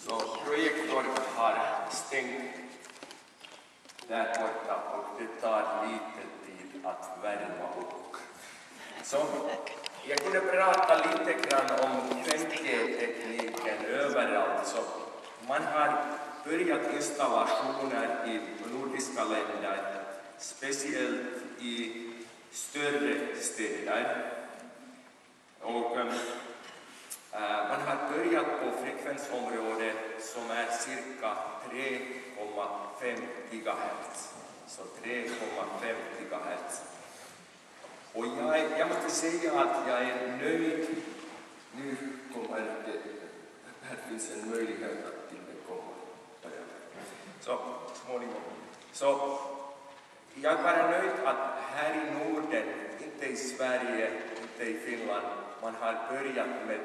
Så projektorn har stängt där borta och det tar lite tid att värma upp. Så jag kunde prata lite grann om 5G-tekniken överallt. Så man har börjat installationer i nordiska länder, speciellt i större städer. Och man har börjat på frekvensområde som är cirka 3,5 GHz. Så 3,5 GHz. Och jag måste säga att jag är nöjd. Nu kommer det, här finns en möjlighet att till det kommer. Så småningom. Så jag är bara nöjd att här i Norden, inte i Sverige, inte i Finland, man har börjat med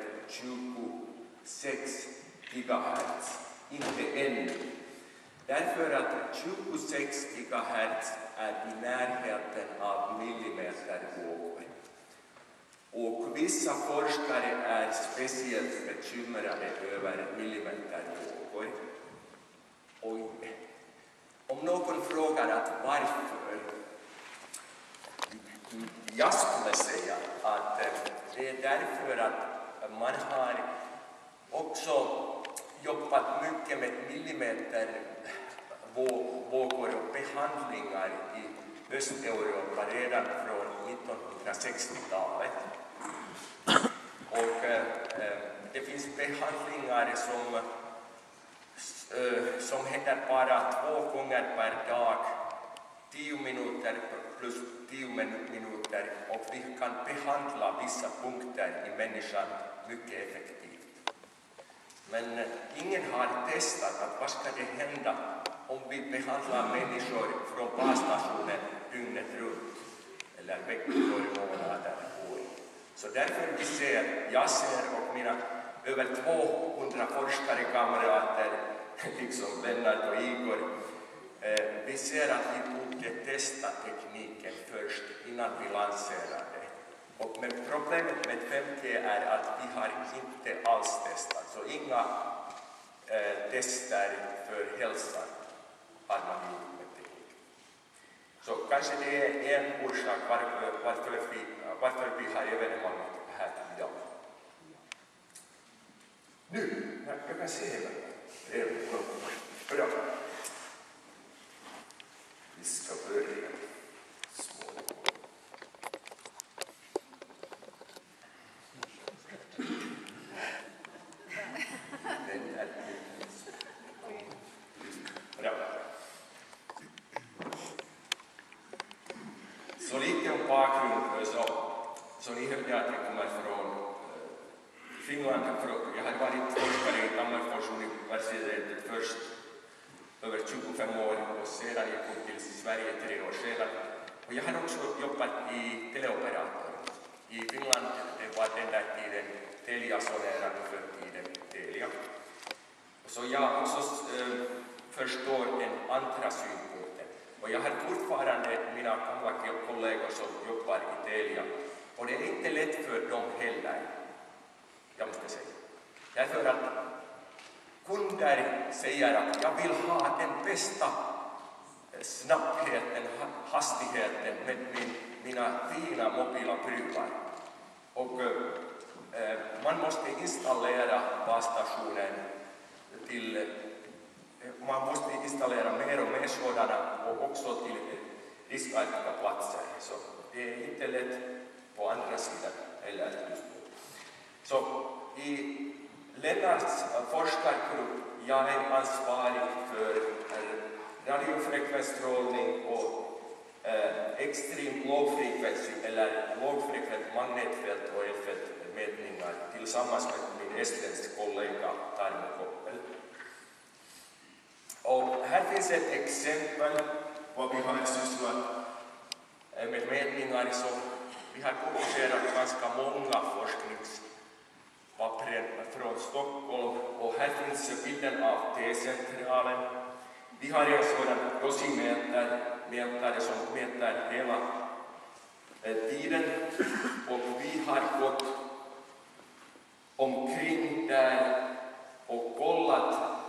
26 GHz, inte ännu. Därför att 26 GHz är i närheten av millimetervågor. Och vissa forskare är speciellt bekymrade över millimetervågor. Och om någon frågar att varför, jag skulle säga att det är därför att man har också jobbat mycket med millimetervågor och behandlingar i Östeuropa redan från 1960-talet. Och det finns behandlingar som händer bara 2 gånger per dag, 10 minuter plus 10 minuter, och vi kan behandla vissa punkter i människan mycket effektivt. Men ingen har testat att vad ska det hända om vi behandlar människor från basstationen dygnet runt, eller veckor, månader, år. Så därför jag ser och mina över 200 forskare, kamrater, liksom Lennart och Igor, vi ser att vi borde testa tekniken först innan vi lanserar det. Men problemet med 5G är att vi har inte alls testat, så inga tester för hälsan har man gjort med teknik. Så kanske det är en orsak varför vi har evenemanget här idag. Nu, jag kan se det. Bra. Vi ska börja småningom. Den är bra. Så lite om bakgrund. Så ni hörde att jag kommer från Finland. Jag har varit forskare i Tammerfors universitetet först över 25 år och sedan jag kom till Sverige 3 år sedan. Och jag har också jobbat i teleoperator. I Finland det var den där tiden Telia Sonera, för tiden Telia. Så jag också förstår den andra synpunkten. Och jag har fortfarande mina gamla kollegor som jobbar i Telia. Och det är inte lätt för dem heller, jag måste säga. Därför att kunder säger att jag vill ha den bästa snabbheten, hastigheten med mina fina mobila prylar. Och man måste installera basstationen man måste installera mer och mer sådana, och också till riskartiga platser. Så det är inte lätt på andra sidan eller just nu. Så i Lennarts forskargrupp, jag är ansvarig för radiofrekvensstrålning och extrem lågfrekvens eller lågfrekvent magnetfält och elfältmätningar tillsammans med min estländska kollega Tarmo Koppel. Och här finns ett exempel på vi har sysslat med mätningar. Så vi har publicerat ganska många forskningspapper från Stockholm, och här finns bilden av T-centralen. Vi har en sådan dosimätare som mäter hela tiden, och vi har gått omkring där och kollat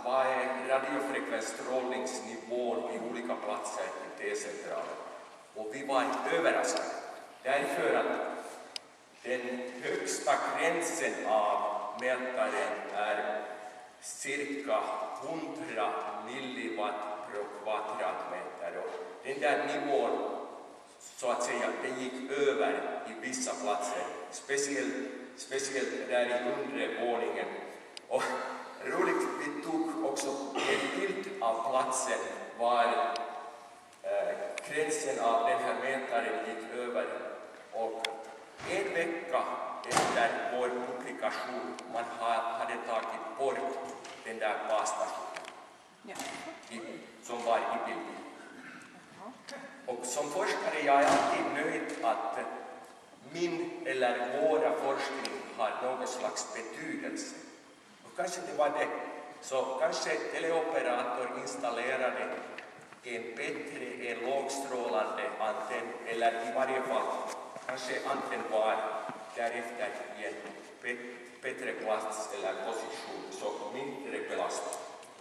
strålningsnivån vid olika platser i T-centralen. Och vi var överraskade. Därför att den högsta gränsen av mätaren är cirka 100 milliwatt per kvadratmeter. Och den där nivån, så att säga, det gick över i vissa platser, speciellt där i undre våningen. Och roligt, vi tog också en bild av platsen var gränsen av den här mätaren gick över, och en vecka efter vår publikation man hade tagit bort den där basstationen som var i bilden. Och som forskare jag är alltid nöjd att min eller våra forskning har någon slags betydelse. Och kanske det var det. Så kanske teleoperator installerade en bättre, en lågstrålande antenn, eller i varje fall kanske antenn var därefter i en bättre plats eller position, så mindre belastning.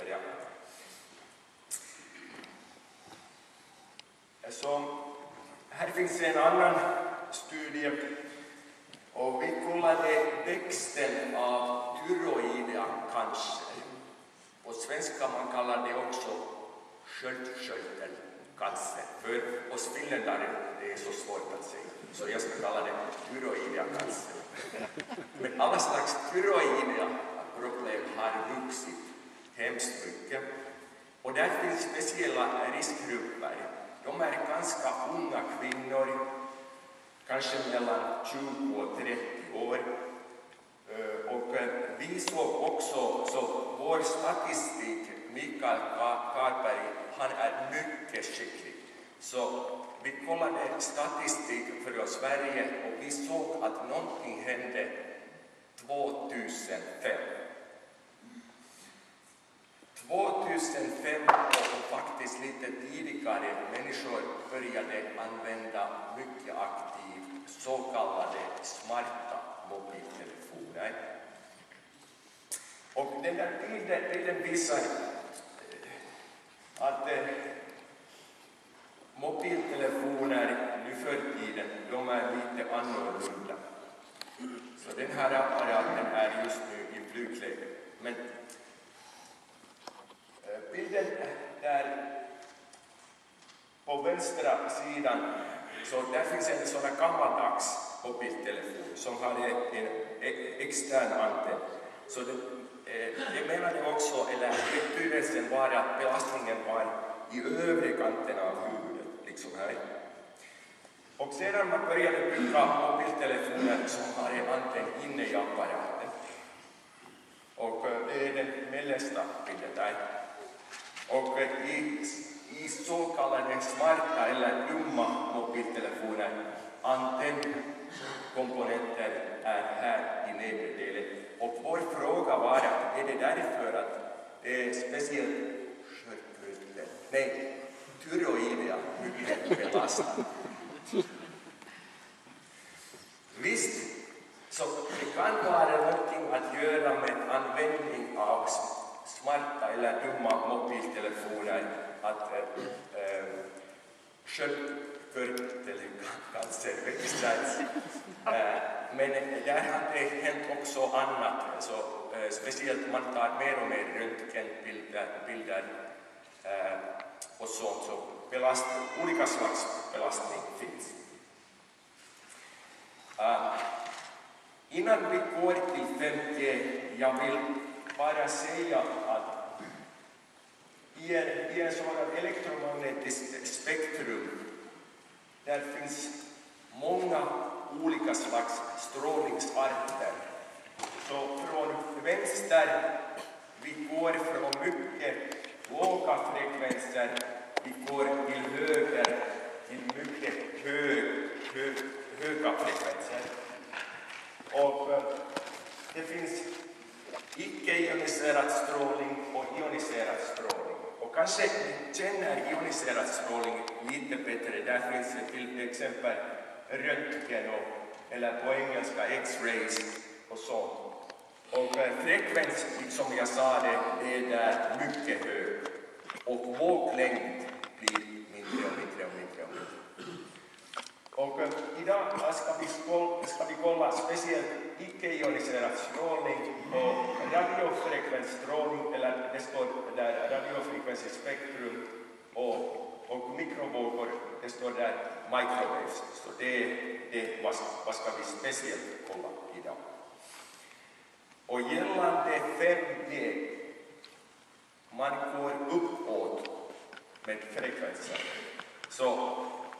Så här finns en annan studie, och vi kollade växten av tyroidecancer. På svenska man kallar det också sköldkörtelcancer. För oss finländare det är så svårt att säga, så jag ska kalla det tyroidecancer. Men alla slags tyroidea problem har vuxit hemskt mycket. Och där finns speciella riskgrupper. De är ganska unga kvinnor, kanske mellan 20 och 30 år. Och vi såg också, så vår statistik, Mikael Karberg, han är mycket skicklig. Så vi kollade statistik för Sverige och vi såg att någonting hände 2005. 2005 och faktiskt lite tidigare människor började använda mycket aktivt så kallade smarta mobiltelefoner. Och den där bilden visar att mobiltelefoner nu för tiden, de är lite annorlunda. Så den här apparaten är just nu i flygläge. Men bilden där på vänstra sidan, så där finns en sån här gammaldags mobiltelefon som har en extern antenn. Så det menade också, eller betydelsen var att belastningen var i övre kanten av huvudet, liksom här. Och sedan man började bygga mobiltelefoner som har en antenn inne i apparaten. Och det är den mellersta bilden där. Och i så kallade smarta eller dumma mobiltelefoner, antennkomponenter är här i nedre delen. Och vår fråga var att är det därför att det är speciellt tyroidea mycket belastat. Visst, så det kan vara någonting att göra med användning av smarta eller dumma mobiltelefoner, att sköldkörtelcancer växer. Men där har det hänt också annat, så speciellt man tar mer och mer röntgenbilder och sånt, så olika slags belastning finns. Innan vi går till 5G, jag vill bara säga att i en sådan elektromagnetisk spektrum där finns många olika slags strålningsarter. Så från vänster, vi går från mycket låga frekvenser, vi går till höger till mycket höga frekvenser. Och det finns icke-ioniserad strålning och ioniserad strålning. Och kanske ni känner ioniserad strålning lite bättre. Där finns det till exempel röntgen eller på engelska X-rays och sånt. Och frekvens, som jag sa, det är där mycket hög. och våglängd blir mindre och mindre och mindre och mindre. Och idag ska vi kolla speciellt icke-ioniserad strålning och radiofrekvensstrålning, eller det står där radiofrekvens i spektrum, och mikrovågor, det står där microwaves. Så det vad ska vi speciellt kolla idag. Och gällande 5D, man går uppåt med frekvensen. Så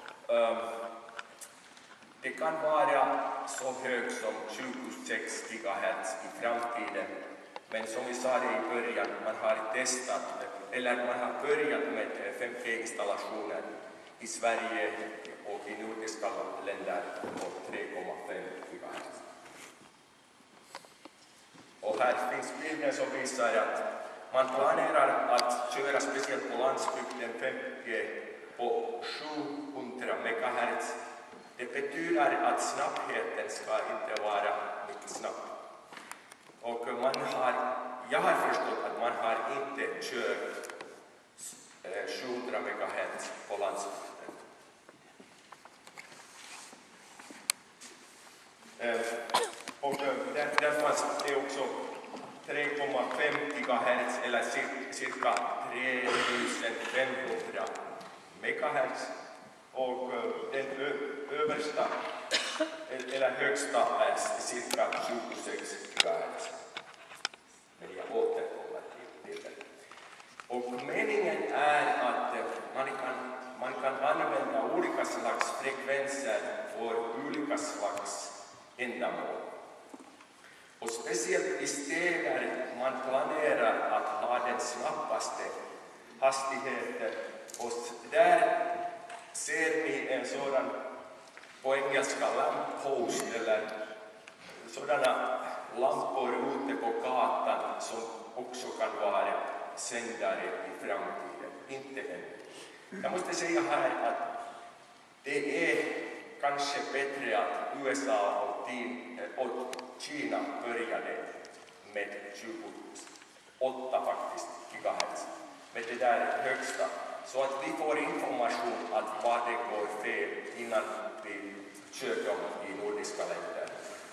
det kan vara så hög som 26 GHz i framtiden. Men som vi sa det i början, man har testat, eller man har börjat med 5G-installationer i Sverige och i nordiska länder på 3,5 GHz. Och här finns bilder som visar att man planerar att köra speciellt på landsbygden 5G på 700 MHz. Det betyder att snabbheten ska inte vara mycket snabb. Och jag har förstått att man har inte kört 700 MHz på landsbygden. Och där fanns det också 3,5 GHz eller cirka 3500 MHz. Och den översta eller högsta är cirka 26 GHz. Men jag återkommer till det. Och meningen är att man kan använda olika slags frekvenser för olika slags ändamål. Och speciellt i städer man planerar att ha den snabbaste hastigheten. Och där ser ni en sådan, på engelska, lamppost, eller sådana lampor ute på gatan som också kan vara sändare i framtiden. Inte än. Jag måste säga här att det är kanske bättre att USA och Kina började med 28 faktiskt gigahertz, med det där högsta. Så att vi får information att vad det går fel innan vi kör dem i nordiska länder.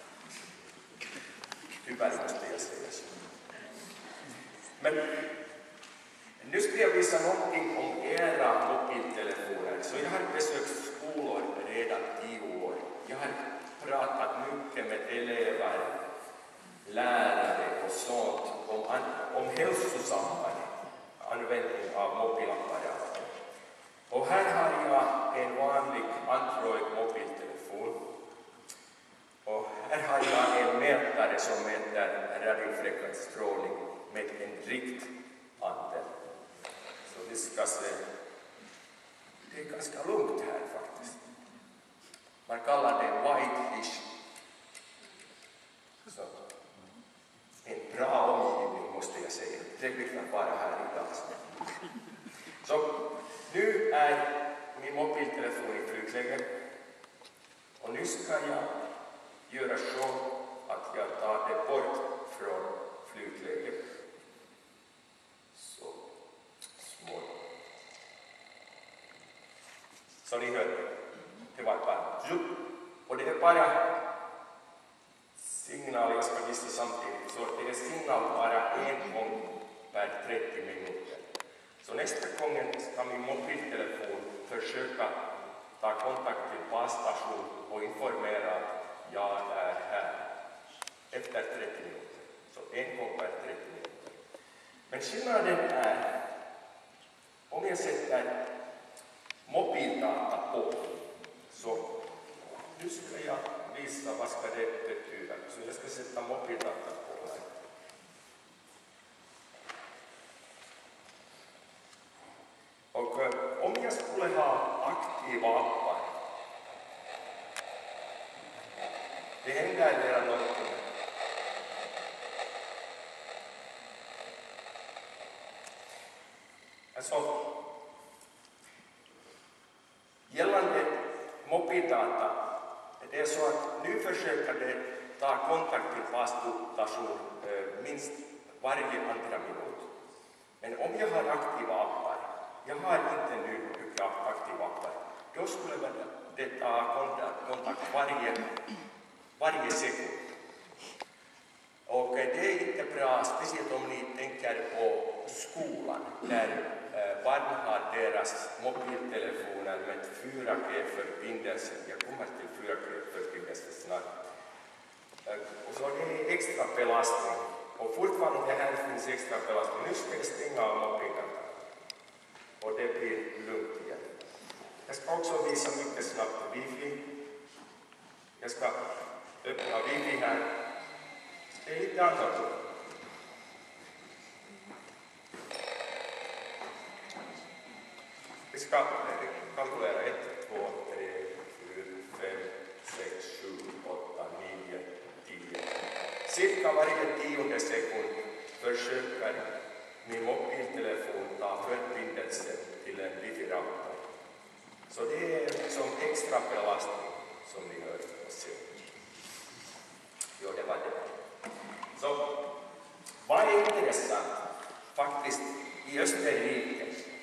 Tyvärr måste jag säga så. Men nu ska jag visa någonting om era mobiltelefoner. Så jag har besökt skolor redan 10 år. Jag har pratat mycket med elever, lärare och sånt om hälsosamma användning av mobilapparater. Och här har jag en vanlig Android-mobiltelefon. Och här har jag en mätare som mäter radiofrekvensstrålning med en riktantenn. Så vi ska se. Det är ganska lugnt här faktiskt. Man kallar det white-ish. Så en bra omgivning måste jag säga. Trevligt att vara här idag. Så nu är min mobiltelefon i flygläge. Och nu ska jag göra så att jag tar det bort från flygläget. Så små. Så ni hör det. Det var bara zup. Och det är bara signal, jag ska visa samtidigt. Så det är signal bara en gång per 30 minuter. Så nästa gången ska min mobiltelefon försöka ta kontakt till basstation och informera att jag är här efter 30 minuter. Så en gång per 30 minuter. Men skillnaden är, om jag sätter mobildata på, så nu ska jag visa vad ska det betyda. Så jag ska sätta mobildata på här. Och om jag skulle ha aktiva appar, det händer redan någonting. Alltså, gällande mobildata, det är så att nu försöker det ta kontakt till basstation minst varje andra minut. Men om jag har aktiva appar, jag har inte nu mycket aktiva appar, då skulle det ta kontakt varje sekund. Och det är inte bra, speciellt om ni tänker på skolan, där barn har deras mobiltelefoner med 4G-förbindelse. Jag kommer till 4G-förbindelse snart. Och så det är extra belastning. Och fortfarande här finns extra belastning. Nu ska jag stänga av mobilen. Och det blir lugnt igen. Jag ska också visa mycket snabbt wifi. Jag ska öppna wifi här. Det är lite annorlunda. Vi ska kalkylera 1, 2, 3, 4, 5, 6, 7, 8, 9, 10. Cirka varje 10:e sekund försöker min mobiltelefon ta förbindelsen till en wifi-router. Så det är som extra belastning som ni hör och ser. Jo, det var det. Så vad är intressant? Faktiskt i Österrike,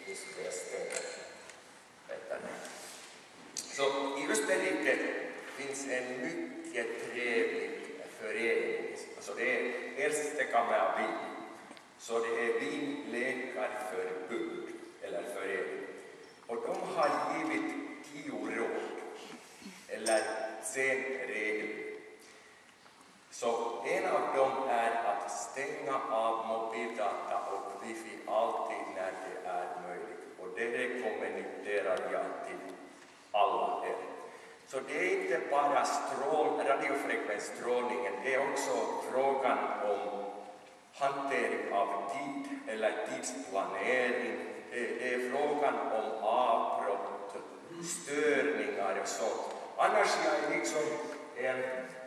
så i Österrike finns en mycket trevlig förening. Alltså det är Ärztekammer Wien. Så det är Vinläkarförbund eller förening. Och de har givit 10 råd eller 10 regler. Så en av dem är att stänga av mobildata och wifi alltid när det är möjligt. Och det rekommenderar jag till alla er. Så det är inte bara radiofrekvensstrålningen, det är också frågan om hantering av tid eller tidsplanering. Det är frågan om avbrott, störningar och sånt. Annars är jag liksom en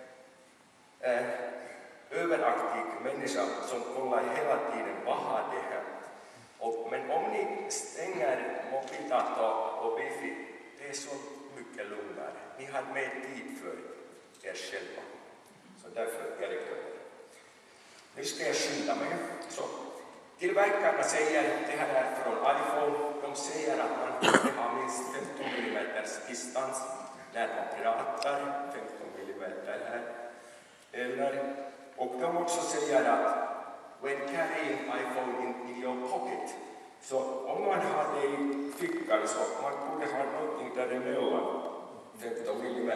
överaktiv människa som kollar hela tiden vad har det hänt. Men om ni stänger mobildata och wifi, det är så mycket lugnare. Ni har mer tid för er själva. Så därför är det klart. Nu ska jag skynda mig. Så, tillverkarna säger, det här är från iPhone, de säger att man måste ha minst 15 mm distans när man pratar, 15 mm här. Och de också säger att when carrying iPhone in your pocket, så om man har det i fickan så man borde ha någonting däremellan 15 mm.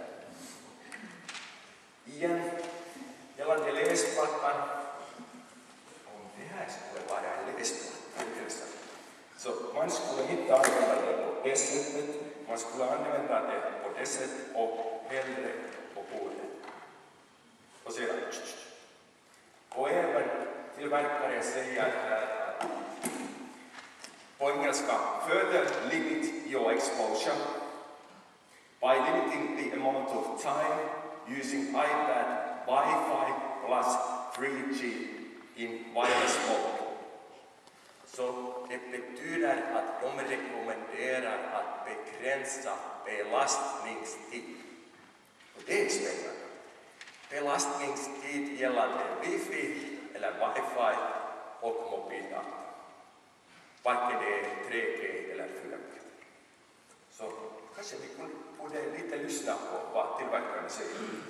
Igen, gällande läsplattan, om det här skulle vara en läsplatta, så man skulle inte använda det på det sättet, man skulle använda det på det sättet och hellre på bordet. Och sedan, och även tillverkaren säger här att på engelska, further limit your exposure by limiting the amount of time using iPad Wi-Fi plus 3G in wireless mode. Så det betyder att de rekommenderar att begränsa belastningstid. Och det är spännande. Belastningstid gällande wifi eller wifi och mobildata. Varken det är 3G eller 4G. Så kanske vi borde lite lyssna på vad tillverkarna säger.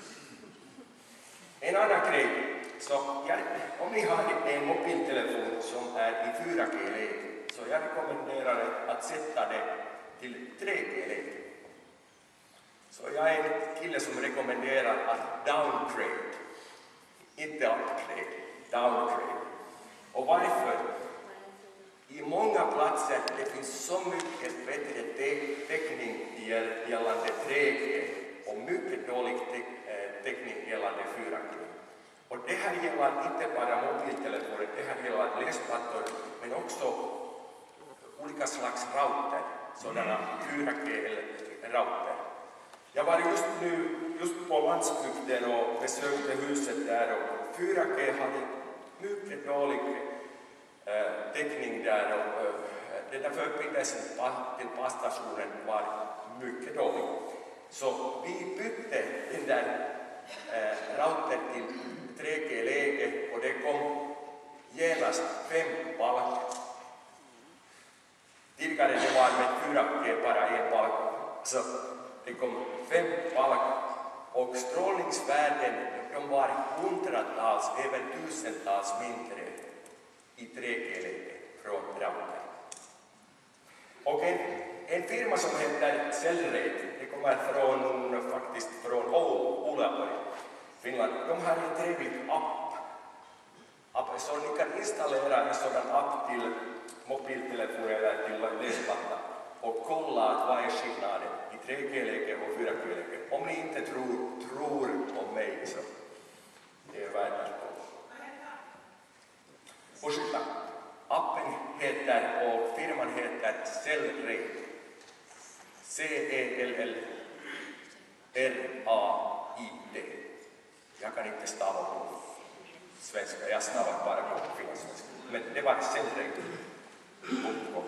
En annan grej. Så om ni har en mobiltelefon som är i 4G-läge, så jag rekommenderar att sätta det till 3G-läge. Så jag är en kille som rekommenderar att downgrade, inte upgrade, downgrade. Och varför? I många platser det finns så mycket bättre täckning gällande 3G och mycket dålig täckning gällande 4G. Och det här gäller inte bara mobiltelefoner, det här gäller läsplattor, men också olika slags router, sådana 4G-router. Jag var just på landsbygden och besökte huset där och 4G hade mycket dålig täckning där och den där förbindelsen till basstationen var mycket dålig. Så vi bytte den där router till 3G-läge och det kom genast 5 balk. Tidigare det var med 4G bara en balk. Så det kom 5 balk och strålningsvärden de var hundratals, även tusentals mindre i 3G-läge från routern. Och en firma som heter Cellrate, det kommer faktiskt från Uleåborg, Finland. De har en trevlig app. Så ni kan installera en sådan app till mobiltelefon eller till läsplatta och kolla vad är skillnaden i 3G-läge och 4G-läge. Om ni inte tror om mig så det är värt att kolla. Ursäkta, appen heter och firman heter Cellrate. Cellrate. Jag kan inte stava på svenska, jag stavar bara på finlandssvenska. Men det var Cellrate.com.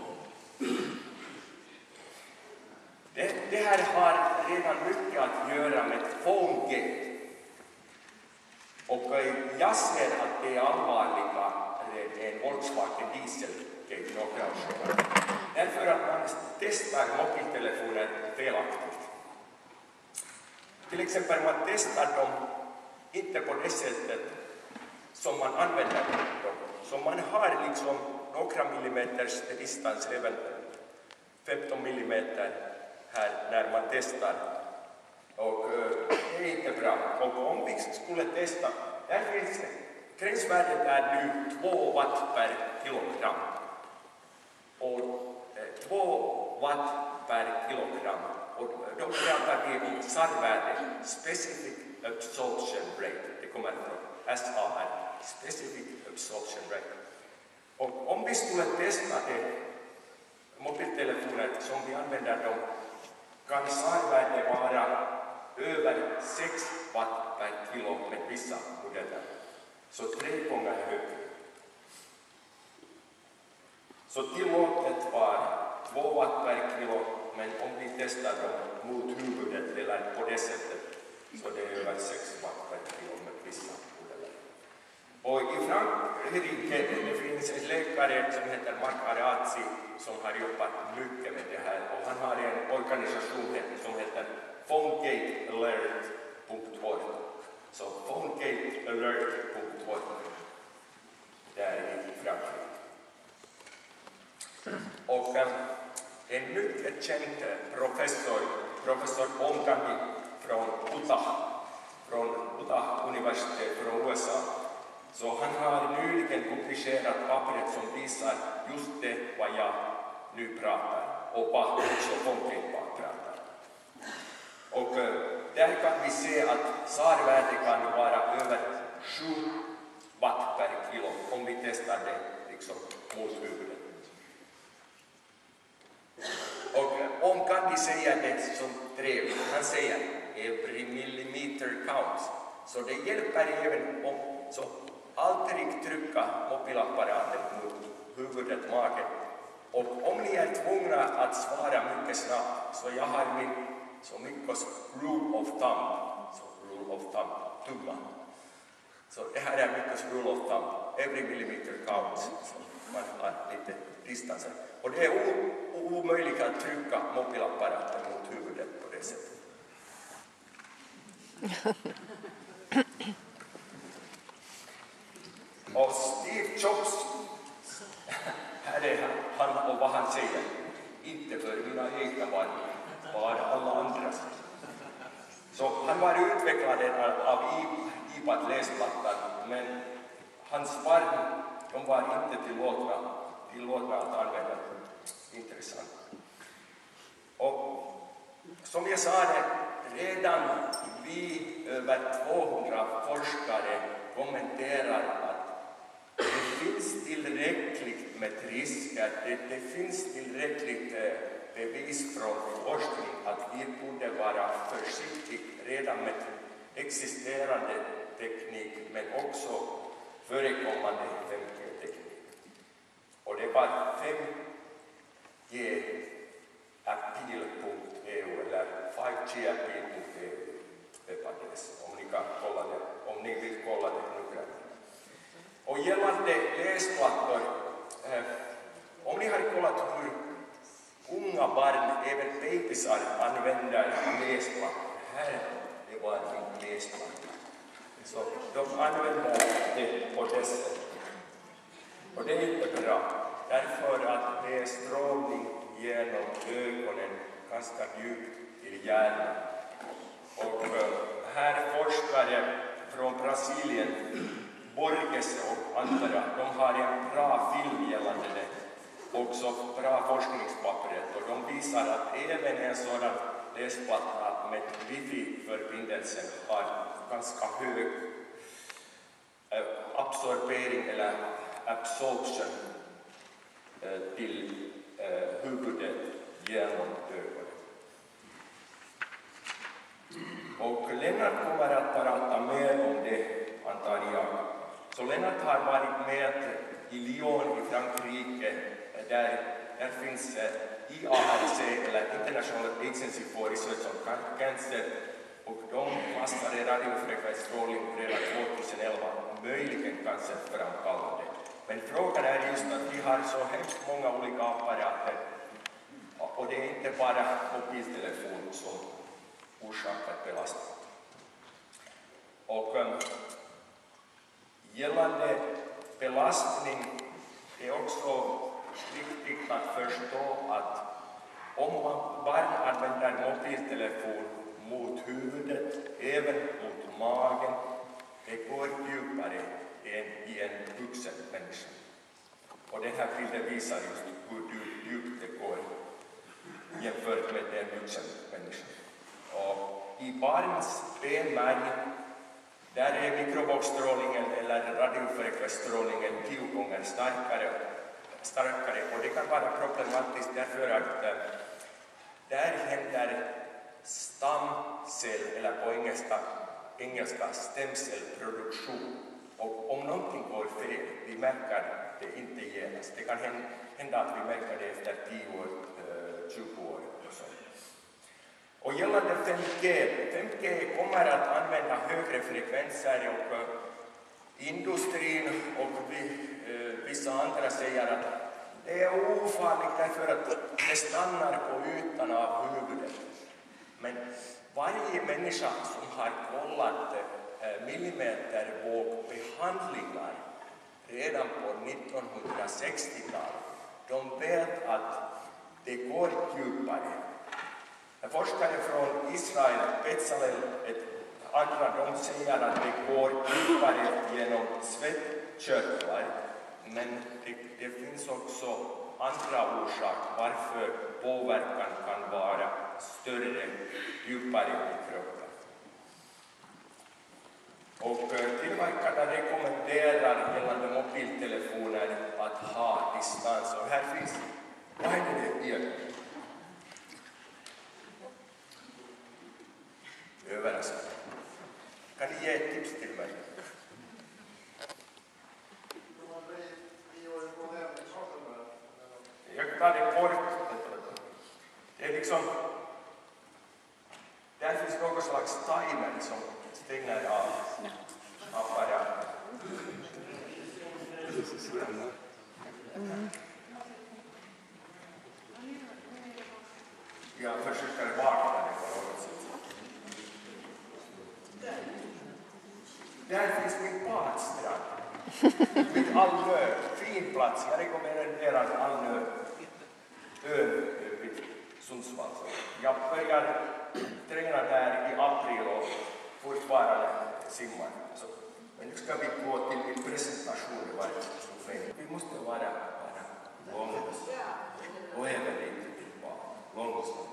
Det här har redan mycket att göra med PhoneGate. Och jag ser att det är allvarligare än Volkswagen Dieselgate några år sedan. Därför att man testar mobiltelefoner felaktigt. Till exempel man testar dem inte på det sättet som man använder dem. Så man har liksom några millimeters distans, även 15 millimeter här när man testar. Och det är inte bra. Och om vi skulle testa, där finns gränsvärdet är nu 2 watt per kilogram. Och 2 watt per kilogram. Och då pratar vi om SAR-värde, Specific Absorption Rate. Det kommer från SAR, Specific Absorption Rate. Och om vi skulle testa det, mobiltelefoner som vi använder dem, kan SAR-värde vara över 6 watt per kilo med vissa modeller. Så 3 gånger högre. Så tillåtet var 2 watt per kilo, men om vi testar dem mot huvudet eller på det sättet så det är över 6 watt per kilo med vissa modeller. Och i Frankrike det finns en läkare som heter Marc Arazzi som har jobbat mycket med det här och han har en organisation som heter PhoneGateAlert.org. Så PhoneGateAlert.org där i Frankrike. Och en mycket känd professor Ongami från Utah universitet från USA. Så han har nyligen publicerat pappret som visar just det vad jag nu pratar och vad också PhoneGate pratar. Och där kan vi se att SAR-värde kan vara över 7 watt per kilo om vi testar det liksom mot huvudet. Och om kan vi säga det som trevligt, han säger every millimeter counts. Så det hjälper även om så aldrig trycka mobilapparaten mot huvudet, magen. Och om ni är tvungna att svara mycket snabbt så jag har min så mycket rule of thumb, tumma. Så det här är mycket rule of thumb, every millimeter counts. Så man har lite distanser. Och det är omöjligt att trycka mobilapparaten mot huvudet på det sättet. Och Steve Jobs, här är han och vad han säger. Inte för mina egna barn, bara alla andras. Så han var utvecklare av iPad-läsplattan, men hans barn de var inte tillåtna att använda det. Intressant. Och som jag sa det, redan vi över 200 forskare kommenterar att det finns tillräckligt med risker, det finns tillräckligt bevis från forskning att vi borde vara försiktiga redan med existerande teknik men också förekommande 5G-teknik. Och det var 5G-appeal.eu eller 5G-appeal.eu om ni kan kolla det, om ni vill kolla det noggrant. Och gällande läsplattor, om ni har kollat hur unga barn, även bebisar, använder läsplattor. Här det var en läsplatta. Så de använder det på det sättet. Och det är inte bra, därför att det är strålning genom ögonen ganska djupt till hjärnan. Och här forskare från Brasilien, Borges och andra, de har en bra film gällande det, också bra forskningspapper, och de visar att även en sådan läsplatta med wifi-förbindelsen har ganska hög absorbering eller absorption till huvudet genom ögonen. Och Lennart kommer att prata mer om det, antar jag. Så Lennart har varit med i Lyon i Frankrike, där finns IARC, eller International Agency for Research on Cancer, och de fastnade radiofrekvensstrålning redan 2011, möjligen cancerframkallande. Men frågan är just att vi har så hemskt många olika apparater, och det är inte bara mobiltelefon som orsakar belastning. Och gällande belastning är också viktigt att förstå att om man bara använder mobiltelefon mot huvudet, även mot magen, det går djupare än i en vuxen människa. Och den här bilden visar just hur djupt det går jämfört med en vuxen människa. Och i barns benmärg, där är mikrovågsstrålningen eller radiofrekvensstrålningen 10 gånger starkare, och det kan vara problematiskt därför att där händer stamcell, eller på engelska stemcellproduktion. Och om någonting går fel, vi märker det inte genast. Det kan hända att vi märker det efter 10 år, 20 år och så. Och gällande 5G kommer att använda högre frekvenser, och industrin och vissa andra säger att det är ofarligt därför att det stannar på ytan av huvudet. Men varje människa som har kollat millimetervågbehandlingar redan på 1960-talet, de vet att det går djupare. Forskare från Israel, Bezalel och andra, de säger att det går djupare genom svettkörtlar, men det finns också andra orsaker varför påverkan kan vara större, djupare i kroppen. Och tillverkarna rekommenderar gällande mobiltelefoner att ha distans. Och här finns, vad är det igen? Överraskande. Kan ni ge ett tips till mig? Jag tar det bort. Det är liksom, där finns någon slags timer som stänger av apparaten. Jag försöker vakna det på något sätt. Där finns min badstrand. Med Alnö, fin plats. Jag rekommenderar Alnö, ön vid Sundsvall. Jag börjar träna där i april och fortfarande simmar. Men nu ska vi gå till min presentation. Vi måste vara långsamt och även lite tillbaka. Långsamt.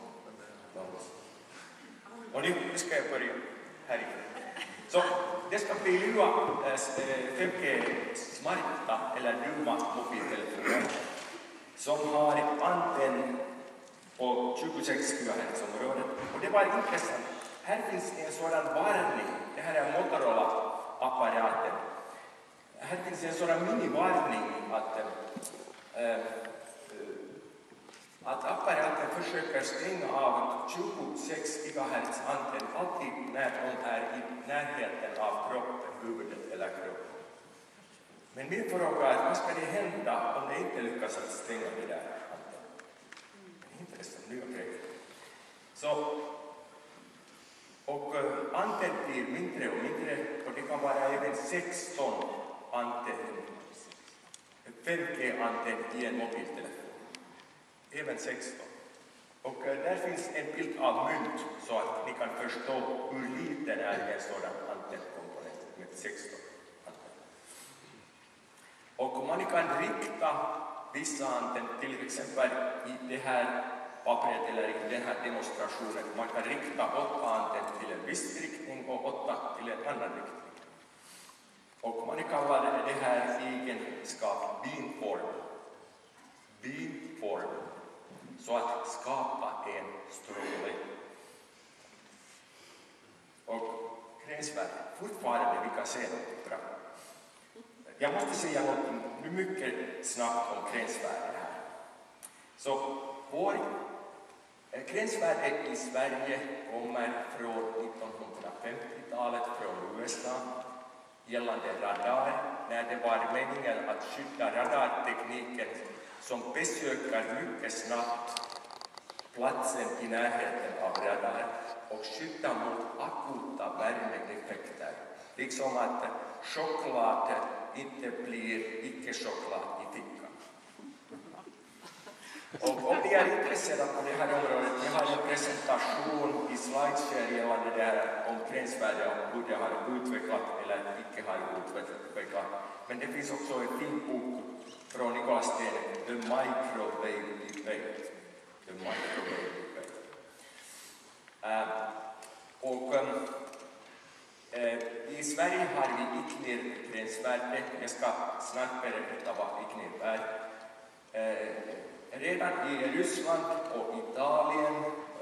Och nu ska jag börja härifrån. Så det ska bli nya 5G smarta eller dumma mobiltelefoner som har antenn på 26 GHz-området. Och det var intressant. Här finns en sådan varning. Det här är Motorola-apparaten. Här finns en sådan minivarning att apparaten försöker stänga av 26 GHz antenn alltid när de är i närheten av kroppen, huvudet eller kroppen. Men min fråga är, vad ska det hända om det inte lyckas att stänga det där antennen? Det är intressant. nya grejer. Så, och antennetid mindre och mindre, och det kan vara även 16 antenner. 5G-antenn i en mobiltelefon. Även 16. Och där finns en bild av mynt så att ni kan förstå hur liten är en sådan antennkomponent med 16 antenner. Och man kan rikta vissa antenner, till exempel i det här pappret eller i den här demonstrationen, man kan rikta 8 antenner till en viss riktning och 8 till en annan riktning. Och man kallar det här egenskap beamform. Beamform. Så att skapa en stråle. Och gränsvärde, fortfarande vi kan se något bra. Jag måste säga något mycket snabbt om gränsvärde här. Så vår gränsvärde i Sverige kommer från 1950-talet från USA gällande radar, när det var meningen att skydda radartekniken som besöker mycket snabbt platsen i närheten av radar och skydda mot akuta värmeeffekter. Liksom att choklad inte blir icke-choklad i fickan. Och om ni är intresserade på det här området, jag har en presentation i Slideshare gällande det här om gränsvärde och hur det har utvecklat eller icke har utvecklat. Men det finns också en fin bok från Nicolas Sten, The Microwave Debate. The Microwave Debate. I Sverige har vi ICNIR-gränsvärde. Jag ska snart berätta vad ICNIR är. Redan i Ryssland och Italien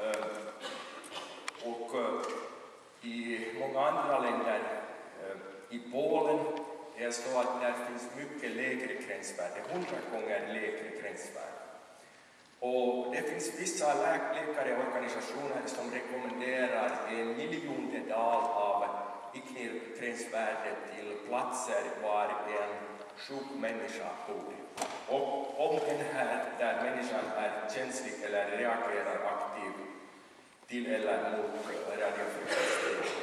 och i många andra länder, i Polen, är det så att där finns mycket lägre gränsvärde, 100 gånger lägre gränsvärde. Och det finns vissa läkareorganisationer som rekommenderar 1 miljondel av ICNIR-gränsvärdet till platser var en sjuk människa bor. Och om den här där människan är känslig eller reagerar aktivt till eller mot radiofrekvens.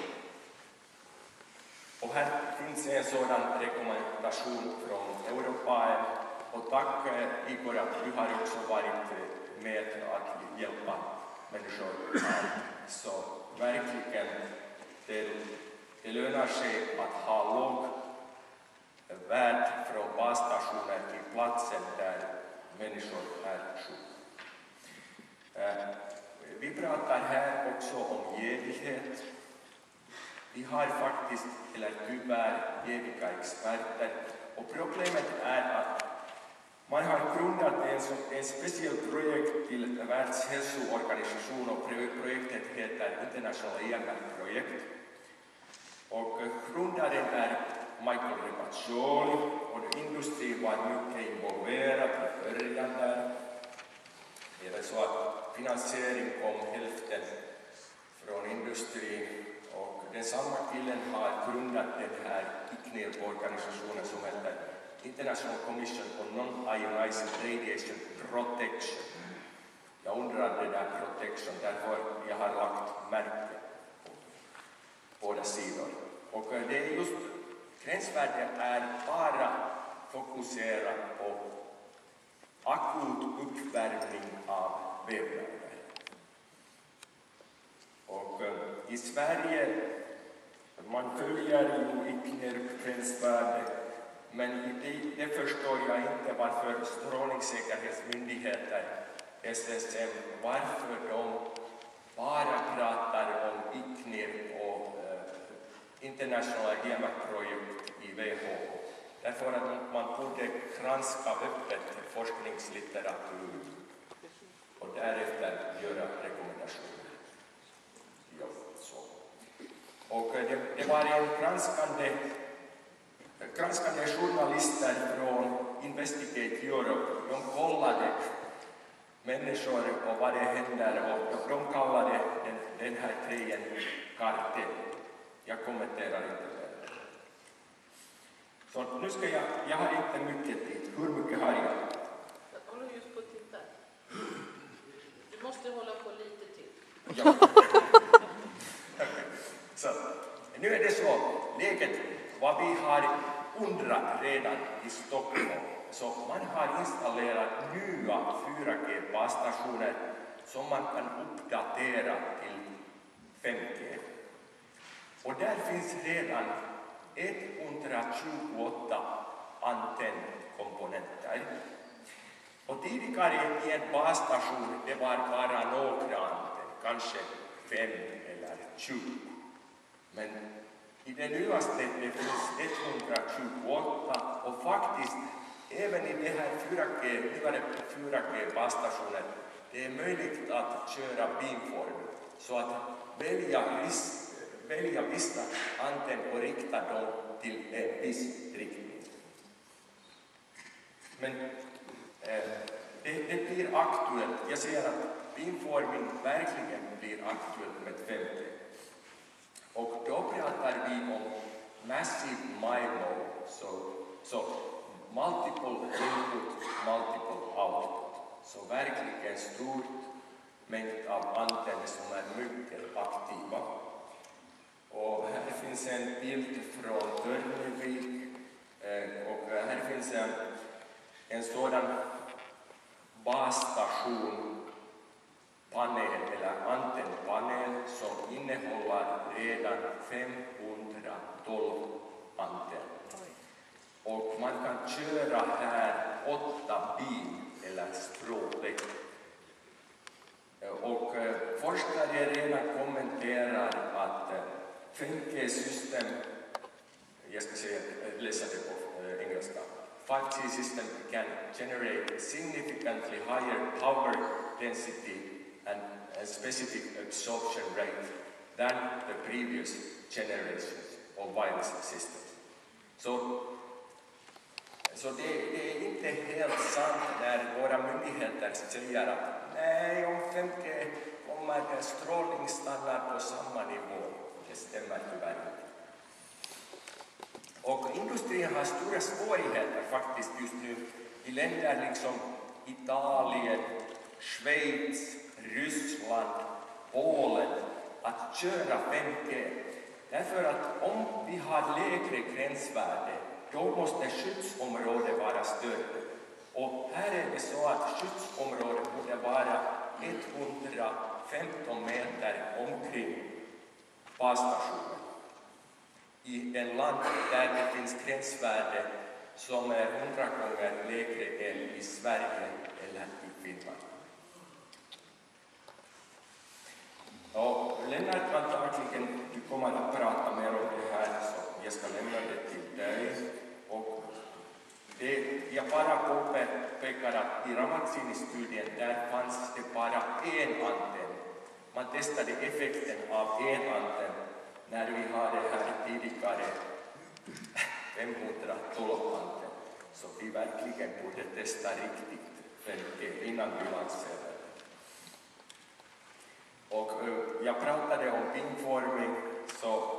Och här finns en sådan rekommendation från Europa. Och tack Igor att du har också varit med att hjälpa människor här. Så verkligen, det lönar sig att ha låg värld från basstationer till platsen där människor är sjuka. Vi pratar här också om jävighet. Vi har faktiskt, eller tyvärr, jäviga experter. Och problemet är att man har grundat en speciell projekt till Världshälsoorganisationen och projektet heter International IMF-projekt. Och grundaren är Michael Repaccioli och industrin var mycket involverad i början där. Det är så att finansiering kom hälften från industrin och den samma killen har grundat den här ICNIR-organisationen som heter International Commission on Non-Ionizing Radiation Protection. Jag undrar det där protection, därför jag har lagt märke på båda sidor. Och det är just gränsvärdet är bara fokuserat på akut uppvärmning av vävnader. Och i Sverige, man följer ju ICNIR-gränsvärde, men det förstår jag inte varför strålningssäkerhetsmyndigheter, SSM, varför de bara pratar om ICNIR och International IMF-projekt i WHO. Därför att man borde granska öppet forskningslitteratur och därefter göra rekommendationer. Ja, så. Och det var en granskande journalister från Investigate Europe. De kollade människor och vad det händer och de kallade den här grejen kartell. Jag kommenterar inte det. Så nu ska jag har inte mycket tid. Hur mycket har jag? Jag håller just på att titta. Du måste måste hålla på lite till. Ja. Så, nu är det så, läget vad vi har undrat redan i Stockholm. Så man har installerat nya 4G-basstationer som man kan uppdatera till 5G. Och där finns redan 128 antennkomponenter. Och tidigare i en basstation det var bara några antenner, kanske 5 eller 20. Men i det nyaste det finns 128 och faktiskt även i det här 4G-basstationen det är möjligt att köra beamform så att välja vissa antenner och rikta dem till en viss riktning. Men det blir aktuellt. Jag ser att beamforming verkligen blir aktuellt med 5G. Och då pratar vi om massive MIMO, så multiple input, multiple output. Så verkligen stor mängd av antenner som är mycket aktiva. Och här finns en bild från Törnevik och här finns en sådan basstation panel eller antennpanel som innehåller redan 512 antenner. Och man kan köra här 8 beam eller stråle. Och forskare redan kommenterar att 5G-system, jag ska läsa det på engelska. 5G system can generate significantly higher power density and a specific absorption rate than the previous generations of wireless systems. Så det är inte helt sant när våra myndigheter säger att nej, om 5G kommer strålningsstandard på samma nivå. Det stämmer tyvärr inte. Och industrin har stora svårigheter faktiskt just nu i länder liksom Italien, Schweiz, Ryssland, Polen att köra 5G. Därför att om vi har lägre gränsvärde då måste skyddsområdet vara större. Och här är det så att skyddsområdet borde vara 115 meter omkring basstationen. I en land där det finns gränsvärde som är 100 gånger lägre än i Sverige eller i Finland. Och Lennart antagligen du kommer att prata mer om det här så jag ska lämna det till dig. Och jag bara påpekar att i Ramazzini-studien där fanns det bara en antenn. Man testade effekten av en antenn när vi hade här tidigare 512 antenn. Så vi verkligen borde testa riktigt 5G innan vi lanserade. Och jag pratade om beamforming så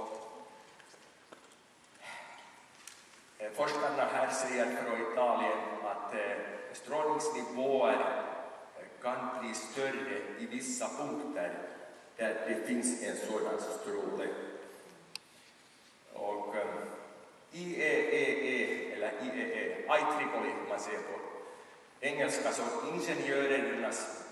forskarna här säger från Italien att strålningsnivåer kan bli större i vissa punkter där det finns en sådan stråle. Och IEEE eller IEEE, IEEE man säger på engelska, så ingenjörernas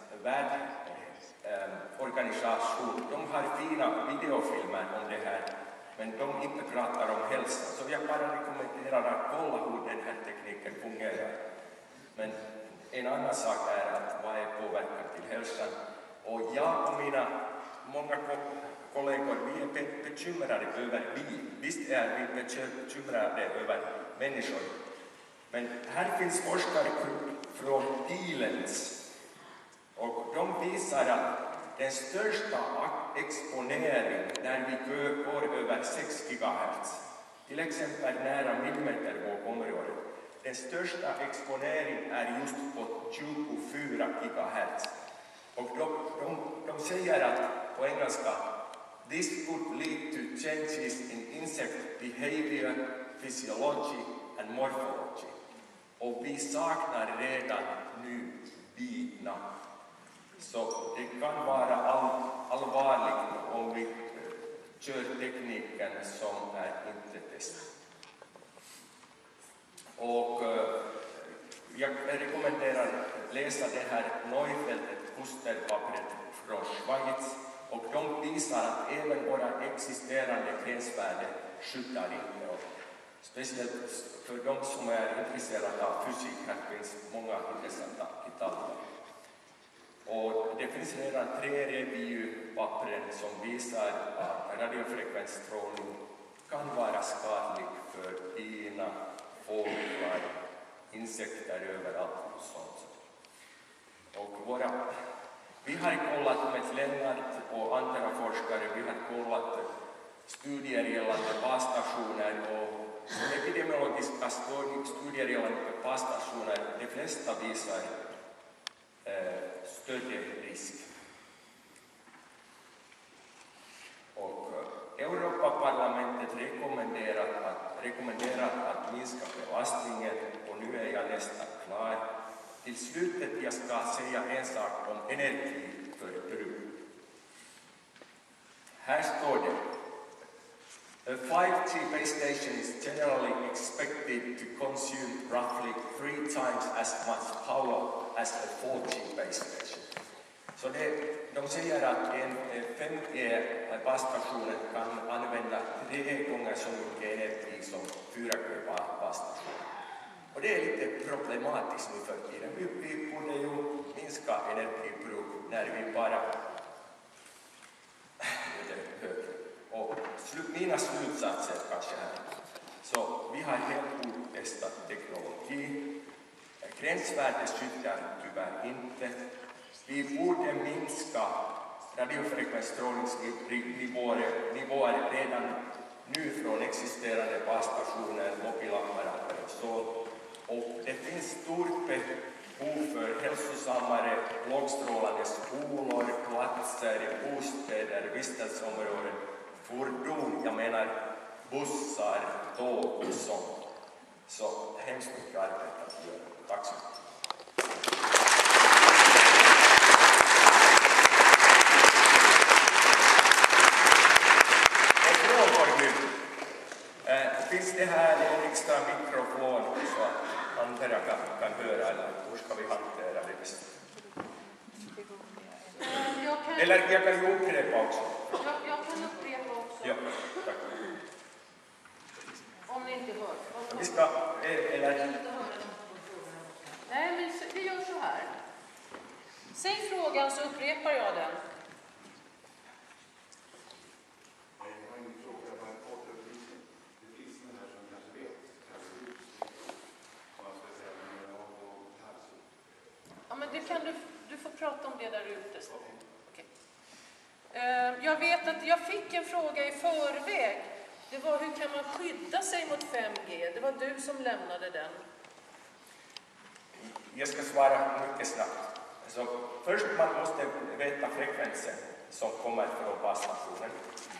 världsorganisation, de har fina videofilmer om det här, men de inte pratar om hälsa. Så jag bara rekommenderar att kolla hur den här tekniken fungerar. Men en annan sak är att vad är påverkan till hälsan. Och jag och mina många kollegor, vi är bekymrade över bil. Visst är vi bekymrade över människor. Men här finns forskare från bilens. Och de visar att den största exponeringen när vi går över 6 GHz, till exempel nära millimetervågområdet, den största exponeringen är just på 24 GHz. Och de säger att på engelska, this could lead to changes in insect behavior, physiology and morphology. Och vi saknar redan nu bina. Så det kan vara allvarligt om vi kör tekniken som är inte testad. Och jag rekommenderar läsa det här Neufeldt-Kusterpappret från Schweiz, och de visar att även våra existerande gränsvärden skyddar inte. Speciellt för de som är intresserade av fysik, här finns många intressanta detaljer. Och det finns redan 3 review-pappren som visar att radiofrekvensstrålning kan vara skadlig för bina, fåglar, insekter överallt och sånt. Och vi har kollat med Lennart och andra forskare, vi har kollat studier gällande basstationer och epidemiologiska studier gällande basstationer, de flesta visar större risk. Och Europaparlamentet rekommenderar att minska belastningen, och nu är jag nästan klar. Till slutet jag ska säga en sak om energiförbruk. Här står det: A 5G base station is generally expected to consume roughly 3 times as much power as a 4G base station. Så de säger att en 5G-basstationen kan använda 3 gånger så mycket energi som 4G-basstationen. Och det är lite problematiskt nu för tiden. Vi borde ju minska energibruk när vi bara och mina slutsatser kanske här. Så vi har helt otestat teknologi. Gränsvärdet skyddar tyvärr inte. Vi borde minska radiofrekvensstrålningsnivåer redan nu från existerande basstationer, mobilapparater och så. Och det finns stort behov för hälsosammare lågstrålande skolor, platser, bostäder, vistelseområden, fordon, jag menar bussar, tåg och sånt. Så hemskt mycket arbete att göra. Tack så mycket. Finns det här en extra mikrofon så att andra kan höra, eller hur ska vi hantera det? Eller jag kan ju upprepa också. Jag kan upprepa också. Ja, tack. Om ni inte hör. Vi ska, eller... Nej, men vi gör så här. Säg frågan så upprepar jag den. Ja, men det kan du får prata om det där ute. Okay. Jag vet att jag fick en fråga i förväg. Det var hur kan man skydda sig mot 5G? Det var du som lämnade den. Jag ska svara mycket snabbt. Så först man måste veta frekvensen som kommer från basstationen.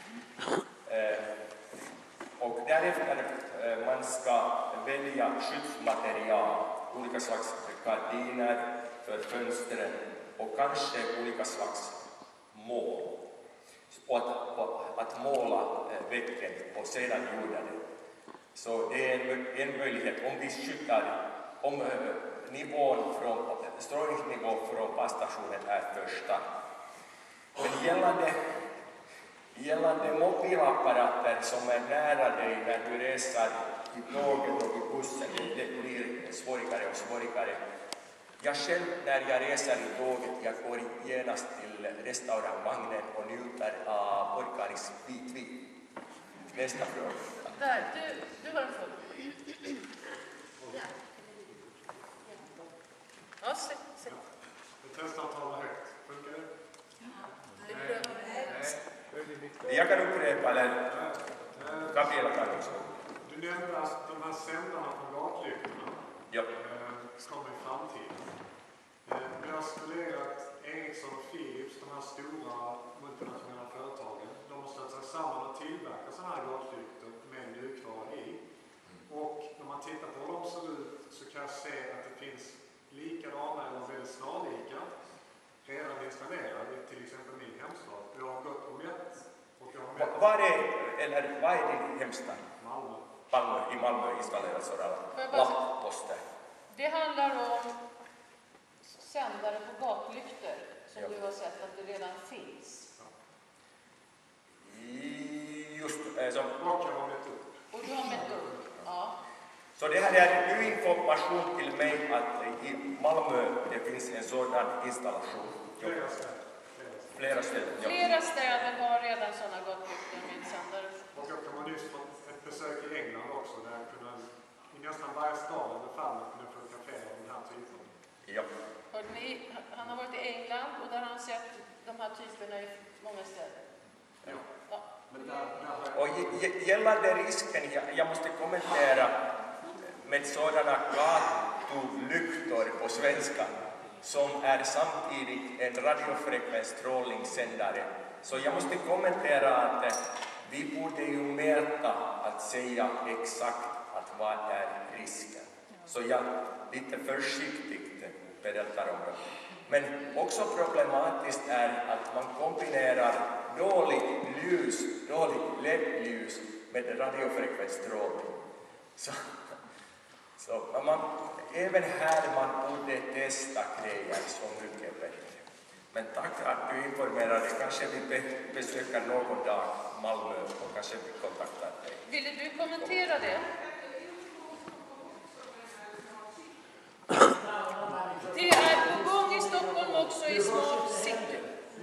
Och därefter man ska välja skyddsmaterial, olika slags gardiner för fönstren och kanske olika slags mål. Och att måla väggen och sedan jorda det. Så det är en möjlighet om vi skyddar, om strålningsnivån från basstationen är första. Men gällande mobilapparater som är nära dig när du reser i tåget och i bussen, det blir svårare och svårare. Jag själv när jag reser i tåget, jag går genast till restaurangvagnen och njuter av organisk vitvin. Nästa fråga. Där, du var en fråga. Ja, se. Du testar att tala högt. Funkar det? Nej. Jag kan upprepa, eller Gabriela kan också. Du nämnde att de här sändarna från gatlyktorna kommer i framtiden. Vi har studerat Ericsson och Philips, de här stora multinationella företagen. De har slagit sig samman och tillverkat sådana här gatlyktor med mjukvara i. Och när man tittar på hur de ser ut så kan jag se att det finns likadana eller väldigt snarlika redan i installera i till exempel min hemstad. Jag har gått och mätt och jag har mätt. Vad är din hemstad? Malmö. I Malmö installeras sådana lampposter. Det handlar om sändare på gatlyktor som du har sett att det redan finns. Just Och jag har mätt upp. Och du har mätt upp, ja. Så det här är ny information till mig att i Malmö det finns en sådan installation. Flera ställen. Ja. Flera städer har redan sådana gatlyktor med sändare. Och jag kommer nyss från ett besök i England också där jag kunde, i nästan varje stad eller fall kunde fotografera den här typen. Ja. Han har varit i England och där har han sett de här typerna i många städer. Ja. Ja. Men där Och gällande risken, jag måste kommentera med sådana gatulyktor på svenska som är samtidigt en radiofrekvensstrålningssändare. Så jag måste kommentera att vi borde ju mäta att säga exakt att vad är risken. Så jag lite försiktigt berättar om det. Men också problematiskt är att man kombinerar dåligt LED-ljus med radiofrekvensstrålning. Så även här man borde testa grejer så mycket bättre. Men tack att du informerade. Kanske vi besöker någon dag Malmö och kanske vi kontaktar dig. Ville du kommentera det? Det är på gång i Stockholm också i Smart City.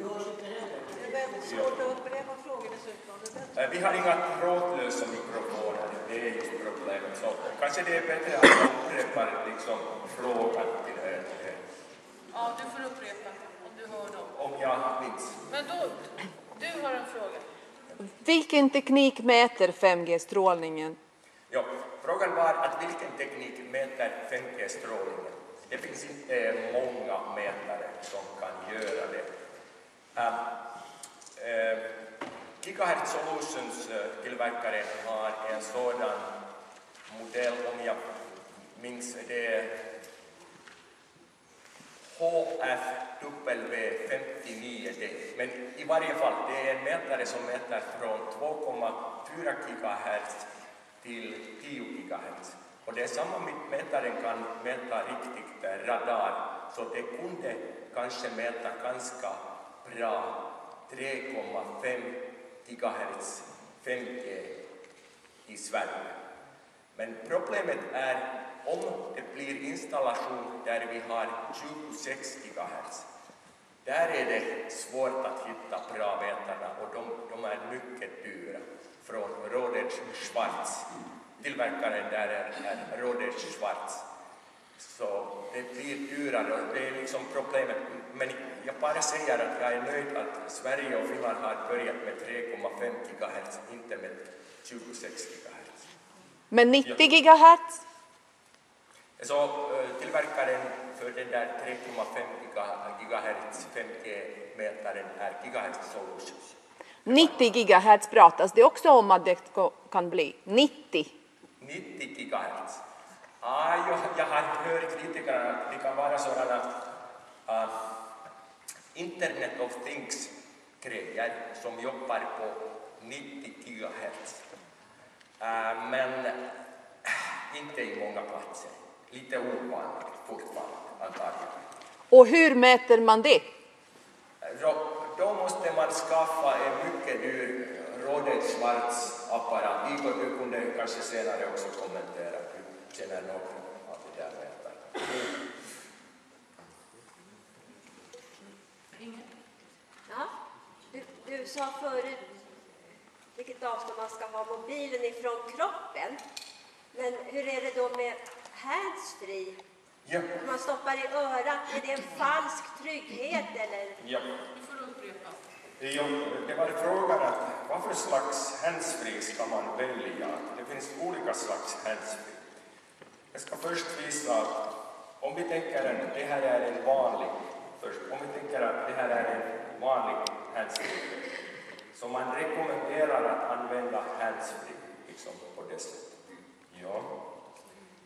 Vi har inga trådlösa mikrofoner, det är just problemet. Så kanske det är bättre att jag upprepar liksom frågan till er. Ja, du får upprepa om du hör dem. Om jag minns. Men då, du har en fråga. Vilken teknik mäter 5G-strålningen? Ja, frågan var att vilken teknik mäter 5G-strålningen? Det finns inte många mätare som kan göra det. Gigahertz Solutions tillverkaren har en sådan modell, om jag minns det, HFW59D. Men i varje fall, det är en mätare som mäter från 2,4 GHz till 10 GHz. Och det är samma mätaren kan mäta riktigt radar, så det kunde kanske mäta ganska bra 3,5 GHz 5G i Sverige. Men problemet är om det blir installation där vi har 26 GHz. Där är det svårt att hitta bra mätarna och de är mycket dyra. Från Rohde & Schwarz. Tillverkaren där är Rohde & Schwarz. Så det blir dyrare och det är liksom problemet. Men jag bara säger att jag är nöjd att Sverige och Finland har börjat med 3,5 GHz, inte med 26 GHz. Men 90 GHz? Så tillverkaren för den där 3,5 GHz 5G-mätaren är Gigahertz Solutions. 90 GHz pratas det också om att det kan bli. 90 GHz. Jag har hört lite grann att det kan vara sådana Internet of Things-grejer som jobbar på 90 GHz. Men inte i många platser. Lite ovanligt fortfarande, antagligen. Och hur mäter man det? Då måste man skaffa en mycket dyr Rohde & Schwarz-apparat. Igor, du kunde kanske senare också kommentera. Du känner några av det där mätaren. Ja, du sa förut vilket avstånd man ska ha mobilen ifrån kroppen. Men hur är det då med handsfree? Ja. Man stoppar i örat, är det en falsk trygghet eller? Ja. Du får upprepa. Ja, det var frågan att vad för slags handsfree ska man välja? Det finns olika slags handsfree. Jag ska först visa att om vi tänker att det här är en vanlig, handsfree, så man rekommenderar att använda handsfree liksom på det sättet. Ja.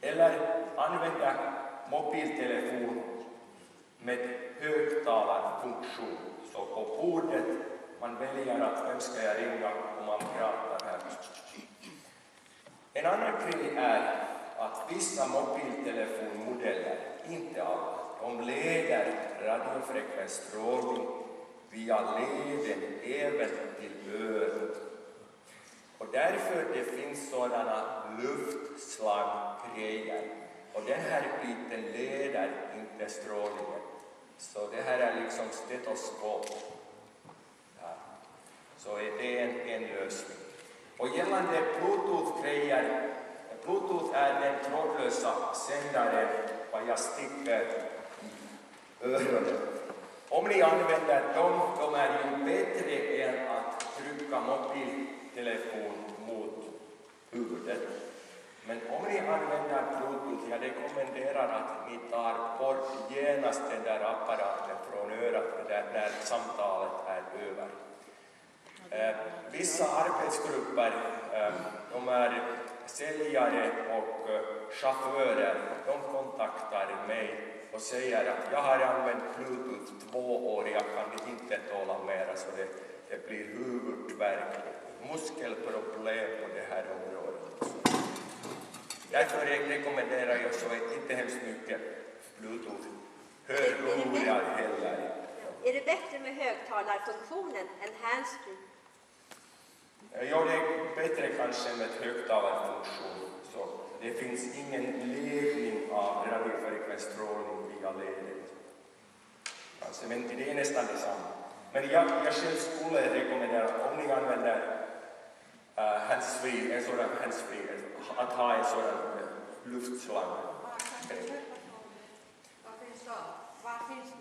Eller använda mobiltelefon med högtalarfunktion. funktion. Så på bordet man väljer att vem ska jag ringa om man pratar här. En annan grej är att vissa mobiltelefonmodeller, inte alla, de leder radiofrekvensstrålning via leden även till örat. Och därför det finns sådana luftslaggrejer. Och den här biten leder inte strålningen. Så det här är liksom stetoskop. Ja. Så det är en lösning. Och gällande Bluetooth-grejer, Bluetooth är den trådlösa sändaren vad jag sticker i öronen. Om ni använder dem, de är ju bättre än att trycka mobiltelefon mot huvudet. Men om ni använder Bluetooth, jag rekommenderar att ni tar bort genast den där apparaten från örat när samtalet är över. Vissa arbetsgrupper, de är säljare och chaufförer, de kontaktar mig och säger att jag har använt Bluetooth 2 år, jag kan inte tåla mera så det blir huvudvärk, muskelproblem på det här området. Därför rekommenderar jag så inte hemskt mycket Bluetooth. Hörlurar heller. Är det bättre med högtalarfunktionen än handsfree? Ja, det är bättre kanske med högtalarfunktion. Så det finns ingen ledning av radiofrekvensstrålning via leden. Alltså, men det är nästan detsamma. Men jag själv skulle rekommendera att om ni använder handsfree, en sådan handsfree, att ha en sådan luftslang. Var finns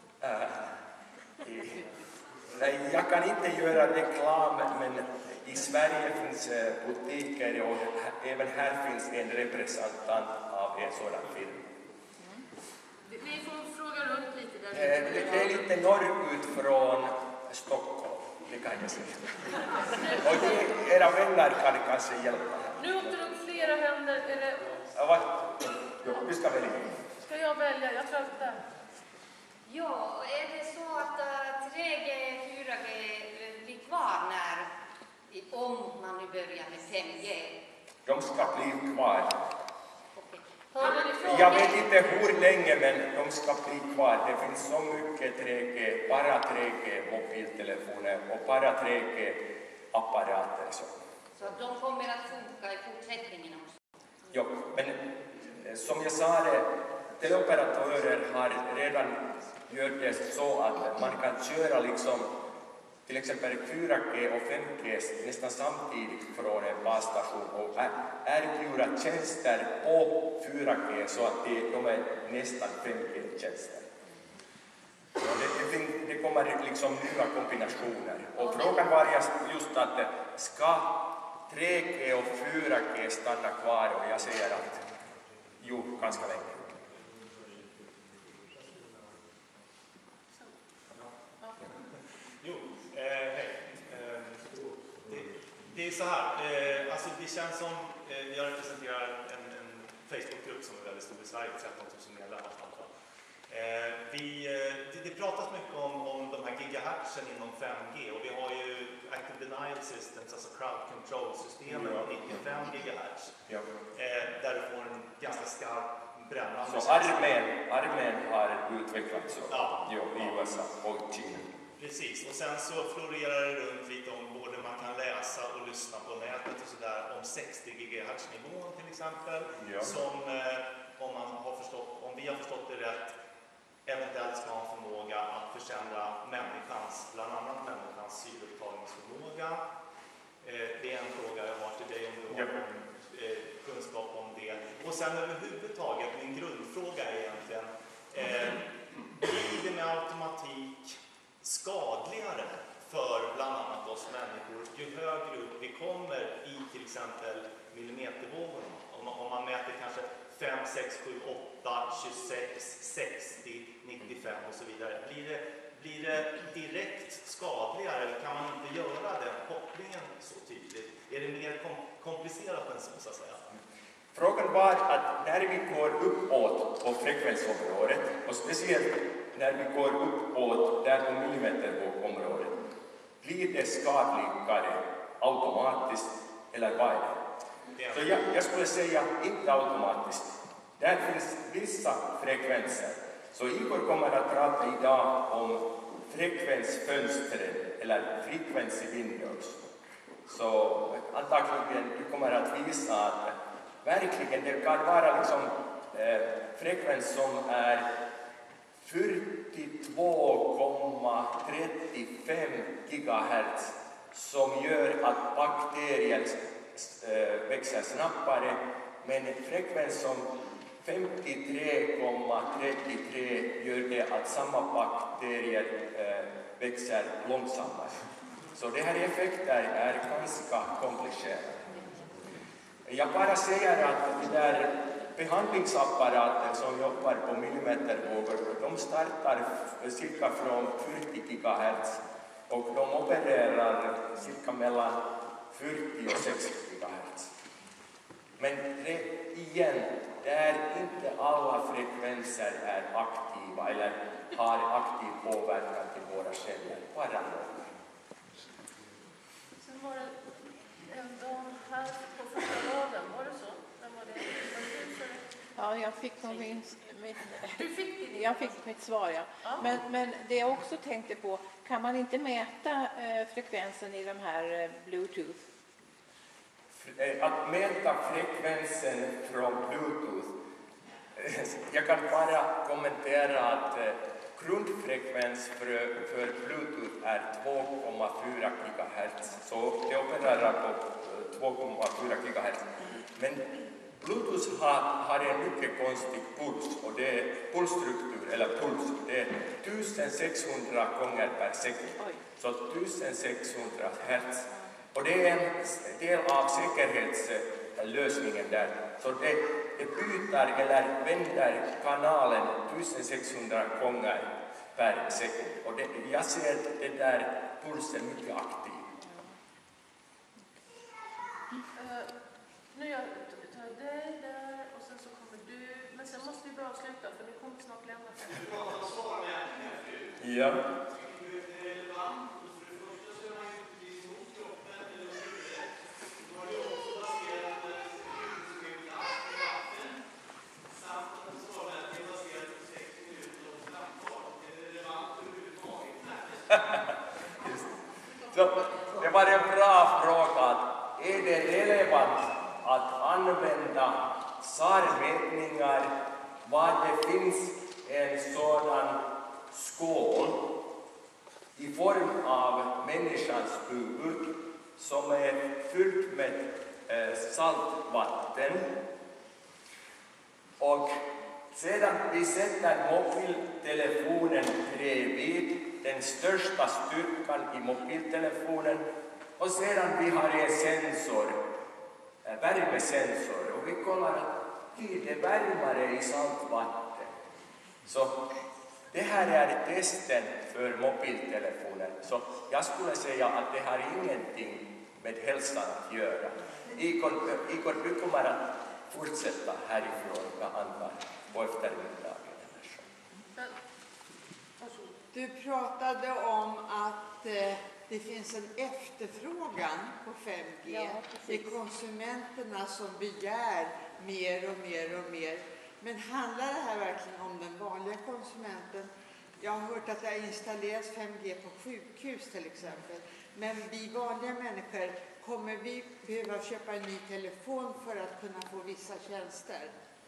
de? Jag kan inte göra reklam, men i Sverige finns butiker och även här finns en representant av en sådan firma. Vi får fråga runt lite där. Det är lite norrut från Stockholm, det kan jag säga. Och era vänner kan kanske hjälpa. Nu åkte det upp flera händer. Är det... Du ska välja. Ska jag välja? Jag tror att det. Ja, är det så att 3G, 4G blir kvar om man nu börjar med 5G? De ska bli kvar. Okay. Jag vet inte hur länge, men de ska bli kvar. Det finns så mycket 3G, bara 3G mobiltelefoner och bara 3G apparater. Så de kommer att funka i fortsättningen också? Ja, men som jag sa, teleoperatörer har redan gjort det så att man kan köra liksom till exempel 4G och 5G nästan samtidigt från en basstation och erbjuda tjänster på 4G så att de är nästan 5G-tjänster. Det kommer liksom nya kombinationer. Och frågan var just att ska 3G och 4G stanna kvar, och jag säger att jo, ganska länge. Hej. Det är så här, alltså det känns som, jag representerar en Facebookgrupp som är väldigt stor i Sverige, 13 000 medlemmar. Det pratas mycket om de här gigahertzen inom 5G, och vi har ju Active Denial Systems, alltså crowd control-systemen på 95 gigahertz, där du får en ganska skarp brännande. Så armén har utvecklats så i USA och Kina. Precis, och sen så florerar det runt lite om både man kan läsa och lyssna på nätet och sådär om 60 GHz-nivån till exempel, som om vi har förstått det rätt, eventuellt ska ha en förmåga att försämra bland annat människans syreupptagningsförmåga. Det är en fråga jag har till dig om du har kunskap om det. Och sen överhuvudtaget, min grundfråga är egentligen, blir det med automatik skadligare för bland annat oss människor ju högre upp vi kommer i till exempel millimetervågorna? Om man mäter kanske 5, 6, 7, 8, 26, 60, 95 och så vidare. Blir det direkt skadligare, eller kan man inte göra den kopplingen så tydligt? Är det mer komplicerat än så att säga? Frågan var att när vi går uppåt på frekvensområdet, och speciellt när vi går uppåt där på millimetervågområdet, blir det skadligare automatiskt eller vad är det? Så jag skulle säga inte automatiskt. Där finns vissa frekvenser. Så Igor kommer att prata idag om frekvensfönstren eller frequency windows. Så antagligen du kommer att visa att verkligen det kan vara liksom frekvens som är 42,35 gigahertz som gör att bakterier växer snabbare, men en frekvens som 53,33 gör det att samma bakterier växer långsammare. Så det här effekter är ganska komplicerade. Jag bara säger att de där behandlingsapparater som jobbar på millimetervågor, de startar cirka från 40 GHz och de opererar cirka mellan 40 och 60 GHz. Men det är inte alla frekvenser är aktiva eller har aktiv påverkan till våra celler, bara några. Sen var det en dam här på första raden, var det så? Vem var det? Var det du, eller? Ja, jag fick nog Jag fick mitt svar, ja. Ja. Men det jag också tänkte på, kan man inte mäta frekvensen i de här Bluetooth? Att mäta frekvensen från Bluetooth, jag kan bara kommentera att grundfrekvens för Bluetooth är 2,4 GHz, så det opererar på 2,4 GHz. Men Bluetooth har en mycket konstig puls, och det är pulsstruktur, eller puls, det är 1600 gånger per sekund, så 1600 Hz. Och det är en del av säkerhetslösningen där, så det byter eller vänder kanalen 1600 gånger per sekund. Och jag ser det där pulsen mycket aktiv. Nu jag tar dig där och sen så kommer du. Men sen måste vi börja avsluta för du kommer snart lämna. Ja. Så det var en bra fråga. Är det relevant att använda SAR-mätningar var det finns en sådan skål i form av människans huvud som är fyllt med saltvatten, och sedan vi sätter mobiltelefonen bredvid den största styrkan i mobiltelefonen, och sedan vi har en sensor, värmesensor, och vi kollar att blir det varmare i saltvatten. Så det här är testen för mobiltelefonen. Så jag skulle säga att det har ingenting med hälsan att göra. Igor, du kommer att fortsätta härifrån, jag antar, på eftermiddagen. Du pratade om att det finns en efterfrågan på 5G. Ja, det är konsumenterna som begär mer och mer och mer. Men handlar det här verkligen om den vanliga konsumenten? Jag har hört att det har installerats 5G på sjukhus till exempel. Men vi vanliga människor, kommer vi behöva köpa en ny telefon för att kunna få vissa tjänster?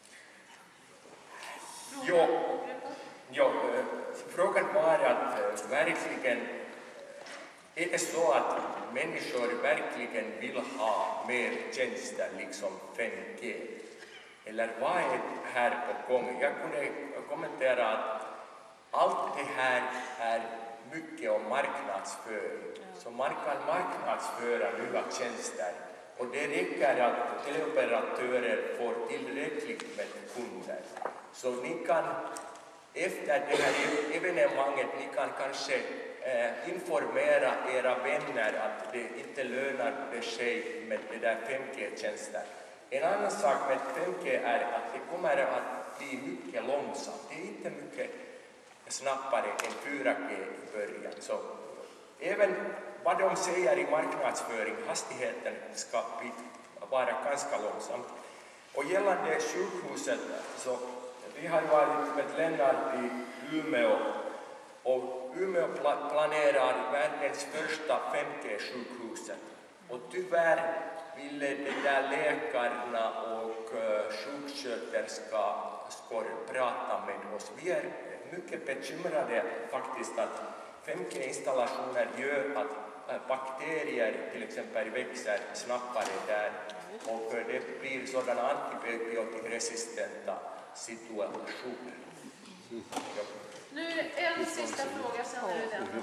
Ja, frågan var att verkligen, är det så att människor verkligen vill ha mer tjänster, liksom 5G? Eller vad är här på gång? Jag kunde kommentera att allt det här är mycket om marknadsföring. Så man kan marknadsföra nya tjänster, och det räcker att teleoperatörer får tillräckligt med kunder. Så ni kan efter det här evenemanget, ni kan kanske informera era vänner att det inte lönar sig med det där 5G-tjänster. En annan sak med 5G är att det kommer att bli mycket långsamt. Det är inte mycket snabbare än 4G i början. Så även vad de säger i marknadsföring, hastigheten ska vara ganska långsamt. Och gällande sjukhuset, så vi har varit med Lennart i Umeå, och Umeå planerar världens första 5G-sjukhuset. Och tyvärr ville de där läkarna och sjuksköterskor prata med oss. Vi är mycket bekymrade faktiskt att 5G-installationer gör att bakterier till exempel växer snabbare där, och det blir sådana antibiotikaresistenta situationer. Ja. Nu en sista fråga, sen är det den.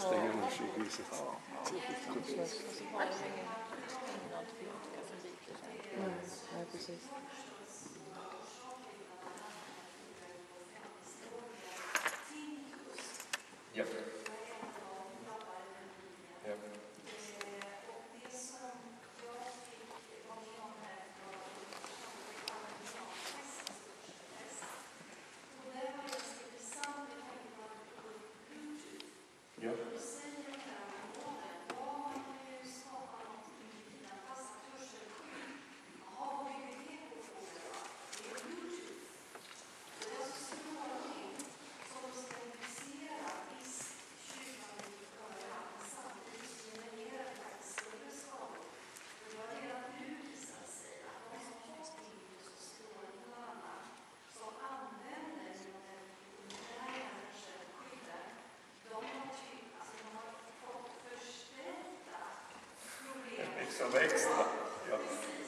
Precis. Ja. Ja. Ja. Som extra. Ja.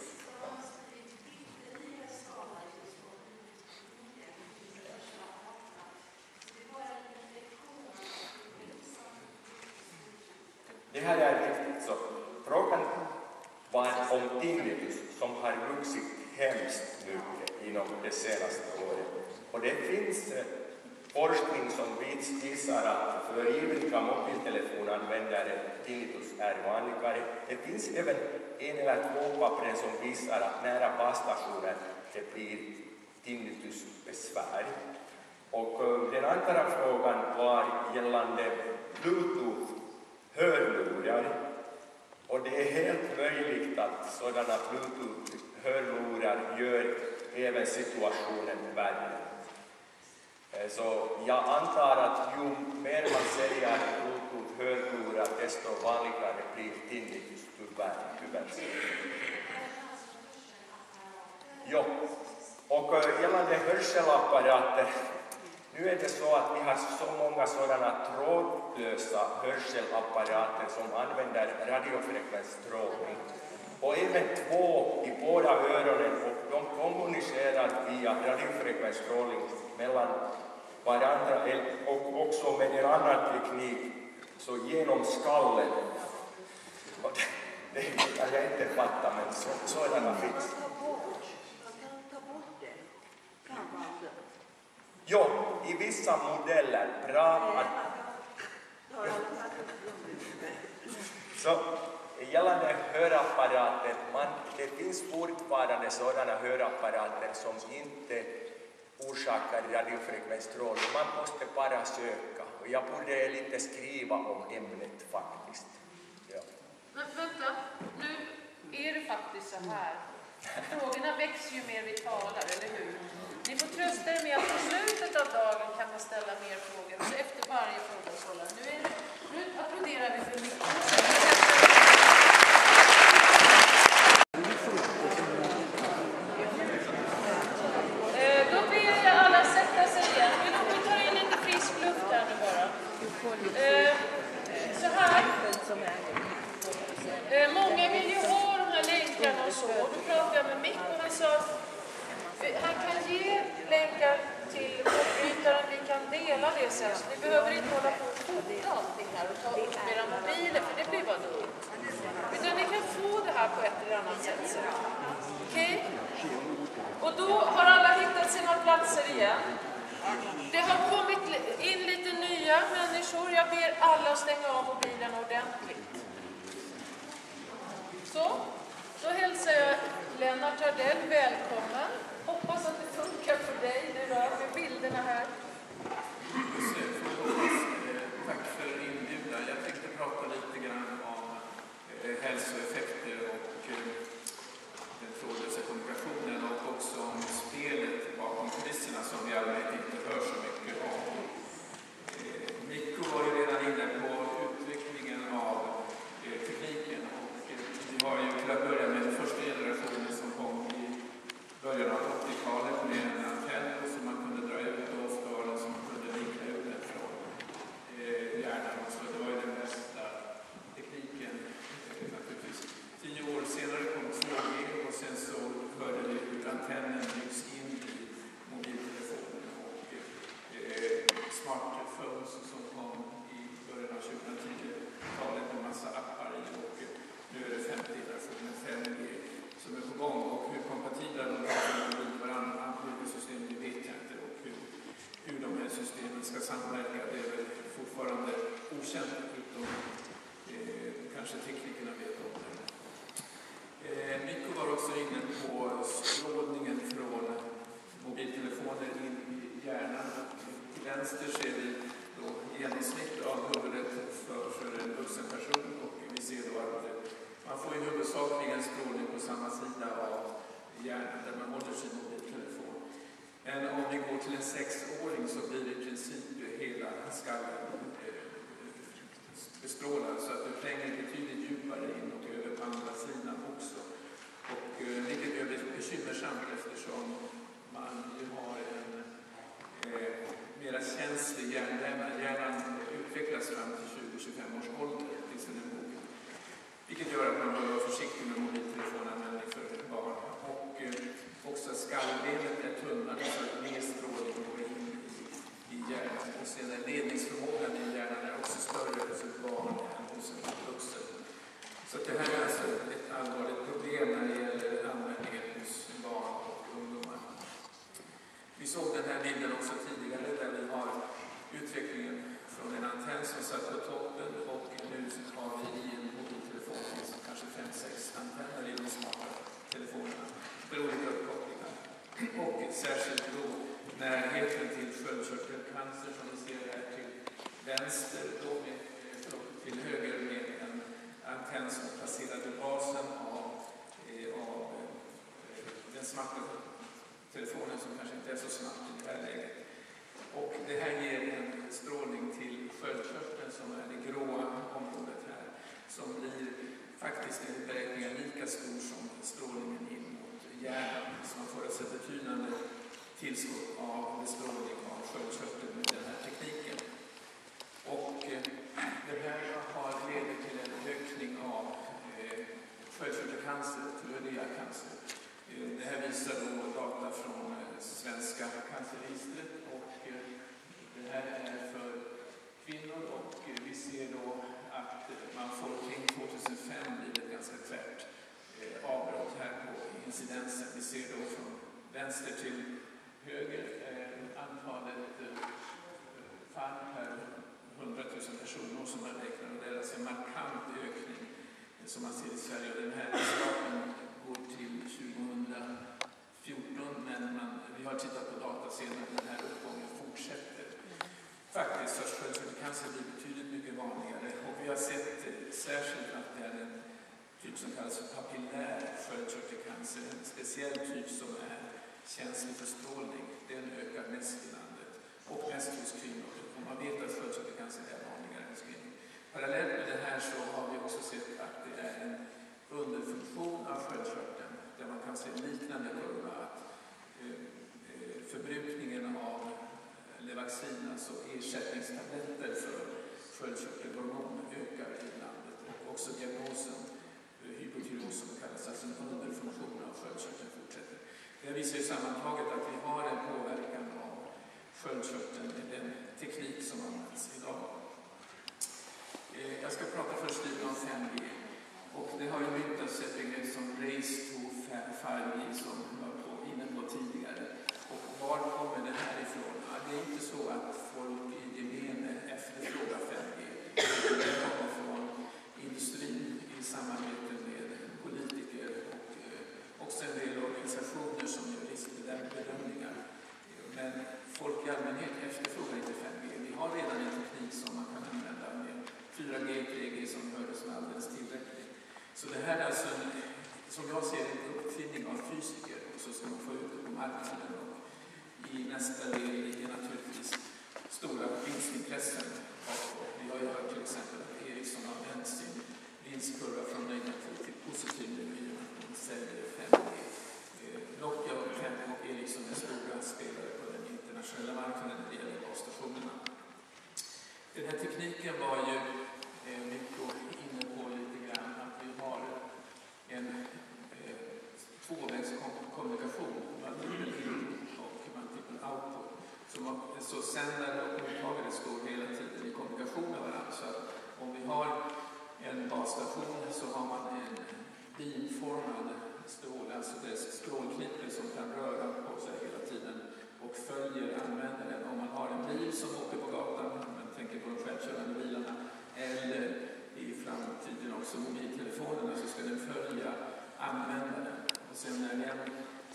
Det här är viktigt. Så frågan var om tinnitus som har vuxit hemskt mycket inom det senaste året. Och det finns forskning som visar att för ivriga mobiltelefonanvändare tinnitus är vanligare. Det finns även en eller två papper som visar att nära basstationer det blir tinnitusbesvär. Och den andra frågan var gällande Bluetooth-hörlurar. Och det är helt möjligt att sådana Bluetooth-hörlurar gör även situationen värre. Så jag antar att ju mer man säljer Bluetooth-hörlurar desto vanligare blir tinnitus tyvärr. Jo, och gällande hörselapparater, nu är det så att vi har så många sådana trådlösa hörselapparater som använder radiofrekvensstrålning. Och även två i båda öronen, och de kommunicerar via radiofrekvensstrålning mellan varandra och också med en annan teknik, så genom skallen. Och det kan jag inte fatta, men sådana finns. Jo, i vissa modeller. Bra att... Så gällande hörapparater, det finns fortfarande sådana hörapparater som inte orsakar radiofrekvensstrålning. Man måste bara söka. Och jag borde lite skriva om ämnet faktiskt. Ja. Men vänta, nu är det faktiskt så här. Frågorna växer ju mer vi talar, eller hur? Ni får trösta er med att på slutet av dagen kan man ställa mer frågor. Och så efter varje fråga så nu applåderar vi för mycket. Då ber jag alla sätta sig igen. Vi tar in lite frisk luft här nu bara. Så här. Många vill ju ha de här länkarna och så. Och då pratade jag med Mick och han sa att han kan ge länkar till uppbrytaren, vi kan dela det sen. Så ni behöver inte hålla på och fota allting här och ta upp era mobiler, för det blir bara dumt. Utan ni kan få det här på ett eller annat sätt. Okej? Och då har alla hittat sina platser igen. Det har kommit in lite nya människor. Jag ber alla att stänga av mobilen ordentligt. Så, då hälsar jag Lennart Hardell välkommen. Hoppas att det funkar för dig nu då, med bilderna här. som kom i början av 2010-talet med massa appar i, och nu är det 5G-versionen 5G som är på gång, och hur kompatibla de är med varandra, system, det vet jag inte, och hur de här systemen ska samverka, det är väl fortfarande okänt, utom kanske teknikerna vet om det. Mikko var också inne på strålningen från mobiltelefoner in i hjärnan. Till vänster ser vi då genomsnitt av huvudet för en vuxen person, och vi ser då att man får ju huvudsakligen strålning på samma sida av hjärnan där man håller sin mobiltelefon. Men om vi går till en 6-åring så blir det i princip hela skallen bestrålad, så att det tränger betydligt djupare in och över på andra sidan också. Och vilket är bekymmersamt, eftersom man ju har en mera känslig hjärnvävnad. Hjärnan utvecklas fram till 20-25 års ålder till sin mogen. Vilket gör att man bör vara försiktig med mobiltelefonanvändning för barn. Och också skallbenet är tunnare, så att mer strålning går in i hjärnan. Och sen är ledningsförmågan i hjärnan är också större hos ett barn än hos en vuxen. Så det här är alltså ett allvarligt problem när det gäller användningen hos barn och ungdomar. Vi såg den här bilden också tidigare, där vi har utvecklingen från en antenn som satt på toppen, och nu har vi i en mobiltelefon kanske 5-6 antenner i de smarta telefonerna för olika uppkopplingar. Och särskilt då närheten till sköldkörtelcancer, som vi ser här till vänster, då till höger med en antenn som är placerad i basen av den smarta telefonen, som kanske inte är så snabbt i det här läget. Och det här ger en strålning till sköldkörteln, som är det gråa området här, som blir faktiskt enligt beräkningar lika stor som strålningen in mot hjärnan. Så man får alltså betydande tillskott av bestrålning av sköldkörteln med den här tekniken. Och det här har lett till en ökning av sköldkörtelcancer, tiroideacancer. Det här visar då data från svenska cancerregistret, och det här är för kvinnor, och vi ser då att man får kring 2005 blir det ganska tvärt avbrott här på incidensen. Vi ser då från vänster till höger antalet fall per 100 000 personer som man räknar, och det är alltså en markant ökning som man ser i Sverige. Och den här staten går till 2014, men vi har tittat på data sedan att den här uppgången fortsätter. Faktiskt så sköldkörtelcancer blir betydligt mycket vanligare, och vi har sett särskilt att det är en typ som kallas för papillär sköldkörtelcancer, en speciell typ som är känslig för strålning. Den ökar mest i landet och mest hos kvinnor. Och man vet att sköldkörtelcancer är vanligare hos kvinnor. Parallellt med det här så har vi också sett att det är en underfunktion av sköldkörteln, där man kan se liknande kurva, att förbrukningen av Levaxin, alltså ersättningstabletter för sköldkörtelhormon, ökar i landet, och också diagnosen hypotyreos, som kallas, alltså en underfunktion av sköldkörteln, fortsätter. Det visar ju sammantaget att vi har en påverkan av sköldkörteln med den teknik som används idag. Jag ska prata först lite om 5G. Och det har ju myntats ett begrepp som Race to 5G, som jag var inne på tidigare. Och var kommer det här ifrån? Ja, det är inte så att folk i gemen efterfrågar 5G. Det kommer från industrin i samarbete med politiker och också en del organisationer som gör riskbedömningar. Men folk i allmänhet efterfrågar inte 5G. Vi har redan en teknik som man kan använda med 4G, 3G, som hördes med alldeles tillräckligt. Så det här är alltså, som jag ser det, en uppfinning av fysiker, och så ska man få ut det på marknaden. Och i nästa led ligger naturligtvis stora vinstintressen. Vi har ju hört till exempel att Ericsson har vänt sin vinstkurva från negativ till positiv nu i och säljer 5G. Nokia och Ericsson är stora spelare på den internationella marknaden när det gäller basstationerna. Den här tekniken var ju mycket inne på lite grann, att vi har en tvåvägskommunikation, multiple input och multiple output. Så sändare och mottagare står hela tiden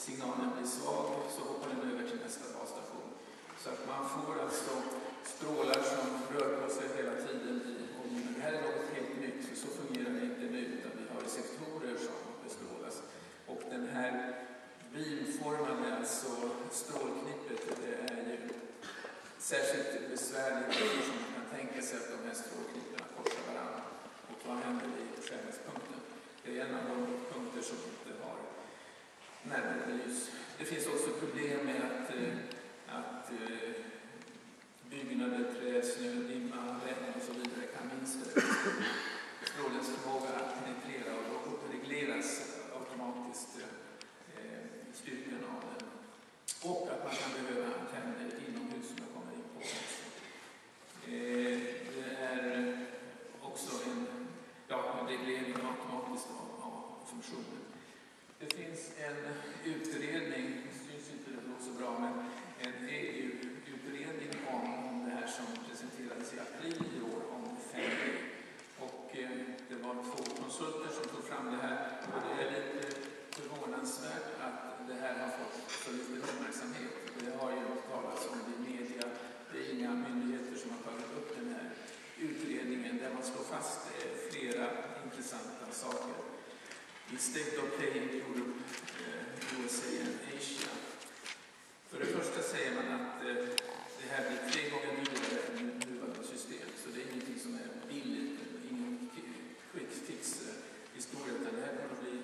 signalen blir svag så hoppar den över till nästa basstation. Så att man får alltså strålar som rör på sig hela tiden i omgivningen. Det här är något helt nytt, för så fungerar det inte nu, utan vi har sektorer som bestrålas. Och den här bilformade, alltså strålknippet, det är ju särskilt besvärligt eftersom man kan tänka sig att de här strålknipporna korsar varandra. Och vad händer vid skärningspunkten? Det är en av de punkter som inte har närmare belys. Det finns också problem med att byggnader, träd, snö, dimma, regn och så vidare kan minska strålens förmåga att penetrera och då regleras automatiskt styrkan av den. Och att man kan behöva antenner inomhus som jag kommer in på också. Det är också en reglering automatiskt av funktionen. Det finns en utredning, det syns inte det så bra, men en EU-utredning om det här som presenterades i april i år om 5G. Och det var 2 konsulter som tog fram det här och det är lite förvånansvärt att det här har fått så lite uppmärksamhet. Det har ju talats om det i media. Det är inga myndigheter som har tagit upp den här utredningen där man slår fast flera intressanta saker. I State of Play in Europe, USA and Asia. För det första säger man att det här blir 3 gånger dyrare än nuvarande system. Så det är ingenting som är billigt, ingen quick fix historia, utan det här kommer att bli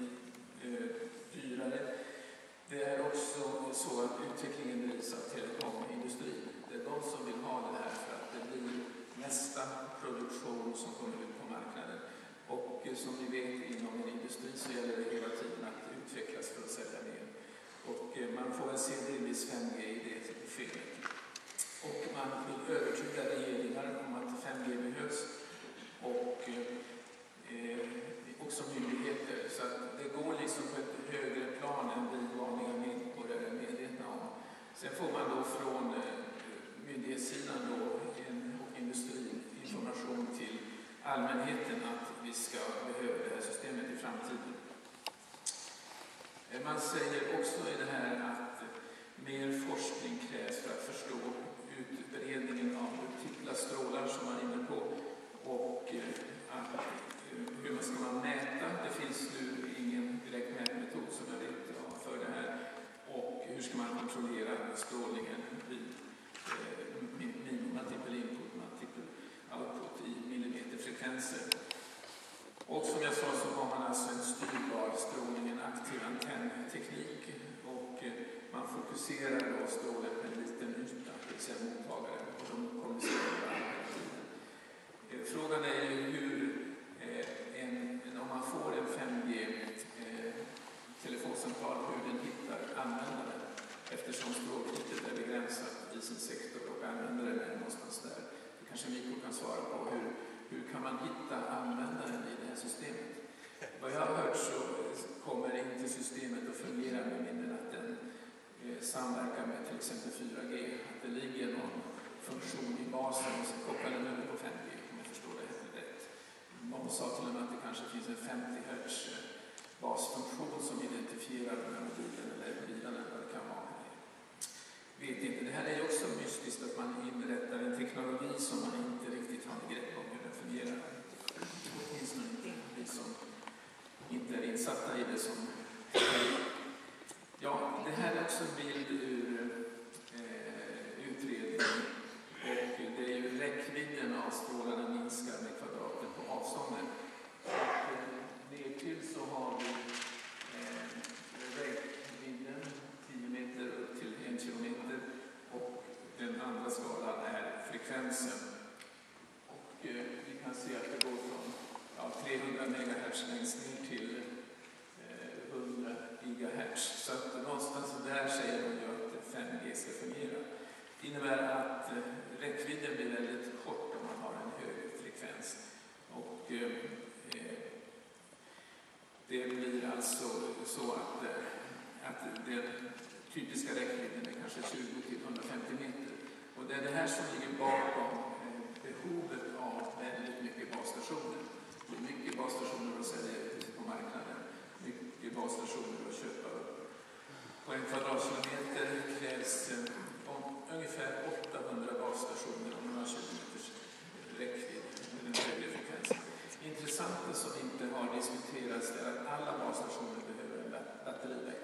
dyrare. Det är också så att utvecklingen drivs av telekomindustrin. Det är de som vill ha det här för att det blir nästa produktion som kommer ut på marknaden. Och som ni vet inom en industri så gäller det hela tiden att utvecklas för att sälja mer. Och man får väl se delvis 5G i det felet. Och man vill övertyga regeringar om att 5G behövs och också myndigheter. Så att det går liksom på ett högre plan än vi vanliga medborgare är medvetna om. Sen får man då från myndighetssidan då, och industrin information till allmänheten att vi ska behöva det här systemet i framtiden. Man säger också i det här att mer forskning krävs för att förstå utbredningen av multipla strålar som man är inne på och att hur man ska mäta. Det finns nu ingen direkt mätmetod som jag vet för det här. Och hur ska man kontrollera strålningen vid multiple input, multiple output i millimeterfrekvenser. Och som jag sa så har man alltså en styrbar strålning, en aktiv antennteknik och man fokuserar då strålen med en liten yta, det vill säga mottagare, och de kommunicerar varandra hela tiden. Frågan är ju hur om man får en 5G-telefonsamtal, hur den hittar användaren, eftersom strålkritet är begränsat i sin sektor och användaren är någonstans där. Det kanske Mikko kan svara på. Hur kan man hitta användaren i det här systemet? Vad jag har hört så kommer inte systemet att fungera med mindre att den samverkar med till exempel 4G. Att det ligger någon funktion i basen och så kopplar den över på 5G, om jag förstår det rätt. Någon sa till och med att det kanske finns en 50 Hz basfunktion som identifierar den här mobilen eller bilen eller vad det kan vara. Vet inte. Det här är ju också mystiskt att man inrättar en teknologi som man inte riktigt har grepp om hur den fungerar. Åtminstone inte vi som inte är insatta i det som... Ja, det här är också en bild ur utredningen. Och det är ju räckvidden av strålarna minskar med kvadraten på avståndet. Ner till så har vi räckvidden 10 meter upp till 1 kilometer och den andra skalan är frekvensen. Och vi kan se att det går från 300 MHz längst ner till 100 GHz. Så att någonstans där säger man ju att 5G ska fungera. Det innebär att räckvidden blir väldigt kort om man har en hög frekvens. Och det blir alltså så att den typiska räckvidden är kanske 20 till 150 meter. Och det är det här som ligger bakom behovet av väldigt mycket basstationer. Det är mycket basstationer att sälja ut på marknaden. Mycket basstationer att köpa upp. På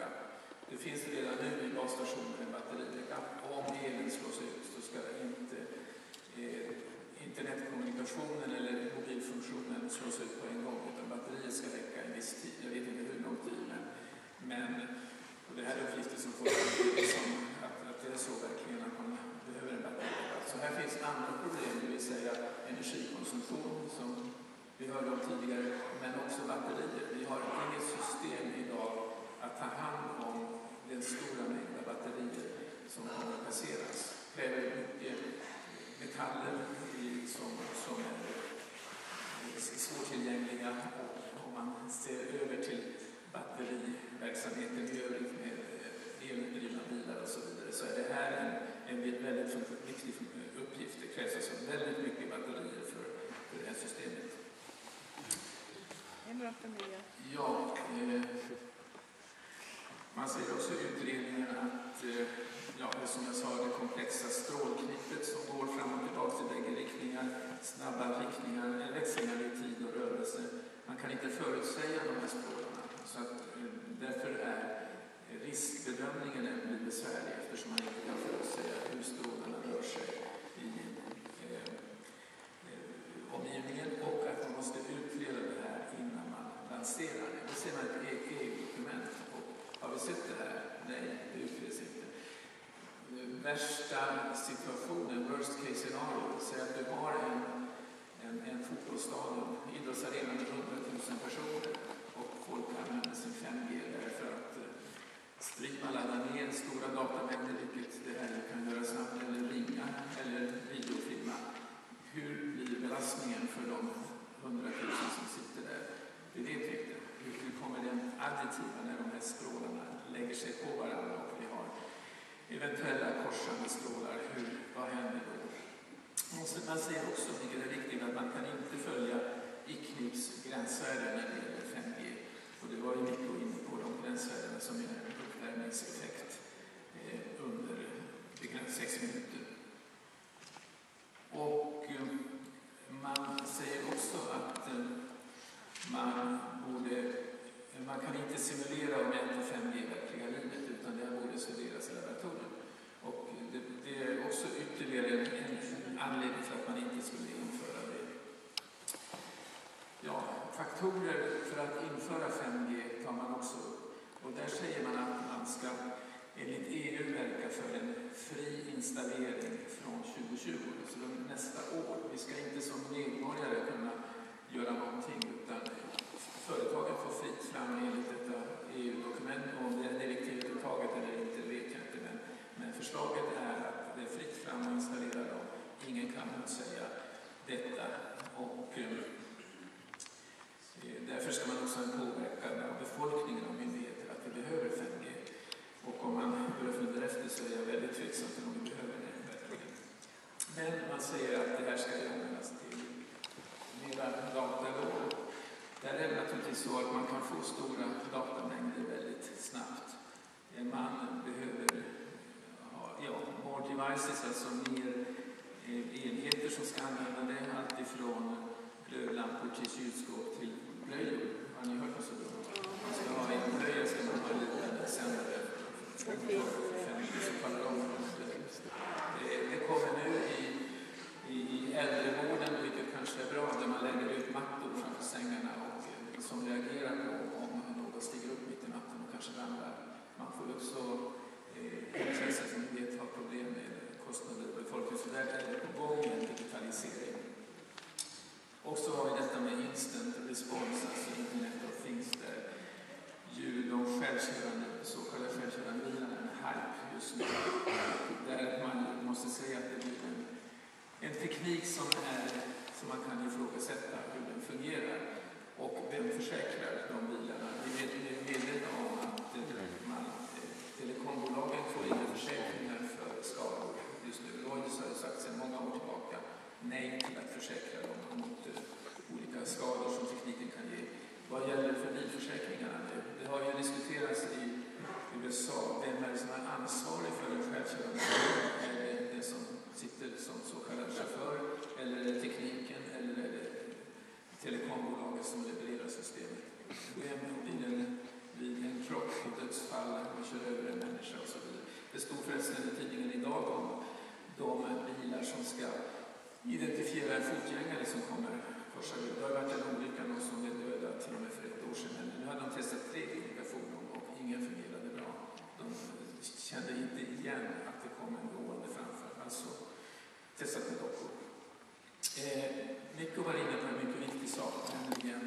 backup. Det finns redan nu i basstationer en batteribackup. Om elen slås ut så ska inte internetkommunikationen eller mobilfunktionen slås ut på en gång, utan batteriet ska räcka en viss tid. Jag vet inte hur lång tid, men och det här är uppgifter som får som att det är så verkligen att man behöver en batteribackup. Så här finns andra problem, det vill säga energikonsumtion som vi hörde om tidigare, men också batterier. Vi har inget system idag att ta hand om den stora mängden batterier som kommer att passeras. Det kräver mycket metaller som är svårtillgängliga, och om man ser över till batteriverksamheten i övrigt med eldrivna bilar och så vidare, så är det här en väldigt viktig uppgift. Det krävs alltså väldigt mycket batterier för det här systemet. Ja, man säger också i utredningen att, som jag sa, det komplexa strålknippet som går fram och tillbaka till bägge riktningar, snabba riktningar, växlingar i tid och rörelse. Man kan inte förutsäga de här strålarna, så att därför är riskbedömningen blir besvärlig, eftersom man inte kan förutsäga hur strålarna rör sig i omgivningen, och att man måste utreda det här innan man lanserar det. Det ser man ett EU-dokument på. Har vi sett det här? Nej, det utreds inte. Värsta situationen, worst case scenario, säger att du har en fotbollsstadion, idrottsarena med 100 000 personer, och folk använder sin 5G därför att streama, ladda ner stora datamängder, vilket det här kan göra snabbt, eller ringa eller videofilma. Hur blir belastningen för de 100 000 som sitter där? Det vet vi inte. Hur kommer den additiva när de här strålarna lägger sig på varandra och vi har eventuella korsande strålar? Vad händer då? Man säger också, vilket är viktigt, att man kan inte följa ICNIRPs gränsvärden när det gäller 5G. Och det var ju mycket inne på de gränsvärdena som är en uppvärmningseffekt under 6 minuter. Och man säger också att man kan inte simulera och mäta 5G i verkliga livet, utan det borde studeras i laboratorium. Och det är också ytterligare en anledning för att man inte skulle införa det. Ja, faktorer för att införa 5G tar man också upp. Och där säger man att man ska enligt EU verka för en fri installering från 2020, så nästa år. Vi ska inte som medborgare kunna göra någonting, utan företagen får fritt fram enligt detta EU-dokument. Och om det är direktivet taget eller inte vet jag inte, men förslaget är att det är fritt fram att installera dem. Ingen kan motsäga detta, och därför ska man också ha en påverkan av befolkningen och myndigheter att vi behöver 5G. Och om man börjar fundera efter så är jag väldigt tveksam till om vi behöver det verkligen. Men man säger att det här ska användas till mera data då. Där är det naturligtvis så att man kan få stora datamängder väldigt snabbt. Man behöver more devices, alltså mer enheter som ska använda det. Allt ifrån glödlampor till kylskåp till blöjor. Har ni hört det så bra? Man ska ha en blöja, ska man ha en liten sändare som faller om. Det kommer nu i äldrevården, vilket kanske är bra, där man lägger ut mattor framför sängarna och som reagerar på om någon stiger upp mitt i natten och kanske ramlar. Man får också hälsovårdsmyndighet har problem med kostnader på befolkningen, så där är det på gång med digitalisering. Och så har vi detta med instant response, alltså Internet of Things, där ju de så kallade självkörande bilarna är en hype just nu. Där man måste säga att det blir en teknik som man kan ifrågasätta hur den fungerar. Och vem försäkrar de bilarna? Vi är medvetna om att telekombolagen får inga försäkringar för skador just nu. Lloyds har sagt sedan många år tillbaka nej till att försäkra dem mot olika skador som tekniken kan ge. Vad gäller för bilförsäkringarna? Det har ju diskuterats i USA. Vem är det som är ansvarig för den självkörande bilen? Är det den som sitter som så kallad chaufför? Eller är det tekniken? Eller är det telekombolaget som levererar systemet? Vem vid en krock och dödsfall diskutera en fotgängare som kommer korsa. Det har varit en olycka, någon som blev dödad till och med för ett år sedan. Men nu hade de testat 3 olika fordon och ingen fungerade bra. De kände inte igen att det kom en gående framför. Alltså testat med dockor. Mikko var inne på en mycket viktig sak, nämligen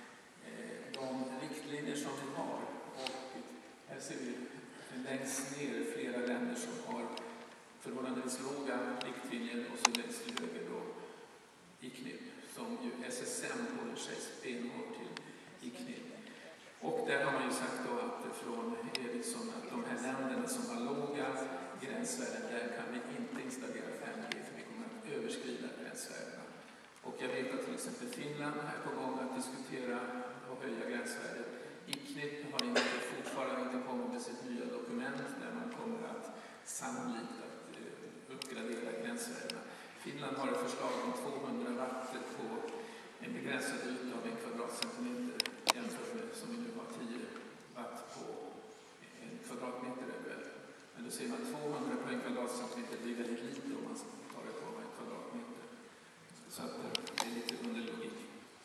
de riktlinjer som vi har. Och här ser vi längst ner flera länder som har förhållandevis låga riktlinjer och så längst till höger då ICNIRP, som ju SSM håller sig stenhårt till ICNIRP. Och där har man ju sagt då att från Ericsson att de här länderna som har låga gränsvärden, där kan vi inte installera 5G för vi kommer att överskrida gränsvärdena. Och jag vet att till exempel Finland är på gång att diskutera och höja gränsvärdet. ICNIRP har fortfarande inte kommit med sitt nya dokument där man kommer att sannolikt att uppgradera gränsvärdena. Finland har ett förslag om 200 watt på en begränsad yta av 1 kvadratcentimeter jämfört med som vi nu har 10 watt på en kvadratmeter. Men då ser man 200 på en kvadratcentimeter, det är väldigt lite om man tar det på en kvadratmeter. Så att det är lite underlogik.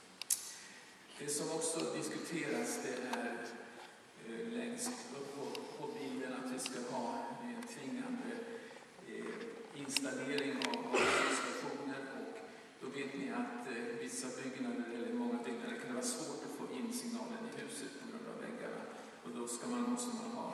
Det som också diskuteras det är längst upp på bilden att vi ska ha en tvingande installering av stationer, och då vet ni att vissa byggnader eller många byggnader kan vara svårt att få in signalen i huset på grund av väggarna, och då måste man ha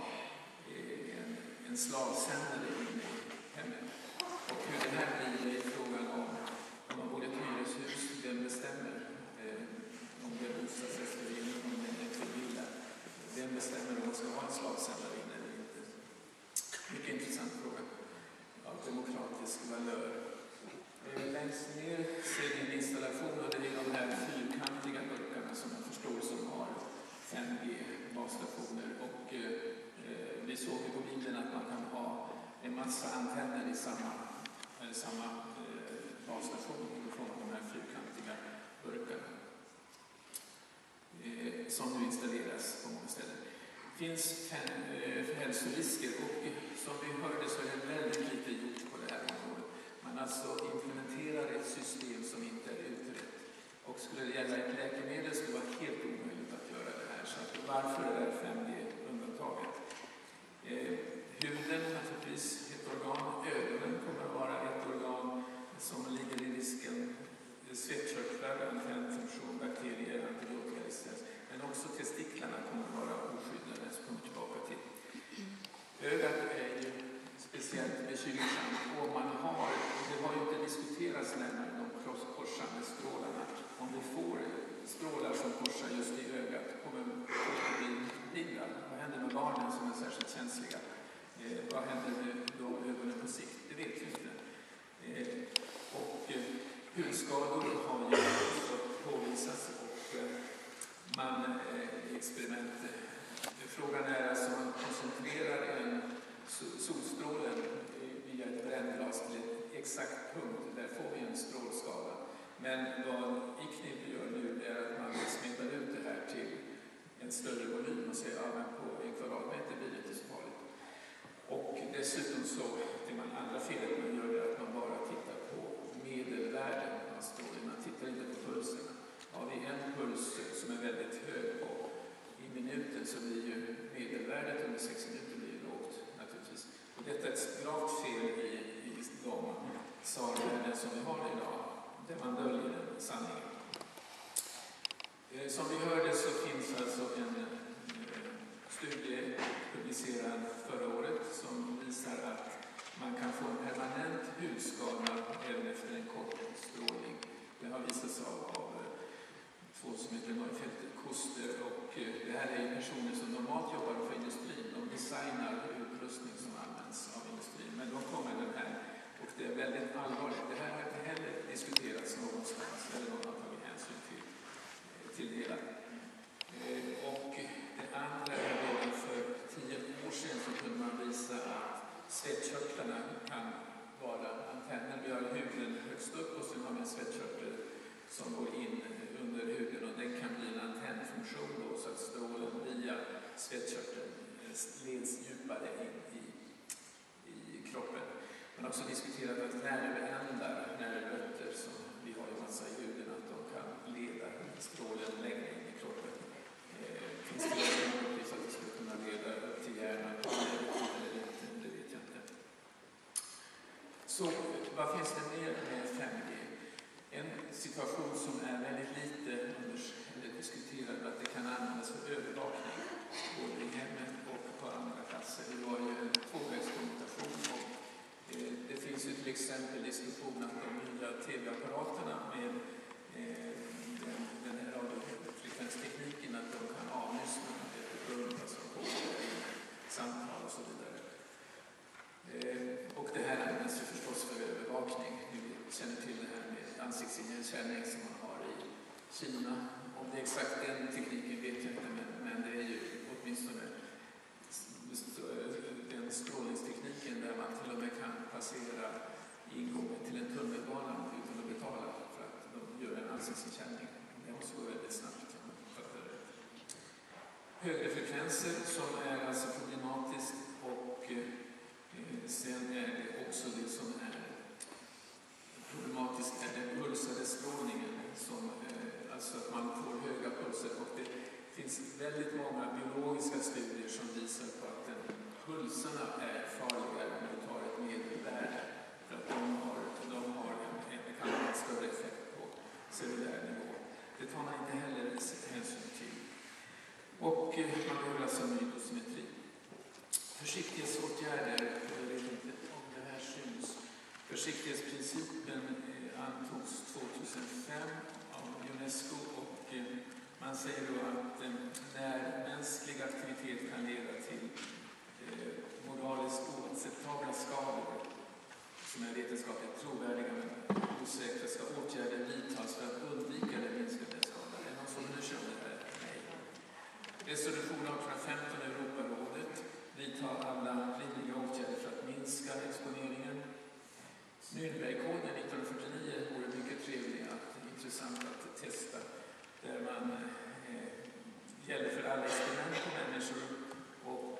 en slavsändare in i hemmet. Och hur det här blir är frågan om man bor i ett hyreshus, vem bestämmer om det är bostadsrättsförening, om det är en villa, vem bestämmer om man ska ha en slavsändare in eller inte. Mycket intressant fråga av demokratisk valör. Längst ner ser vi en installation, och det är de här fyrkantiga burkarna som jag förstår som har 5G-basstationer. Och vi såg på bilden att man kan ha en massa antenner i samma basstation från de här fyrkantiga burkarna som nu installeras på många ställen. Det finns hälsorisker, och som vi hörde så är det väldigt lite gjort på det här området. Man alltså implementerar ett system som inte är utrett. Och skulle det gälla ett läkemedel skulle det vara helt omöjligt att göra det här. Så att varför är det 5G-undantaget? Huden naturligtvis ett organ, ögonen kommer att vara ett organ som ligger i risken, svettkörtlar, antennfunktion, bakterier, antibiotikaresistens, men också testiklarna kommer att vara oskyddade, som kommer tillbaka till. Ögat är ju speciellt bekymmersamt, och det har ju inte diskuterats närmare de korsande strålarna. Om vi får strålar som korsar just i ögat kommer det bli blinda. Vad händer med barnen som är särskilt känsliga? Vad händer med då ögonen på sikt? Det vet vi inte. Och hudskador har ju också påvisats, och man experiment. Frågan är alltså om man koncentrerar en solstråle via ett brännglas till en exakt punkt. Där får vi en strålskada. Men vad ICNIRP gör nu är att man smittar ut det här till en större volym och säger att på 1 kvadratmeter blir det inte så farligt. Och dessutom så, det man andra felet man gör är att man bara tittar på medelvärden av strålen. Man tittar inte på pulserna. Har vi en puls som är väldigt hög på i minuten så blir ju medelvärdet under 6 minuter blir lågt naturligtvis. Och detta är ett gravt fel i de SAR-värden som vi har idag, där man döljer den sanningen. Som vi hörde så finns alltså en studie publicerad förra året som visar att man kan få en permanent hudskada även efter en kort strålning. Det har visats av två som heter Neufeld Koster, och det här är personer som normalt jobbar för industrin. De designar utrustning som används av industrin, men de kommer den här, och det är väldigt allvarligt. Det här har inte heller diskuterats någonstans eller någon har tagit hänsyn till det hela. Och det andra är redan för 10 år sedan så kunde man visa att svettkörtlarna kan vara antenner. Vi har huden högst upp och sen har vi en svettkörtel som går in under huden, och den kan bli en antennfunktion då, så att strålen via svettkörteln leds djupare in i kroppen. Man har också diskuterat att nervändar, nervrötter som vi har Så vad finns det mer med 5G? En situation som är väldigt lite diskuterad att det kan användas för övervakning både i hemmet och på andra platser. Det var ju en tvåvägskommunikation och det finns ju till exempel diskussion om de nya tv-apparaterna med den här radiofrekvenstekniken att de kan avlyssna ett rum som pågår i samtal och så vidare. Och det här används ju förstås för övervakning. Ni känner till det här med ansiktsigenkänning som man har i Kina. Om det är exakt den tekniken vet jag inte, men det är ju åtminstone den strålningstekniken där man till och med kan passera ingången till en tunnelbana utan att betala för att de gör en ansiktsigenkänning. Det måste gå väldigt snabbt. Högre frekvenser som är alltså problematiskt och sen är det också det som är problematiskt är den pulsade strålningen som alltså att man får höga pulser och det finns väldigt många biologiska studier som visar på att pulserna är farligare om du tar ett medelvärde för att de kan ha en större effekt på cellulär nivå. Det tar man inte heller hänsyn till. Och man behöver alltså ny dosimetri. Försiktighetsåtgärder, jag vet inte om det här syns. Försiktighetsprincipen antogs 2005 av UNESCO och man säger då att när mänsklig aktivitet kan leda till moraliskt oacceptabla skador som är vetenskapligt trovärdiga men osäkra ska åtgärder vidtas för att undvika den minskade skadan. Är någon som nu känner det här? Nej. Resolution 1815 Europarådet vidtar alla rimliga åtgärder för att minska exponeringen. Nürnbergkoden 1949 vore mycket trevlig intressant att testa där man gäller för alla experiment på människor och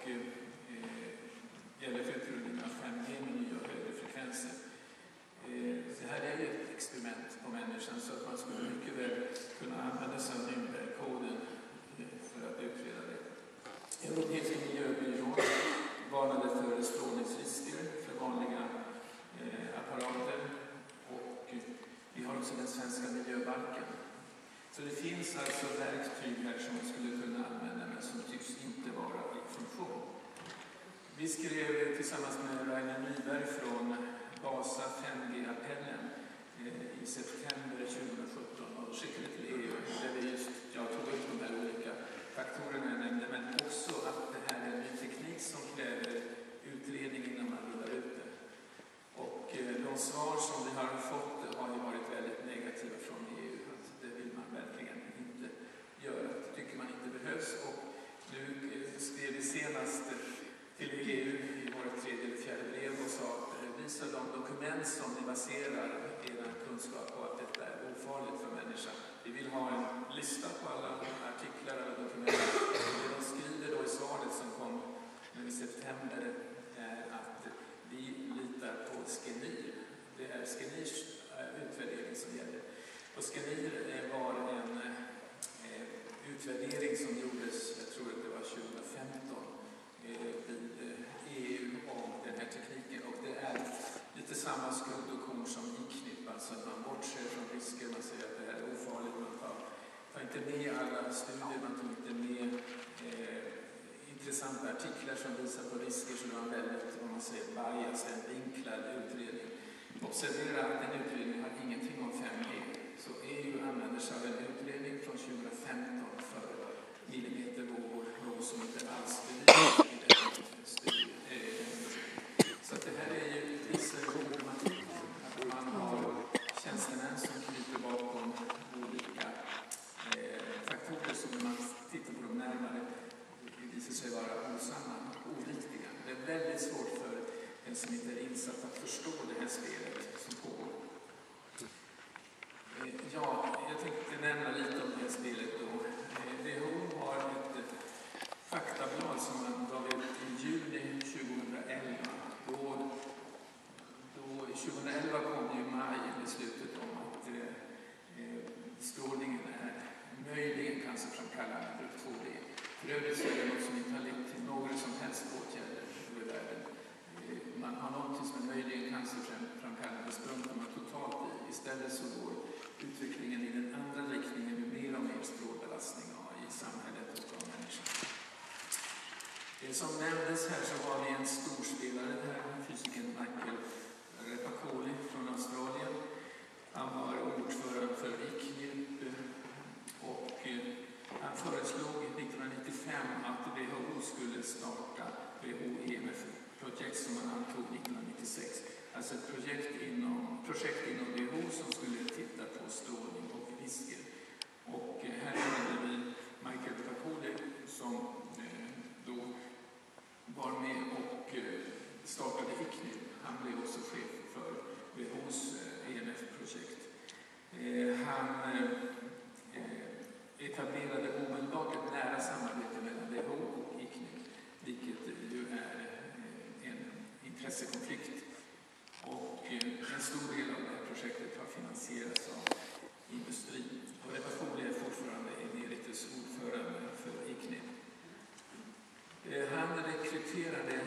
gäller för utrullning av 5G med nya och högre frekvenser. Det här är ett experiment på människan så att man skulle mycket väl kunna använda sig av Nürnbergkoden för att utreda det. Europeiska miljöbyrån varnade för strålningsrisker för vanliga apparater och vi har också den svenska miljöbalken. Så det finns alltså verktyg här som man skulle kunna använda men som tycks inte vara i funktion. Vi skrev tillsammans med Rainer Nyberg från BASA 5G-appellen i september 2017 och skickade till EU där vi just, jag tog upp de här olika faktorerna jag nämnde men också att det här är en ny teknik som kräver utredning innan man rullar ut det. Och de svar som vi har fått har ju varit väldigt negativa från EU. Att det vill man verkligen inte göra. Det tycker man inte behövs. Och nu skrev vi senast till EU i vårt 3:e eller 4:e brev och sa att visa de dokument som ni baserar er kunskap på att detta är ofarligt för människan. Vi vill ha en lista på alla artiklar och dokument. Det de skriver då i svaret som kom nu i september är att vi litar på Skenir. Det är Skenirs utvärdering som gäller. Och Skenir var en utvärdering som gjordes, jag tror att det var 2015, vid EU om den här tekniken. Och det är lite samma skuld och korn som IKNIP, alltså att man bortser från risker, man säger att det här är ofarligt, man tar inte med alla studier, man tar inte med intressanta artiklar som visar på risker, så det var en väldigt, om man säger bias, en vinklad utredning. Observera att den utredningen har ingenting om 5G, så EU använder sig av en utredning från 2015 för millimetervågor, något som inte alls bevisas i den studien. Så att det här är ju vissa problematik, att man har tjänstemän som kryper bakom olika faktorer som man tittar på dem närmare visar sig vara osanna och oriktiga. Det är väldigt svårt för den som inte är insatt att förstå det här spelet som pågår. Ja, jag tänkte nämna lite om det här spelet då. WHO har ett faktablad som man gav ut i juni 2011. Då 2011 kom ju maj beslutet om att strålningen är möjligen cancerframkallande grupp 2B. För övrigt så är det något som inte har lett till några som helst åtgärder i världen. man har någonting som är möjligen cancerframkallande struntar man totalt i. Istället så går utvecklingen i den andra riktningen med mer och mer strålbelastning i samhället och av människan. Som nämndes här så har vi en storspelare, den här fysikern Michael Repakoli från Australien. Han var ordförande för ICNIRP och han föreslog 1995 att WHO skulle starta WHO-EMF-projekt som man antog 1996. Alltså ett projekt inom WHO som skulle titta på strålning och risker. Och här hade vi Michael Repakoli som då var med och startade ICNIRP. Han blev också chef för WHO:s EMF-projekt. Han etablerade omedelbart ett nära samarbete mellan WHO och ICNIRP, vilket ju är en intressekonflikt. Och en stor del av det här projektet har finansierats av industrin. Och Repakoli är fortfarande emeritus ordförande för ICNIRP. Han rekryterade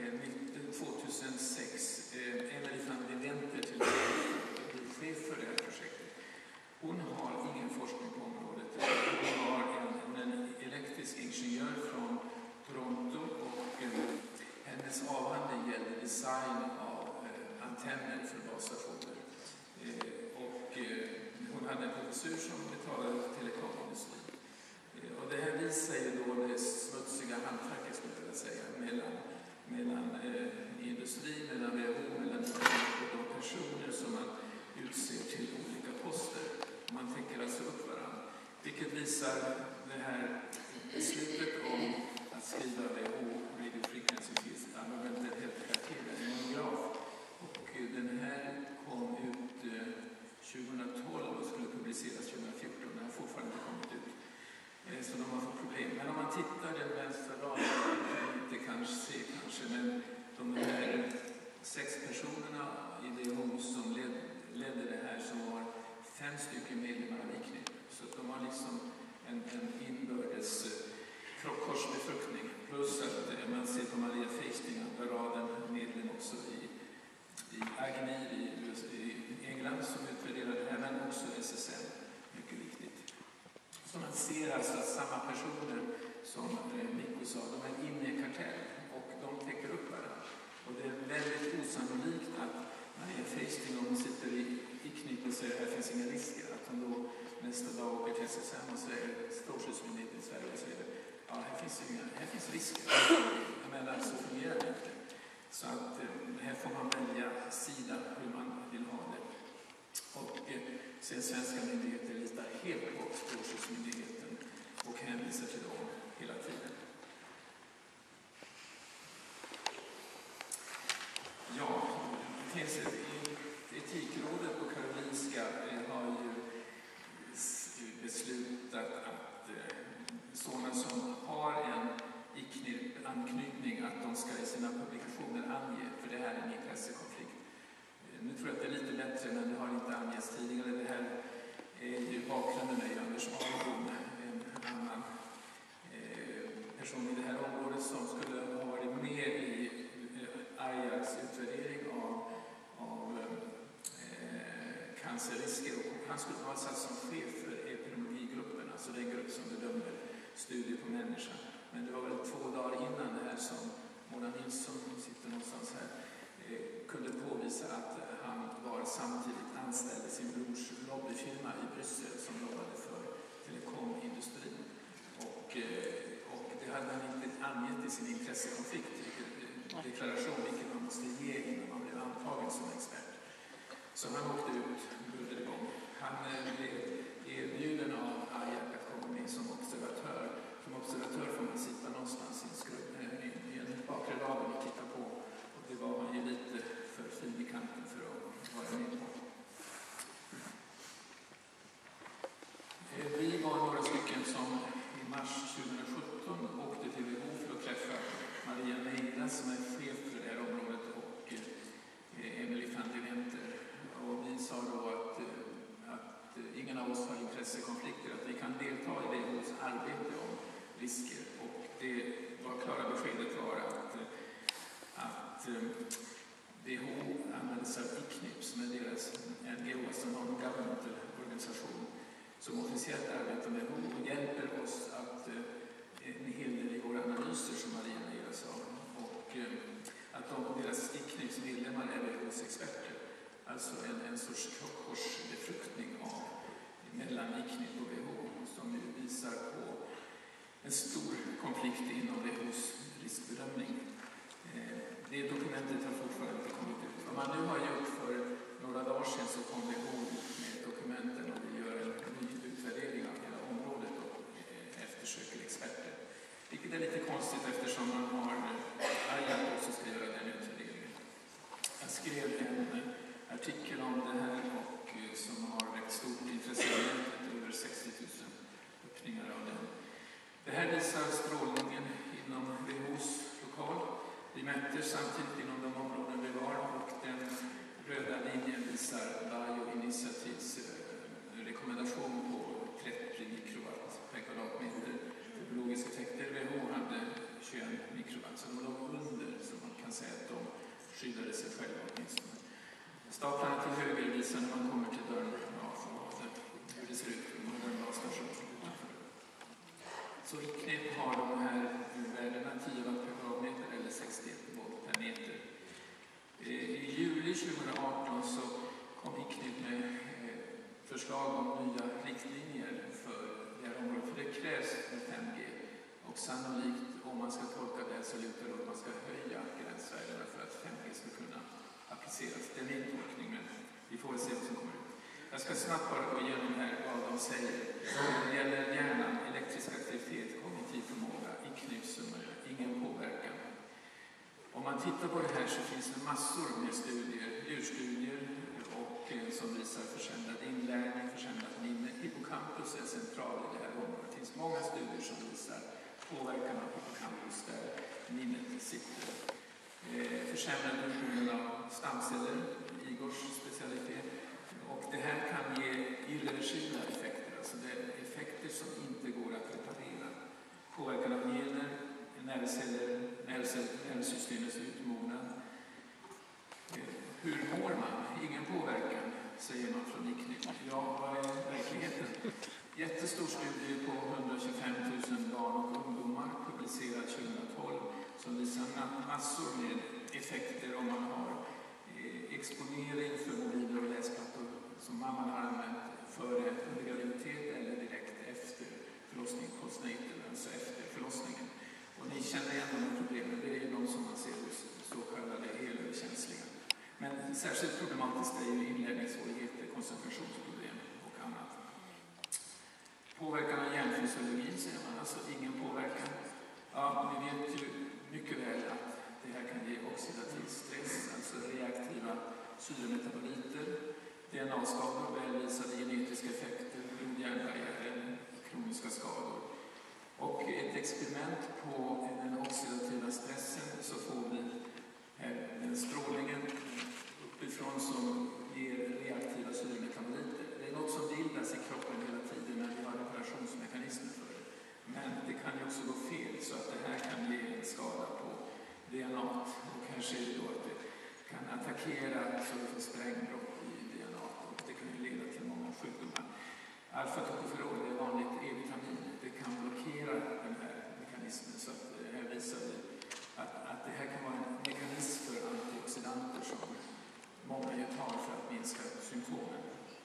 2006 Emily van de Wenter till att bli chef för det här projektet. Hon har ingen forskning på området. Hon är en elektrisk ingenjör från Toronto och hennes avhandling gäller design av antenner för basstationer. Och hon hade en professur som betalade telekomindustrin. Och det här visar ju då det smutsiga hantverket, skulle jag vilja säga, mellan industrin, mellan WHO, mellan de personer som man utser till olika poster. Man tänker alltså upp varandra. Vilket visar det här beslutet om att skriva WHO, Radio Frequency Field, använder ett helt kvarter, en monograf. Och den här kom ut 2012 och skulle publiceras 2014. Den har fortfarande inte kommit ut. Så de har fått problem. Men om man tittar den vänstra raden, inte kanske se kanske, men de här 6 personerna i WHO som ledde det här, som var 5 stycken medlemmar av ICNIRP. Så de har liksom en inbördes korsbefruktning. Plus att man ser på Maria Feisting, andra raden, medlem också i Agni i England som utvärderar det här, men också SSM, mycket viktigt. Så man ser alltså att samma personer som Mikko sa, de är inne i en kartell och de täcker upp varandra. Och det är väldigt osannolikt att Maria Feisting, om hon sitter i ICNIRP och säger att här finns inga risker, att hon då nästa dag åker till SSM och säger, Strålskyddsmyndigheten i Sverige och säger, ja, här finns risker. Jag menar, så fungerar det inte. Så att här får man välja sida hur man vill ha det. Och sen svenska myndigheter litar helt på Strålskyddsmyndigheten och hänvisar till dem hela tiden. Ja, det finns Etikrådet på Karolinska har ju beslutat att sådana som har en ICNIRP-anknytning, att de ska i sina publikationer ange, för det här är en intressekonflikt. Nu tror jag att det är lite bättre, men det har inte angetts tidigare. Det här är ju bakgrunden är Anders Ahlbom, en annan person i det här området som skulle ha varit med i IARCs utvärdering av cancerrisker. Och han skulle ha satt som chef för epidemiologigruppen, alltså den grupp som bedömer studier på människan. Men det var väl 2 dagar innan det här som Mona Nilsson, som sitter någonstans här, kunde påvisa att han var samtidigt anställd i sin brors lobbyfirma i Bryssel som jobbade för telekomindustrin. Och det hade han inte angett i sin intressekonflikt, deklaration, vilket man måste ge innan man blev antagen som expert. Så han åkte ut, bullrade igång. Han blev erbjuden av IARC att komma med som observatör. Som observatör får man sitta någonstans i en bakre raden och titta på. Och det var man ju lite för fin i kanten för att vara med på. Vi var några stycken som i mars 2017 åkte till WHO för att träffa Maria Meira som är chef för det här området och Emily van de Wenter. Och vi sa då att ingen av oss har intressekonflikter, att vi kan delta i WHO:s arbete om risker. Och det var klara beskedet var att WHO använder sig av ICNIP som är deras NGO, som har en governmental organisation som officiellt arbetar med WHO och hjälper oss att en hel del i våra analyser som Maria Nera sa. Och att deras ICNIP-medlemmar är WHOs experter. Alltså en sorts korsbefruktning mellan ICNIP och WHO som visar på en stor konflikt inom WHOs riskbedömning. Det dokumentet har fortfarande inte kommit ut. Vad man nu har gjort för några dagar sedan så kom WHO med dokumenten och vi gör en ny utvärdering av hela området och eftersöker experter. Vilket är lite konstigt eftersom man har Arjat också ska göra den utvärderingen. Jag skrev en artikel om det här och som har väckt stort intresse, över 60 000 öppningar av den. Det här visar strålningen inom WHOs lokal. Vi mätte samtidigt inom de områden vi var och den röda linjen visar Bioinitiatives rekommendation på 30 mikrowatt per kvadratmeter biologiska effekter. WHO hade 21 mikrowatt, så de låg under, så man kan säga att de skyddade sig själva åtminstone. Staplarna till höger visar när man kommer till dörren hur det ser ut på en basstation utanför. Så ICNIP har de här värdena 10 watt per kvadratmeter eller 61 watt per meter. I juli 2018 så kom ICNIP med förslag om nya riktlinjer för det här området. För det krävs med 5G och sannolikt om man ska tolka det så lutar det att man ska höja gränsvärdena för att 5G ska kunna appliceras. Det är min tolkning, men vi får väl se vad som kommer ut. Jag ska snabbt bara gå igenom här vad de säger. Det gäller hjärnan, elektrisk aktivitet, kognitiv förmåga, ICNIP-summor, ingen påverkan. Om man tittar på det här så finns det massor med studier, djurstudier och som visar försämrad inlärning, försämrat minne. Hippocampus är central i det här området. Det finns många studier som visar påverkan av hippocampus där minnet sitter. Försämrad funktion av stamceller, Igors specialitet. Och det här kan ge irreversibla effekter, alltså det är effekter som inte går att reparera. Påverkan av gener, nervceller, nervsystemets utmognad. Hur mår man? Ingen påverkan, säger man från ICNIP. Ja, vad är verkligheten? Jättestor studie på 125 000 barn och ungdomar, publicerad 2012, som visar massor med effekter om man har exponering för mobiler och läsplattor som mamman har använt före under graviditet eller direkt efter förlossningen, postnatal, alltså efter förlossningen. Och ni känner igen de här problemen, det är ju de som man ser hos så kallade elöverkänsliga. Men särskilt problematiskt är ju inlärningssvårigheter, koncentrationsproblem och annat. Påverkan av hjärnfysiologin säger man, alltså ingen påverkan. Ja, ni vet ju mycket väl att det här kan ge oxidativ stress, alltså reaktiva syremetaboliter, DNA-skador, välvisade genetiska effekter, blod-hjärnbarriären, kroniska skador. Och ett experiment på den oxidativa stressen så får vi den strålningen uppifrån som ger reaktiva syremetaboliter. Det är något som bildas i kroppen hela tiden när vi har reparationsmekanismer för det. Men det kan ju också gå fel så att det här kan ge en skada på DNA och kanske då att det kan attackera så det får sprängbrott i DNA och det kan ju leda till många sjukdomar. Alfa-tocopherol är vanligt E-vitamin. Det kan blockera den här mekanismen så att här visar vi att det här kan vara en mekanism för antioxidanter som många ju tar för att minska symptomen.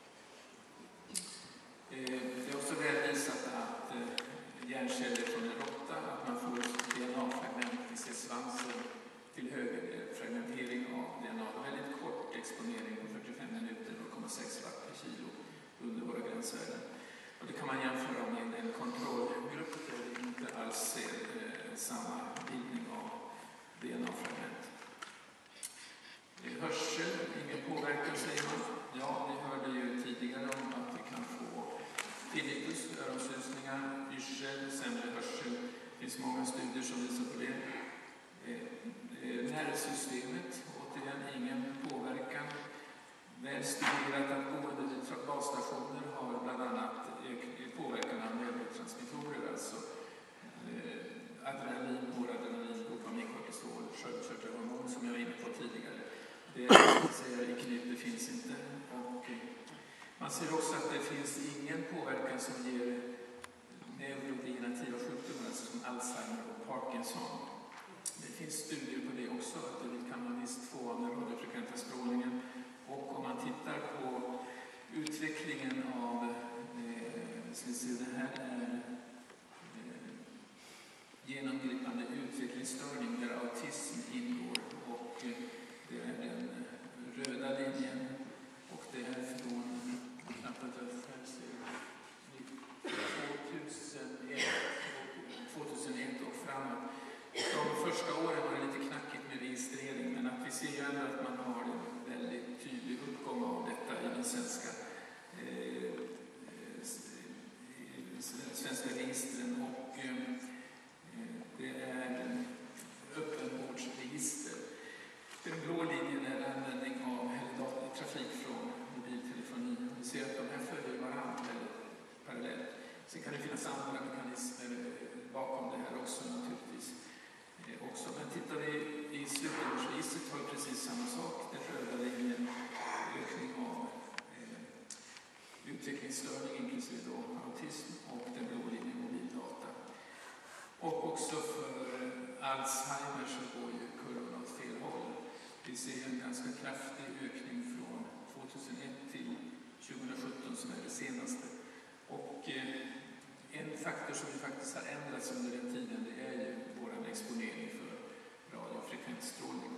Det är också väl visat att hjärnceller från en råtta, att man får DNA-fragment i svansen till höger, fragmentering av DNA. Väldigt kort exponering på 45 minuter, 0,6 watt per kilo under våra gränsvärden. Och det kan man jämföra med en kontrollgrupp där vi inte alls ser samma bildning av DNA-fragment. Hörsel, ingen påverkan säger man. Ja, vi hörde ju tidigare om att vi kan få tinnitus, öronsusningar, yrsel, sämre hörsel. Det finns många studier som visar på det. Nervsystemet, återigen ingen påverkan. Väl studerat att boende vid basstationer har bland annat påverkan av neurotransmittorer, alltså adrenalin, noradrenalin, dopamin, kortisol, sköldkörtelhormon som jag var inne på tidigare. Det ser också att det finns ingen påverkan som ger neurodegenerativa sjukdomar, alltså som Alzheimer och Parkinson. Det finns studier på det också, att det kan man visst få av den radiofrekventa strålningen. Och om man tittar på utvecklingen av, det här är genomgripande utvecklingsstörning där autism ingår, och det är den röda linjen, och det är från knappt att jag ser 2001 och framåt. De första åren var det lite knackigt med registrering, men att vi ser ju ändå att man har en väldigt tydlig uppgång av detta i den svenska registren, och det är öppenvårdsregister. Den blå linjen är användning av trafik från mobiltelefoni. Vi ser att de här följer varandra väldigt parallellt. Sen kan det finnas andra mekanismer bakom det här också naturligtvis. Men tittar vi i slutenvårdsregistret har vi precis samma sak. Den röda linjen ökning av utvecklingsstörning inklusive då autism, och den blå linjen mobildata. Och också för Alzheimer så går ju kurvan åt fel håll. Vi ser en ganska kraftig ökning från 2001 till 2017 som är det senaste. Och en faktor som faktiskt har ändrats under den tiden, det är ju vår exponering för radiofrekvensstrålning.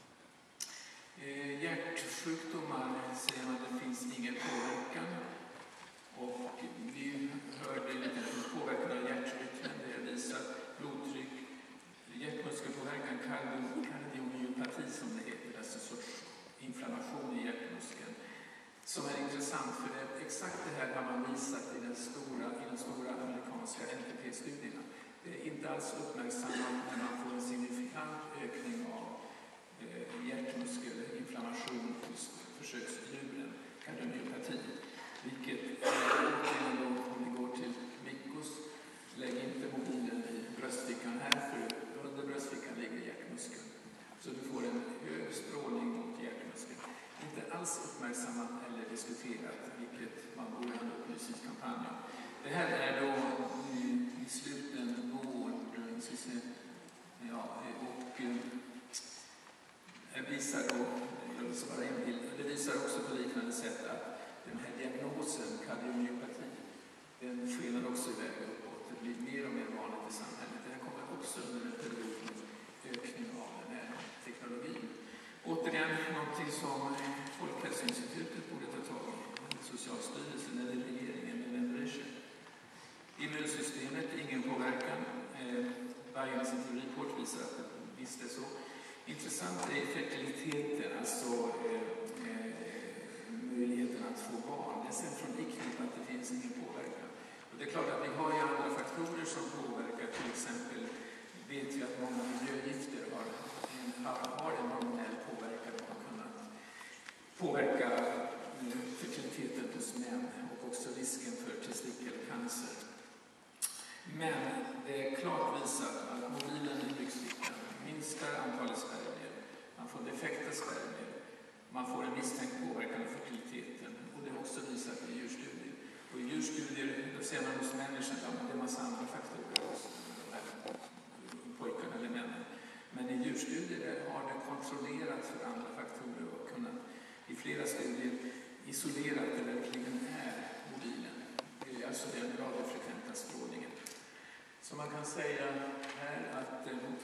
Hjärtsjukdomar säger man att det finns ingen påverkan, och vi hörde lite påverkan av hjärtrytmen, det visar blodtryck, hjärtmuskelpåverkan, kardiomyopati som det heter, alltså sorts inflammation i hjärtmuskeln, som är intressant för det, exakt det här har man visat i de stora amerikanska NTP-studierna. Det är inte alls uppmärksammat när man får en signifikant ökning av hjärtmuskelinflammation hos försöksdjuren, kardiomyopati, vilket om vi går till Mikos, lägg inte mobilen i bröstfickan här, för under bröstfickan ligger hjärtmuskeln. Så du får en hög strålning mot hjärtmuskeln. Inte alls uppmärksammat eller diskuterat, vilket man borde ha en upplysningskampanj om. Det här är då i sluten vår, och visar då, det visar också på liknande sätt att den här diagnosen, kardiomyopati, den skenar också iväg uppåt. Det blir mer och mer vanligt i samhället. Det här kommer också under en period med ökning av den här teknologin. Återigen, någonting som Folkhälsoinstitutet borde ta tag i, Socialstyrelsen eller regeringen, med vem bryr sig. Immunsystemet, ingen påverkan. Bioinitiative Report visar att det visst är så. Intressant är fertiliteten, alltså möjligheten att få barn. Det är sen från ICNIP att det finns ingen påverkan. Och det är klart att vi har ju andra faktorer som påverkar. Till exempel vet vi att många miljögifter har en hormonell påverkan och har kunnat påverka fertiliteten hos män och också risken för testikelcancer. Men det är klart visat att mobilen i byxfickan minskar antalet spermier, man får defekta spermier, man får en misstänkt påverkan av fertiliteten, och det är också visat i djurstudier. Och i djurstudier, då ser man hos människan att det är en massa andra faktorer hos de här pojkarna eller männen. Men i djurstudier har det kontrollerat för andra faktorer och kunnat i flera studier isolera att det verkligen är mobilen. Det är alltså den radiofrekventa strålningen. Så man kan säga här att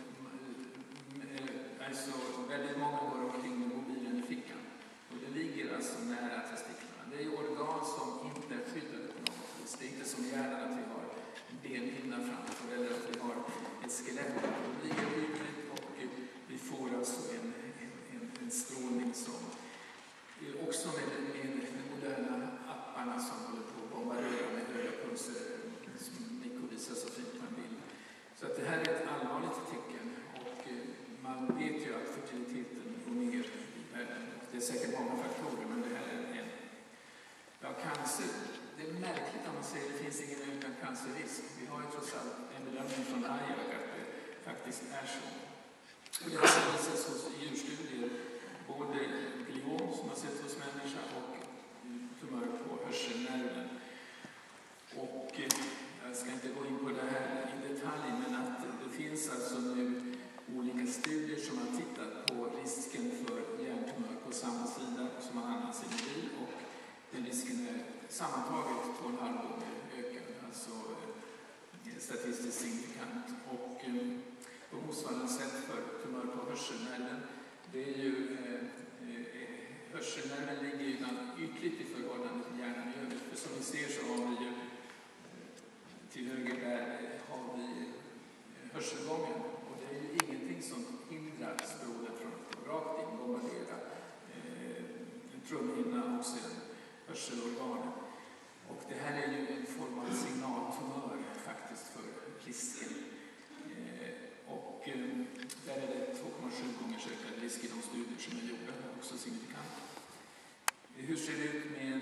alltså väldigt många går omkring med mobilen i fickan. Och det ligger alltså nära testiklarna. Det är organ som inte är skyddade på något vis. Det är inte som hjärnan att vi har benhinna framför eller att vi har ett skelett. Det ligger ytligt och vi får alltså en strålning som också med de moderna apparna som håller på att bombardera med höga pulser, som Nico visar så fint på en bild. Så att det här är ett allvarligt tecken, och man vet ju att fertiliteten går ner i världen. Det är säkert många faktorer, men det här är en. Ja, cancer, det är märkligt om man säger att det finns ingen ökad cancerrisk. Vi har ju trots allt en bedömning från IARC att det faktiskt är så. Och det har visats hos djurstudier, både gliom som har sett hos människa och tumör på hörselnerven. Och jag ska inte gå in på det här i detalj, men att det finns alltså nu olika studier som har tittat på risken för hjärntumör på samma sida som man använder sin mobil, och den risken är sammantaget 2,5 gånger ökad, alltså statistiskt signifikant. Och på motsvarande sätt för tumör på hörselnerven, det är ju hörselnerven ligger ju ytligt i förhållande till hjärnan i övrigt. För som ni ser så har vi ju till höger där har vi hörselgången, och det är ju ingenting som hindrar strålen från att rakt in bombardera trumhinnan och sen hörselorganen. Och det här är ju en form av signaltumör faktiskt för risken. Och där är det 2,7 gånger ökad risk i de studier som är gjorda, också signifikant. Hur ser det ut med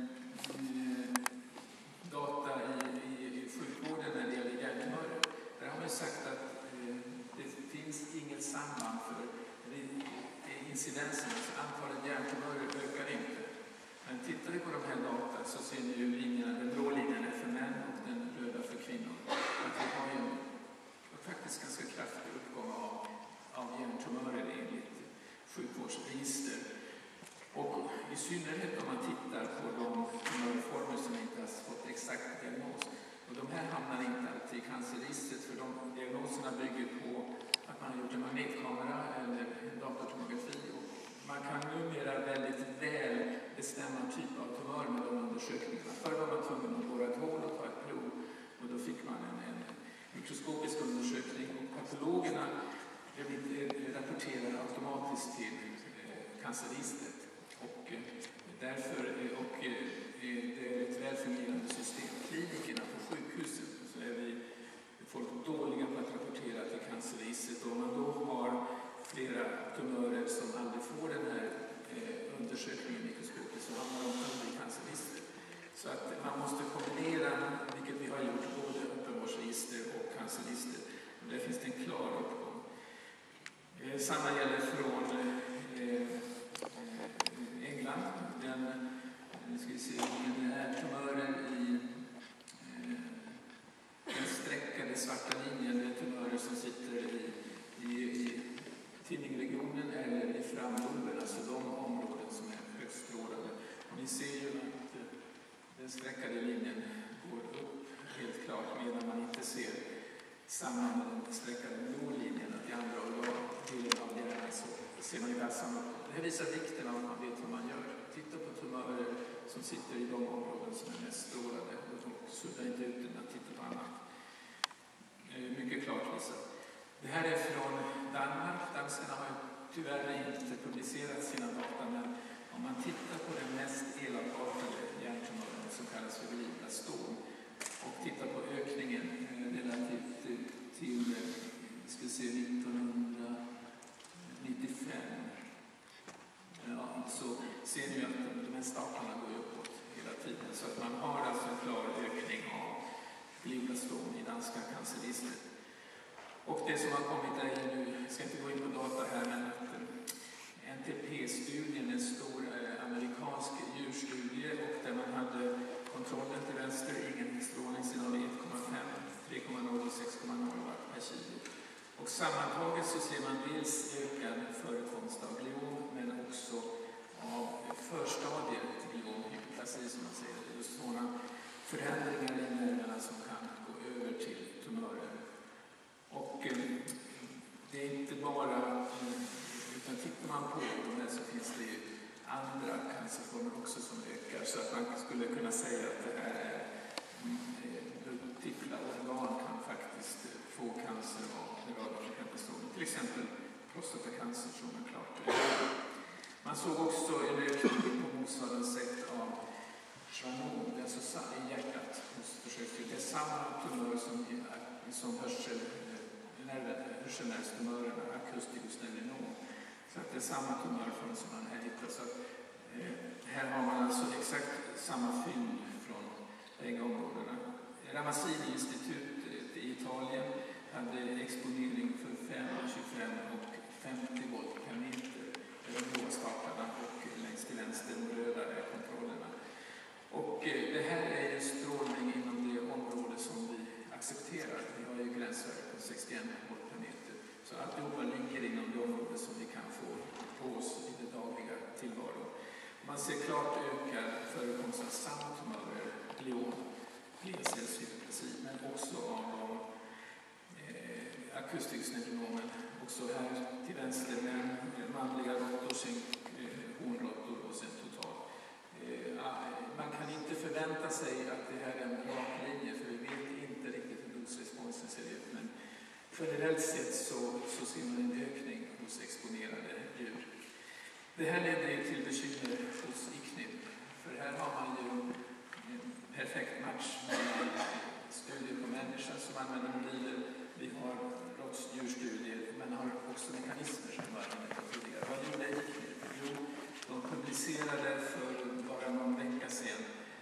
data i sjukvården när det gäller hjärntumörer? Där har man sagt att det finns inget samband för incidensen, alltså antalet hjärntumörer ökar inte. Men tittar vi på de här data så ser ni ju linjerna, den blå linjen är för män och den röda för kvinnor. Att vi har ju faktiskt ganska kraftig uppgång av hjärntumörer enligt sjukvårdsregister. Och i synnerhet om man tittar på de tumörformer som inte har fått exakt diagnos. Och de här hamnar inte alltid i cancerregistret, för de diagnoserna bygger på att man har gjort en magnetkamera eller en datortomografi. Och man kan numera väldigt väl bestämma typ av tumör med de undersökningarna. Förr var man tvungen att borra ett hål och ta ett prov, och då fick man en mikroskopisk undersökning, och patologerna rapporterar automatiskt till cancerregistret. Och därför, och det är ett väl fungerande system. Klinikerna på sjukhusen så är folk dåliga på att rapportera till cancerregistret, och om man då har flera tumörer som aldrig får den här undersökningen i mikroskopet så hamnar de aldrig i cancerregistret. Så att man måste kombinera, vilket vi har gjort, både öppenvårdsregister och cancerregister. Och där finns det en klar uppgång. Samma gäller från England. Nu ska vi se, den är tumören i den streckade svarta linjen, det är tumörer som sitter i tinningsregionen eller i framloben, alltså de områden som är högst strålade. Och ni ser ju att den streckade linjen går upp helt klart, medan man inte ser samma med den streckade blå linjen, att i andra organ av hjärnan så ser man ju där samma. Det här visar vikten av att man vet vad man gör. Titta på tumörer som sitter i de områden som är mest strålade, och sudda inte ut den att titta på annat. Mycket klart visat. Det här är från Danmark. Danskarna har tyvärr inte publicerat sina data, men om man tittar på den mest elakartade hjärntumören som kallas för glioblastom och tittar på ökningen relativt till 1995, så ser ni att de här staplarna går uppåt hela tiden. Så att man har alltså en klar ökning av glioblastom i danska cancerregistret. Och det som har kommit är nu, jag ska inte gå in på data här, men att NTP-studien, en stor amerikansk djurstudie, och där man hade kontrollen till vänster, ingen strålningssignal i 1,5, 3,0 och 6,0 watt per kilo. Och sammantaget så ser man dels ökad förekomst av gliom, men också av förstadier till gliomhypoplasi, som man säger. Det är just sådana förändringar i nerverna som kan gå över till tumörer. Och det är inte bara, utan tittar man på de här så finns det ju andra cancerformer också som ökar, så att man skulle kunna säga att det här är multipla organ kan faktiskt få cancer av radiofrekventa strålning, till exempel prostatacancer som är klart. Man såg också en ökning på motsvarande sätt av schwannom, alltså i hjärtat hos försöksdjur. Det är samma tumör som hörselnervstumörerna, acusticus nervinom. Så att det är samma tumörform som man här hittar. Så att, här har man alltså exakt samma fynd från bägge områdena. Ramazzini-institutet i Italien hade exponering för 5, 25 och 50 volt per meter. Det är de blåa staplarna, och längst till vänster de röda är kontrollerna. alltihopa ligger inom det område som vi kan få på oss i det dagliga tillvaron. Man ser klart ökad förekomst av samtumörer, gliom, gliocellshypoplasi, men också av akustiksneuronomen. Också här till vänster män, manliga råttor, sen hornråttor och sen total. Man kan inte förvänta sig att det här är en rak linje, för vi vet inte riktigt hur dosresponsen ser ut. Men generellt sett så ser man en ökning hos exponerade djur. Det här leder till bekymmer hos ICNIRP, för här har man ju en perfekt match mellan studier på människan som använder mobiler. Vi har råttdjurstudier, men har också mekanismer som var inne på tidigare. Vad gjorde ICNIRP? Jo, de publicerade för bara någon vecka sedan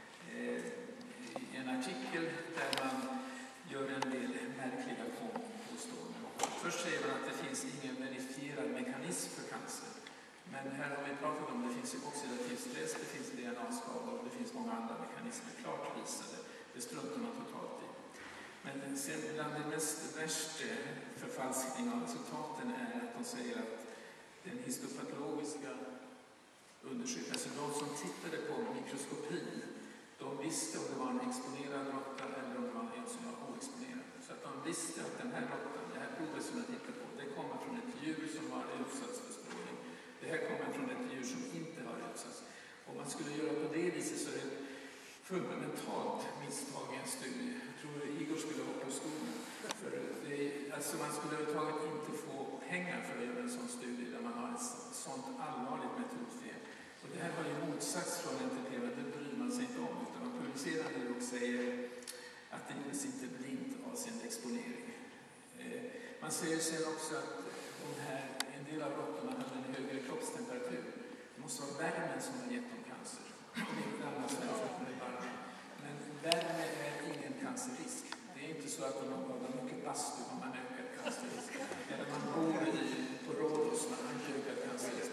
en artikel där man gör en del märkliga påståenden. Först säger man att det finns ingen verifierad mekanism för cancer. Men här har vi pratat om, det finns oxidativ stress, det finns DNA-skador och det finns många andra mekanismer klart visade. Det struntar man totalt i. Men sen bland det värsta förfalskning av resultaten är att de säger att den histopatologiska undersökningen, alltså de som tittade på mikroskopin, de visste om det var en exponerad råtta eller om det var en som var oexponerad. Så att de visste att den här råttan, det här provet som jag tittar på, det kommer från ett djur som har utsatts för strålning. Det här kommer från ett djur som inte har utsatts. Om man skulle göra på det viset så är det ett fundamentalt misstag i en studie. Jag tror Igor skulle hoppa ur skolan. För alltså man skulle överhuvudtaget inte få pengar för att göra en sån studie där man har ett sånt allvarligt metodfel. Och det här har ju motsats från NTP, men det bryr man sig inte om. Utan man publicerar det och säger att det gjordes inte blint av sin exponering. Man säger sen också att en del av råttorna hade en högre kroppstemperatur. Det måste vara värmen som har gett dem cancer. Men värme är ingen cancerrisk. Det är inte så att om man badar mycket bastu har man ökad cancerrisk. Eller man bor på Rhodos när man inte ökad cancerrisk.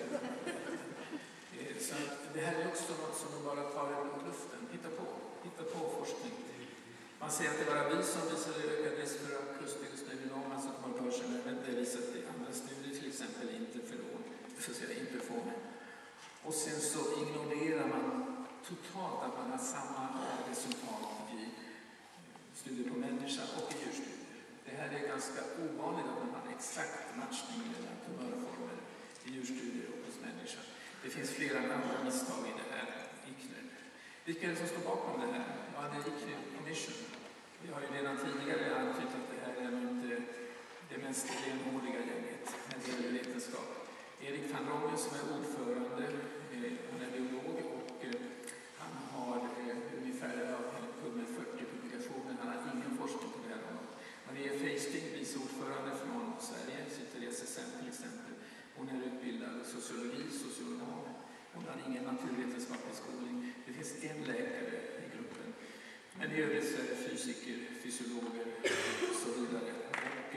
Så det här är också något som man bara tar emot luften. Hitta på forskning. Man säger att det var vi som visade ökad risk för akustiksneuronom, alltså tumörkörseln, men det visat i andra studier, till exempel interferon. Och sen så ignorerar man totalt att man har samma resultat i studier på människa och i djurstudier. Det här är ganska ovanligt att man har exakt matchning mellan tumörformer i djurstudier och hos människa. Det finns flera andra misstag i det här ICNIRP. Vilka är det som står bakom det här? Ja, det är ICNIRP Commission. Vi har ju redan tidigare antytt att det här är inte det mest renhåriga gänget när det gäller vetenskap. Erik van Rongen som är ordförande, han är biolog och han har ungefär med 40 publikationer. Han har ingen forskning på det här området. Maria Feisting, vice ordförande från Sverige, sitter i SSM till exempel. Hon är utbildad sociologi, socionom. Hon har ingen naturvetenskaplig skolning. Det finns en läkare i gruppen. Men i övrigt så är det fysiker, fysiologer och så vidare. Och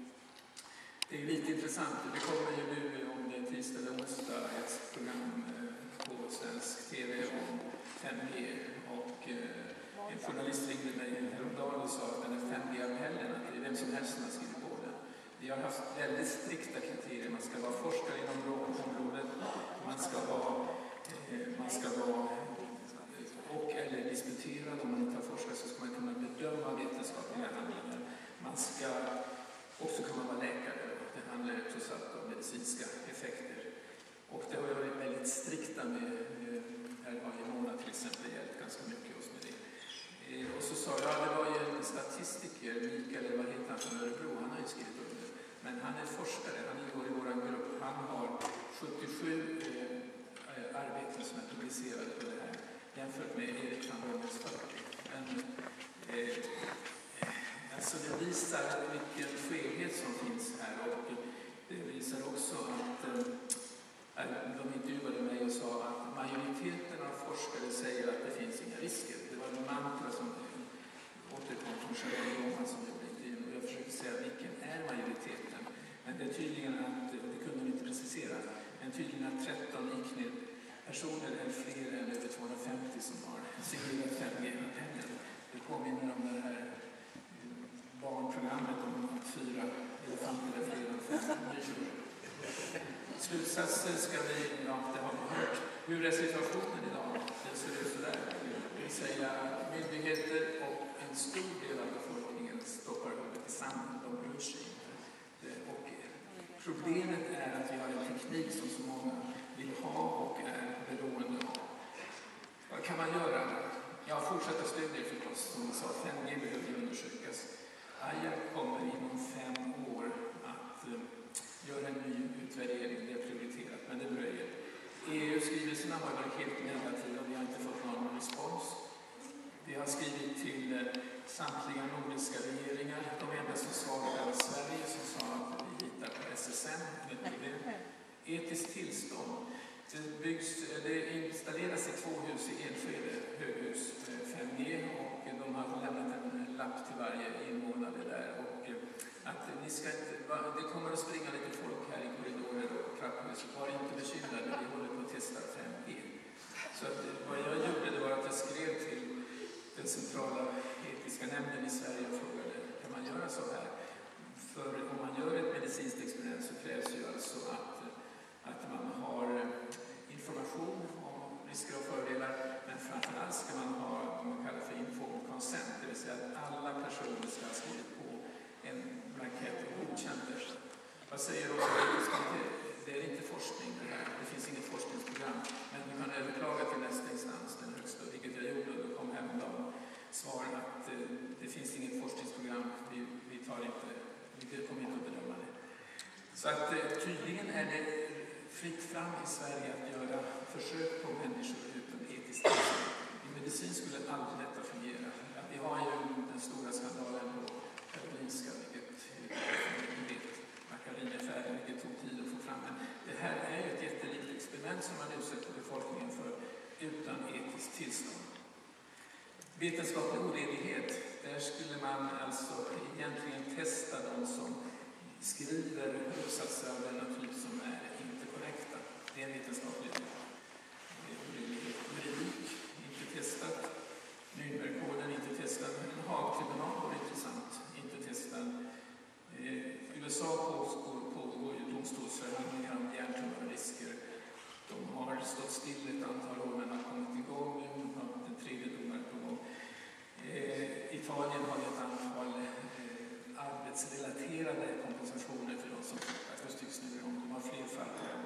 det är lite intressant. Det kommer ju nu om det är tisdag eller onsdag ett program på svensk TV om 5G. Och en journalist ringde mig häromdagen och sa att den här 5G-appellen, att det är vem som helst som har skrivit på den. Vi har haft väldigt strikta kriterier. Man ska vara forskare inom området. Man ska vara och eller disputerad. Om man inte har forskat så ska man kunna bedöma vetenskapliga handlingar. Man ska också kunna vara läkare. Det handlar trots allt om medicinska effekter. Och det har jag varit väldigt strikta med. Här har Mona till exempel hjälpt ganska mycket oss med det. Och så sa jag, det var ju en statistiker, Mikael, eller vad heter han, från Örebro, han har ju skrivit under. Men han är forskare, han ingår i vår grupp. Han har 77 arbeten som är publicerade på det här, jämfört med Erik van Rongens 40. Men alltså det visar vilken skevhet som finns här, och det visar också att de intervjuade mig och sa att majoriteten av forskare säger att det finns inga risker. Det var en mantra som återkom från Charlotte Roman som gjorde intervjun, och jag försökte säga vilken är majoriteten. Men det är tydligen att, det kunde de inte precisera, men tydligen att 13 ICNIRP-personer är fler än över 250 som har signerat 5G-pengar. Det påminner om det här barnprogrammet om 4 elefanter är fler än 5. Slutsatser ska vi, det har vi hört. Hur är situationen idag? Det ser ut sådär. Det vill säga myndigheter och en stor del av befolkningen stoppar huvudet i sanden. De bryr sig inte. Och problemet är att vi har en teknik som så många vill ha och är beroende av. Vad kan man göra? Ja, fortsätta studier förstås. Som vi sa, 5G behöver undersökas. IAC kommer inom 5 år att göra en ny utvärdering. Det är prioriterat, men det dröjer. EU-skrivelserna har varit helt negativa. Vi har inte fått någon respons. Vi har skrivit till samtliga nordiska regeringar. De enda som svarade var Sverige som sa att vi litar på SSM. Etiskt tillstånd. Det installeras i 2 hus i Enskede, höghus 5G, och de har lämnat en lapp till varje invånare där. Och att ni ska inte, det kommer att springa lite folk här i korridorer och trapphus. Var inte bekymrade, vi håller på att testa 5G. Så att, vad jag gjorde det var att jag skrev till den centrala etiska nämnden i Sverige och frågade, kan man göra så här? För om man gör ett medicinskt experiment så krävs ju alltså att man har information om risker och fördelar, men framförallt ska man ha vad man kallar för informed consent, det vill säga att alla personer ska ha skrivit på en blankett och godkänt det. Vad säger de? Det är inte forskning det här, det finns inget forskningsprogram, men du kan överklaga till nästa instans, den högsta, vilket jag gjorde, och då kom häromdagen svar att det finns inget forskningsprogram, vi kommer inte att bedöma det. Så att tydligen är det fritt fram i Sverige att göra försök på människor utan etiskt tillstånd. I medicin skulle aldrig detta fungera. Ja, vi har ju den stora skandalen på Karolinska, vilket ni vet, Makarin är färdig, vilket tog tid att få fram. Men det här är ju ett jättelikt experiment som man utsätter befolkningen för utan etiskt tillstånd. Vetenskaplig oredlighet, där skulle man alltså egentligen testa de som skriver uppsatser av denna typ som är inte korrekta. Det är en vetenskaplig oredlighet. Juridik, inte testat. Nürnbergkoden, inte testad. En Haagtribunal var intressant, inte testad. USA pågår ju domstolsförhandlingar om hjärntumörrisker. De har stått still ett antal år men har kommit igång. Den 3:e domaren på gång. Italien har ett antal arbetsrelaterade kompensationer för de som får akustiksneuron. De har fler fall än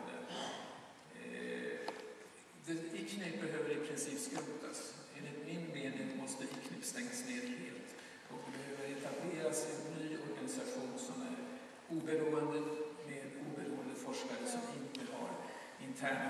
ICNIRP behöver i princip skrotas. Enligt min mening måste ICNIRP stängas ner helt och behöver etableras en ny organisation som är oberoende med oberoende forskare som inte har interna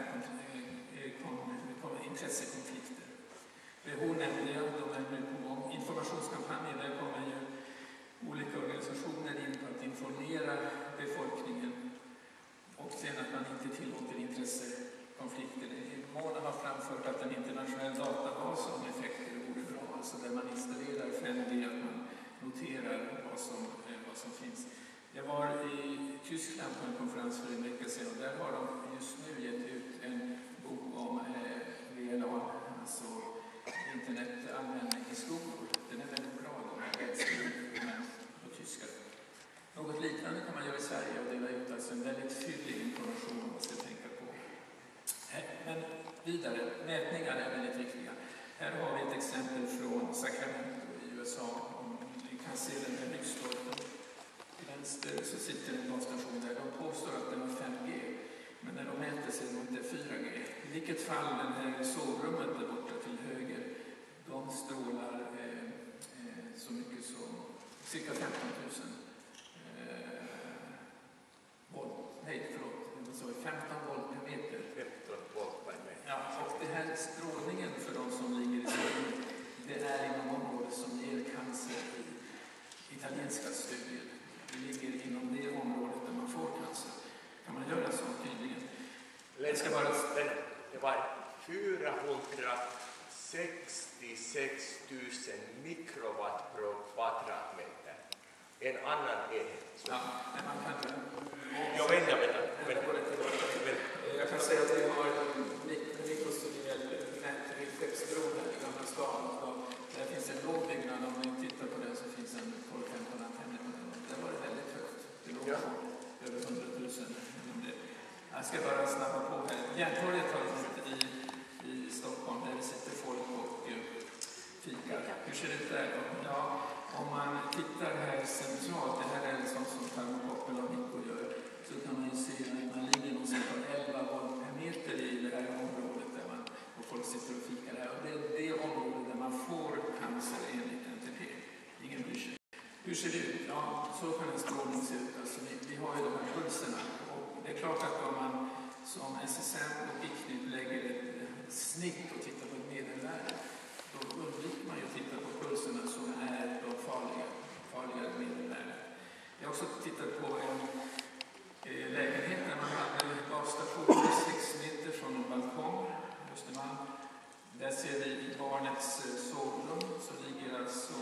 intressekonflikter. WHO nämnde jag, de är nu på gång. Informationskampanjer, där kommer ju olika organisationer in på att informera befolkningen och sen att man inte tillåter intressekonflikter. Mona har framfört att en internationell databas om effekter vore bra, alltså där man installerar 5G, att man noterar vad som finns. Jag var i Tyskland på en konferens för en vecka sedan och där har de just nu gett ut en bok om VLA, alltså internetanvändning i skolor. Den är väldigt bra, på tyska. Något liknande kan man göra i Sverige och dela ut alltså en väldigt fyllig information om man ska tänka på. Men vidare, mätningar är väldigt viktiga. Här har vi ett exempel från Sacramento i USA. Om ni kan se den här lyktstolpen till vänster så sitter en basstation där. De påstår att den var 5G, men när de mäter ser de inte 4G. I vilket fall den här sovrummet där borta till höger, de strålar så mycket som cirka 15 000 volt. Nej, förlåt. Så 15 volt per meter. 15 volt per meter. Ja, och det här strålningen för de som ligger i Sverige, det är inom området som ger cancer i italienska studier. Det ligger inom det området där man får cancer. Kan man göra så tydligen? Det var 466 000 mikrowatt per kvadratmeter. En annan enhet. Ja, men man kan... Vänta. Jag kan säga att vi har mikrostudiell mätare i Skeppsbron här i Gamla stan. Där finns en låg byggnad, om ni tittar på den så finns en 12-15 antenner på den. Där var det väldigt högt. Det låg över 100 000. Jag ska bara Järntorget har i Stockholm där det sitter folk och fikar. Hur ser det ut där? Ja, om man tittar här centralt, det här är sånt som Termokoppel och Mikko gör, så kan man ju se att man ligger någonstans på 11 volt per meter i det här området där man, och folk sitter och fikar här. Och det är det området där man får cancer enligt NTP. Ingen bryr sig. Hur ser det ut? Ja, så kan en strålning se ut. Alltså, vi har ju de här pulserna. Och det är klart att om man som SSM och ICNIT lägger ett snitt och tittar på ett medelvärde, då undviker man ju att titta på pulserna som är de farliga medelvärden. Jag har också tittat på en lägenhet där man hade en gasstation 6 meter från en balkong, Östermalm. Där ser vi i barnets sovrum så ligger alltså,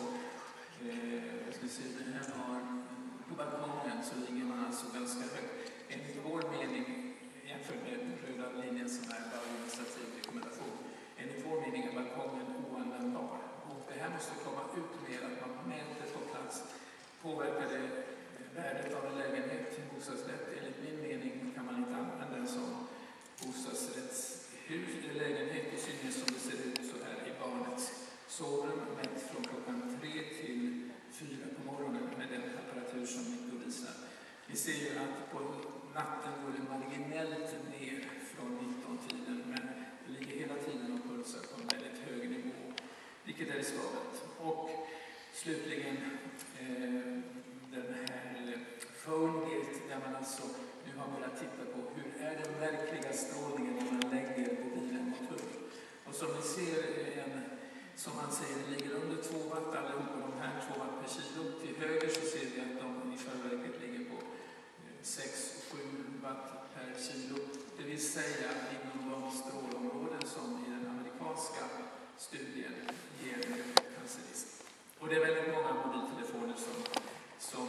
jag ska se, det här har, på balkongen så ligger man alltså ganska högt. Enligt vår mening, jämfört med den röda linjen som är bara administrativ rekommendation, enligt vår mening är balkongen oanvändbar. Och det här måste komma ut med att man mäter på plats. Påverkar det värdet av en lägenhet till bostadsrätt? Enligt min mening kan man inte använda den som bostadsrättshus eller lägenhet, i synnerhet som det ser ut så här i barnets sovrum, mätt från klockan 3 till 4 på morgonen med den apparatur som Mikko visar. Vi ser ju att på natten går det marginellt ner från 19-tiden, men det ligger hela tiden och pulsar på en väldigt hög nivå, vilket är riskabelt. Och slutligen den här phonegate, där man alltså nu har börjat titta på hur är den verkliga strålningen när man lägger mobilen mot huvudet. Och som ni ser, som man säger, det ligger under 2 watt allihopa, de här 2 watt per kilo. Till höger så ser vi att de i själva verket ligger på 6-7 watt per kilo. Det vill säga inom de strålområden som i den amerikanska studien ger cancerrisk. Och det är väldigt många mobiltelefoner som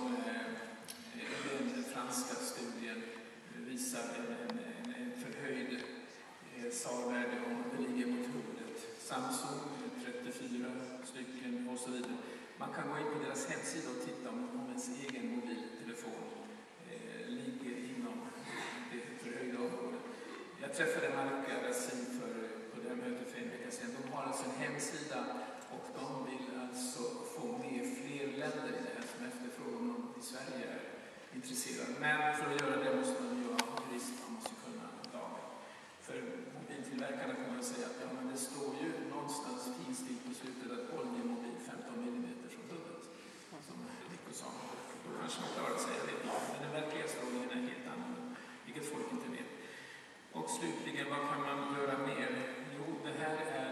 den franska studien visar en förhöjd SAR-värde om det ligger mot huvudet. Samsung 34 stycken och så vidare. Man kan gå in på deras hemsida och titta om ens egen mobiltelefon ligger inom det förhöjda området. Jag träffade Marka Rassin på det här mötet för en vecka sedan. De har alltså en hemsida och de vill alltså få med fler länder i det här som efterfrågan i Sverige är intresserad. Men för att göra det måste man ju ha jurist, man måste kunna laga. För mobiltillverkarna kan man säga att ja, men det står ju någonstans finns det på slutet att oljemobil 15 mm från huvudet, som Rico sa. Då kanske man klarar att säga det. Men den verkliga strålningen är helt annorlunda, vilket folk inte vet. Och slutligen, vad kan man göra mer? Jo, det här är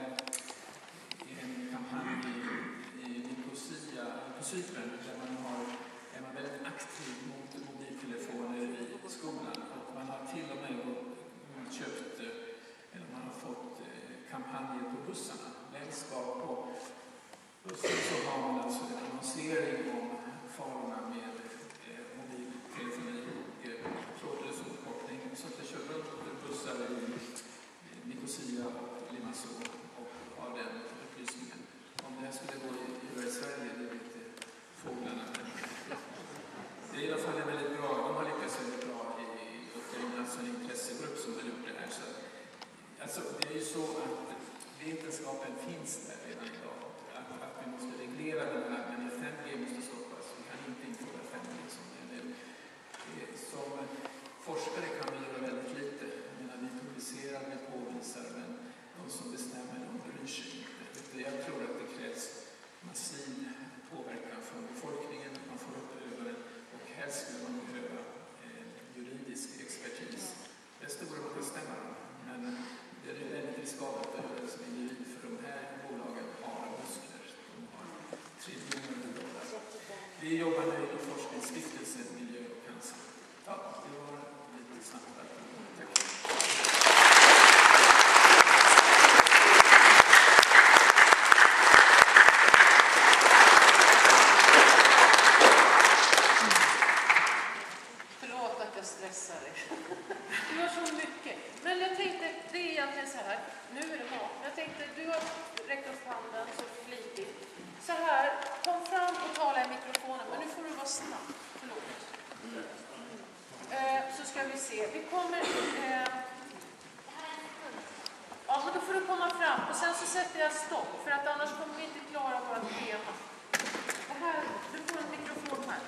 en kampanj i Nicosia, på Cypern, där man är väldigt aktiv mot mobiltelefoner i skolan. Och man har till och med köpt, eller man har fått kampanjer på bussarna. Längst bak på bussen så har man alltså en annonsering om farorna med mobiltelefoni och trådlös uppkoppling. Så att det kör runt bussar i Nicosia och Limassol och har den upplysningen. Om det här skulle gå i Sverige, det vet fåglarna. Det är i alla fall väldigt bra. De har lyckats väldigt bra i en intressegrupp som har gjort det här. Så, alltså, det är ju så att vetenskapen finns där redan idag. Att vi måste reglera den här, men 5G måste stoppas. Vi kan inte införa 5G som som forskare kan vi göra väldigt lite. Vi publicerar, vi påvisar, men de som bestämmer, de bryr sig inte. Jag tror att det krävs massiv påverkan från befolkningen, man får upp ögonen, och helst skulle man behöva juridisk expertis. Det är stora man kan stämma dem, men det är väldigt riskabelt att göra det som individ, för de här bolagen har muskler. De har $3 biljoner. Vi jobbar nu i forskningsstiftelsen Miljö och cancer. Ja, det var lite snabbt där. Tack. Förlåt att jag stressar dig. Du har så mycket. Men jag tänkte, det är egentligen så här. Nu är det mat. Jag tänkte, du har räckt upp handen så flitigt. Så här, kom fram och tala i mikrofonen. Men nu får du vara snabb. Förlåt. Så ska vi se. Vi kommer... och sen så sätter jag stopp, för att annars kommer vi inte klara vårt tema. Det här, du får en mikrofon här.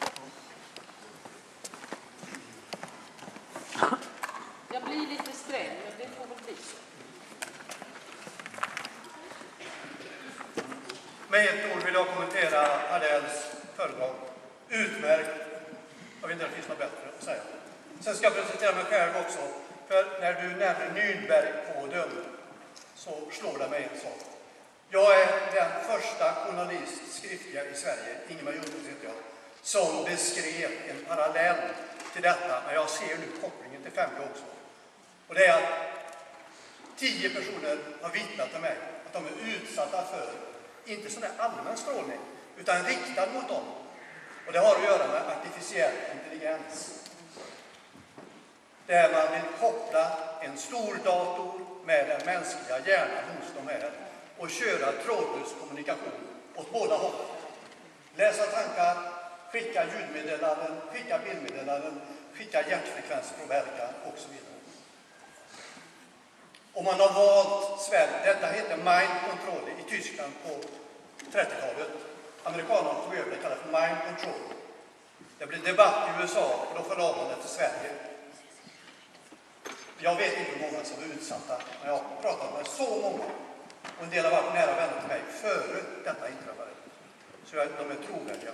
Jag blir lite sträng, men det får väl bli så. Med ett ord vill jag kommentera Adells föredrag. Utmärkt. Jag vet inte om det finns något bättre att säga. Sen ska jag presentera mig själv också. För när du nämner Nürnbergkoden så slår det mig en sak. Jag är den första journalist skriftliga i Sverige, Ingemar Ljungqvist heter jag, som beskrev en parallell till detta. Men jag ser nu kopplingen till 50 också. Och det är att 10 personer har vittnat till mig att de är utsatta för, inte sån där allmän strålning, utan riktad mot dem. Och det har att göra med artificiell intelligens. Där man vill koppla en stor dator med den mänskliga hjärnan hos de här och köra trådlös kommunikation åt båda håll. Läsa tankar, skicka ljudmeddelanden, skicka bildmeddelanden, skicka hjärtfrekvenspåverkan och så vidare. Och man har valt Sverige, detta heter mind control i Tyskland på 30-talet. Amerikanerna tog över det kallas för mind control. Det blev debatt i USA och då förlade man det till Sverige. Jag vet inte hur många som är utsatta, men jag har pratat med så många. Och en del har varit nära vänner till mig före detta inträffade. Så de är trovärdiga.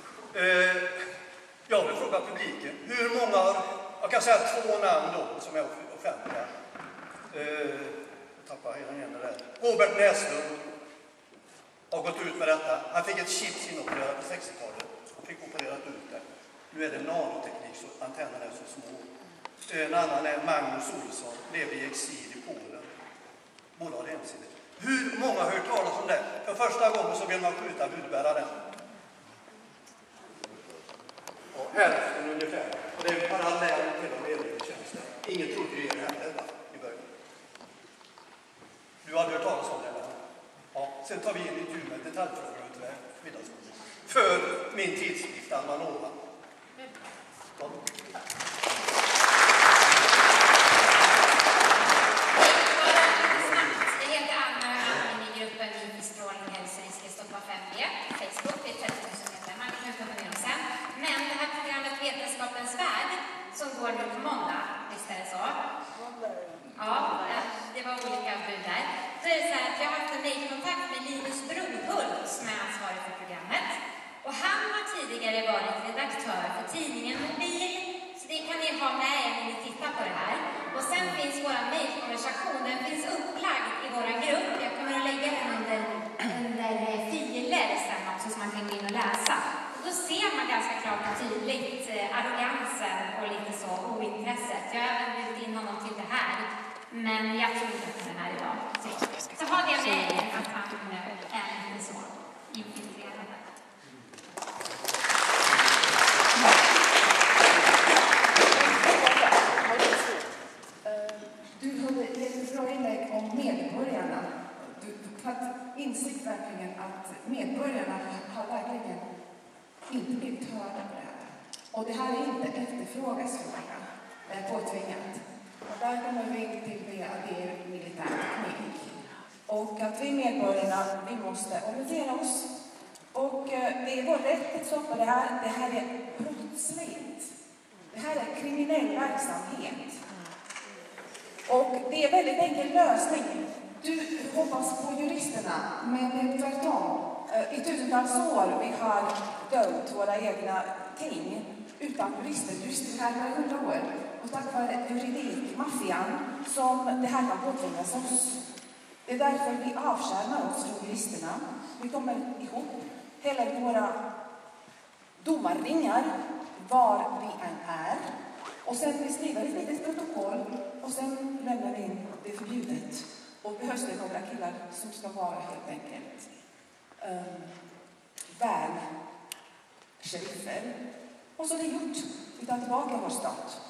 Jag vill fråga publiken, hur många har, jag kan säga 2 namn då som är offentliga. Jag tappar hela igen där. Robert Näslund har gått ut med detta. Han fick ett chips inopererat på 60-talet. Han fick opererat ut det. Nu är det nanoteknik så antennerna är så små. En annan är Magnus Olsson, lever i exil i Polen. Båda har det ensidigt. Hur många har hört talas om det? För första gången så vill man skjuta budbäraren. Och hälften ungefär. Och det är en parallell till de eltjänster. Ingen trodde ju det här i början. Du hade hört talas om det, eller? Ja, sen tar vi in intervju med detaljfrågor ut med middagsbordet. För min tidskrift Alma Nova. Ja. Facebook, det är 30 000 medlemmar, vi kan komma med dem sen. Men det här programmet Vetenskapens värld, som går nu på måndag, visst är det så? Ja, det var olika bud där. Så är det så här att jag har haft en mejlkontakt med Linus Brohult som är ansvarig för programmet. Och han har tidigare varit redaktör för tidningen Mobil, så det kan ni ha med er när ni tittar på det här. Och sen finns vår mejlkonversation, den finns upplagd i vår grupp. Jag kommer att lägga den under filer sen också som man kan gå in och läsa. Och då ser man ganska klart och tydligt arrogansen och lite så ointresset. Jag har även bjudit in honom till det här, men jag tror inte på den här idag. Så har det med er att han är lite så infiltrerad. Du hade ett bra inlägg om medborgarna. För att insikt verkligen att medborgarna har verkligen inte blivit hörda på det här. Och det här är inte efterfrågasfråga, påtvingat. Och där kommer vi in till det att det är militär teknik. Och att vi medborgarna, vi måste organisera oss. Och det är vår rätt att stoppa det här. Det här är brottsligt. Det här är kriminell verksamhet. Och det är en väldigt enkel lösning. Du hoppas på juristerna, men det är tvärtom. I tusentals år vi har dömt våra egna ting utan jurister. Jurister här med 100 år. Och tack vare juridik, maffian, som det här kan påtvingas oss. Det är därför vi avskärmar oss från juristerna. Vi kommer ihop, hela våra domarringar, var vi än är. Och sen vi skriver ett litet protokoll och sen lämnar vi in det förbjudet. Och behövs det några killar som ska vara helt enkelt värnsherifer. Och så är det gjort. Vi tar tillbaka vår stat.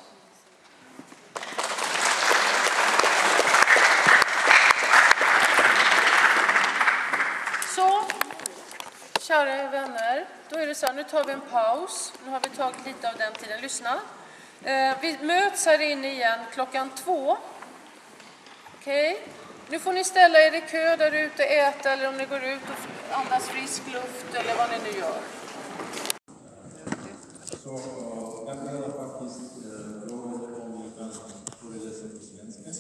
Så, kära vänner, då är det så här, nu tar vi en paus. Nu har vi tagit lite av den tiden. Lyssna. Vi möts här inne igen klockan 2. Okej? Nu får ni ställa er i kö där ute, äta eller om ni går ut och andas frisk luft eller vad ni nu gör. Så jag menar faktiskt frågan om jag kan föreläsa på svenska.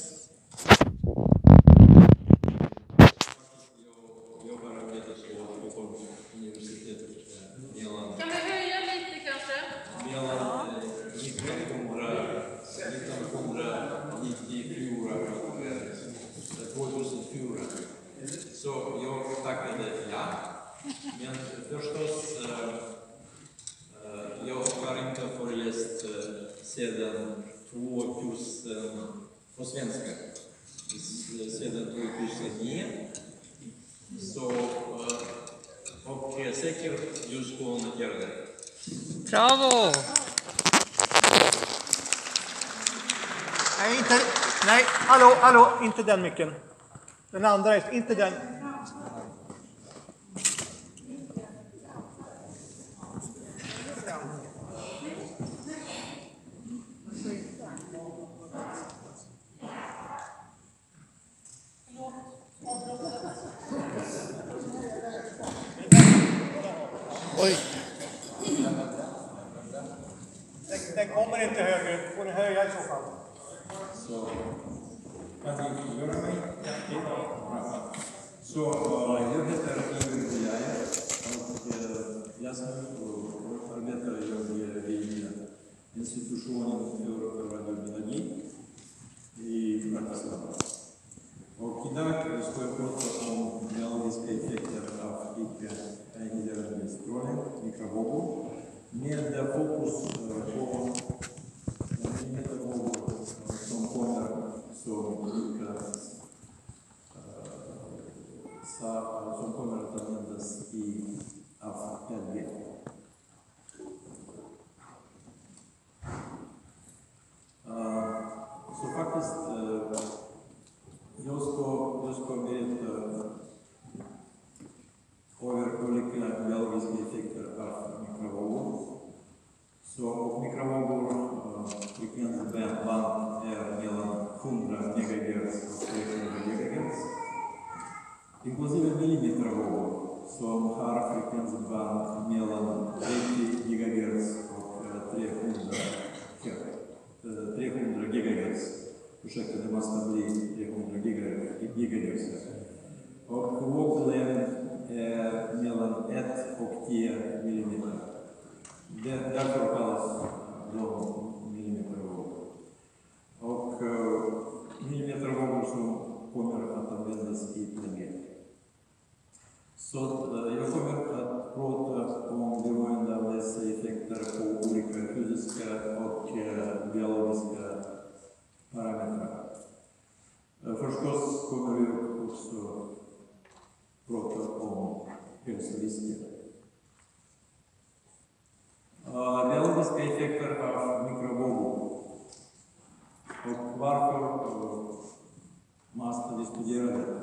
Jag har arbetat på Stockholms universitet Kan vi höja lite kanske? mellan 1994 och 2004. Så jag tackade ja. Men förstås, jag har inte föreläst sedan 2000 på svenska. Sedan 2009. Så, och säkert just på åtgärder. Bravo! Nej, hallå, inte den micken. Den andra är inte den. Oj. Den kommer inte högre. Får ni höja i så fall. Så kan ni höra mig? Så jag heter Ingrid Belayer och jag arbetar vid institutionen för radiobiologi i Bratislava. Och idag ska jag prata om biologiska effekter av icke-ionizerande strålning, mikrovågor, med fokus på mikrovågor som kommer som kommer att användas av 5G. Så faktiskt, jag ska berätta över olika biologiska effekter av mikrovågor. Så mikrovågor, frekvensband är mellan 100 MHz och 300 GHz. Inklusive millimetervågor som har frekvensband mellan 30 GHz och 300 GHz. Ursäkta, det måste bli 300 GHz. Och våglängd är mellan 1 och 10 millimeter. Därför kallas de millimetervågor. Och millimetervågor som kommer att användas i 5G. Så jag kommer att prata om beroende av dessa effekter på olika fysiska och biologiska parametrar. Förstås kommer vi också prata om hälsorisker. Biologiska effekter av mikrovågor. Och varför måste vi studera det?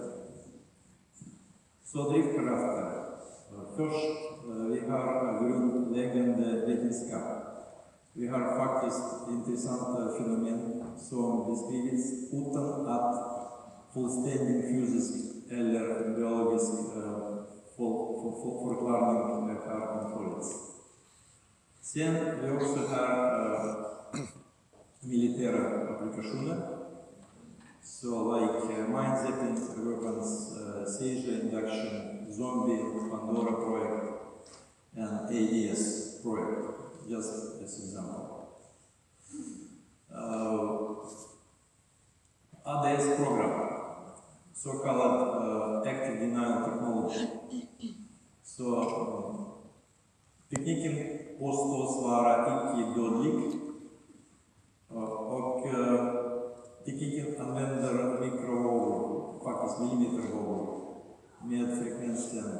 Så drivkrafter. Först, vi har grundläggande vetenskap. Vi har faktiskt intressanta fenomen som beskrivits utan att fullständig fysisk eller biologisk förklaring har anförts. Sen vi också har militära applikationer. So like mine zapping weapons, seizure induction, zombie, Pandora project, and AES project, just as example. ADS program, so-called active denial technology. Så tekniken påstås vara icke-dödlig och tekniken använder mikrovågor, faktiskt millimetervågor, med frekvensen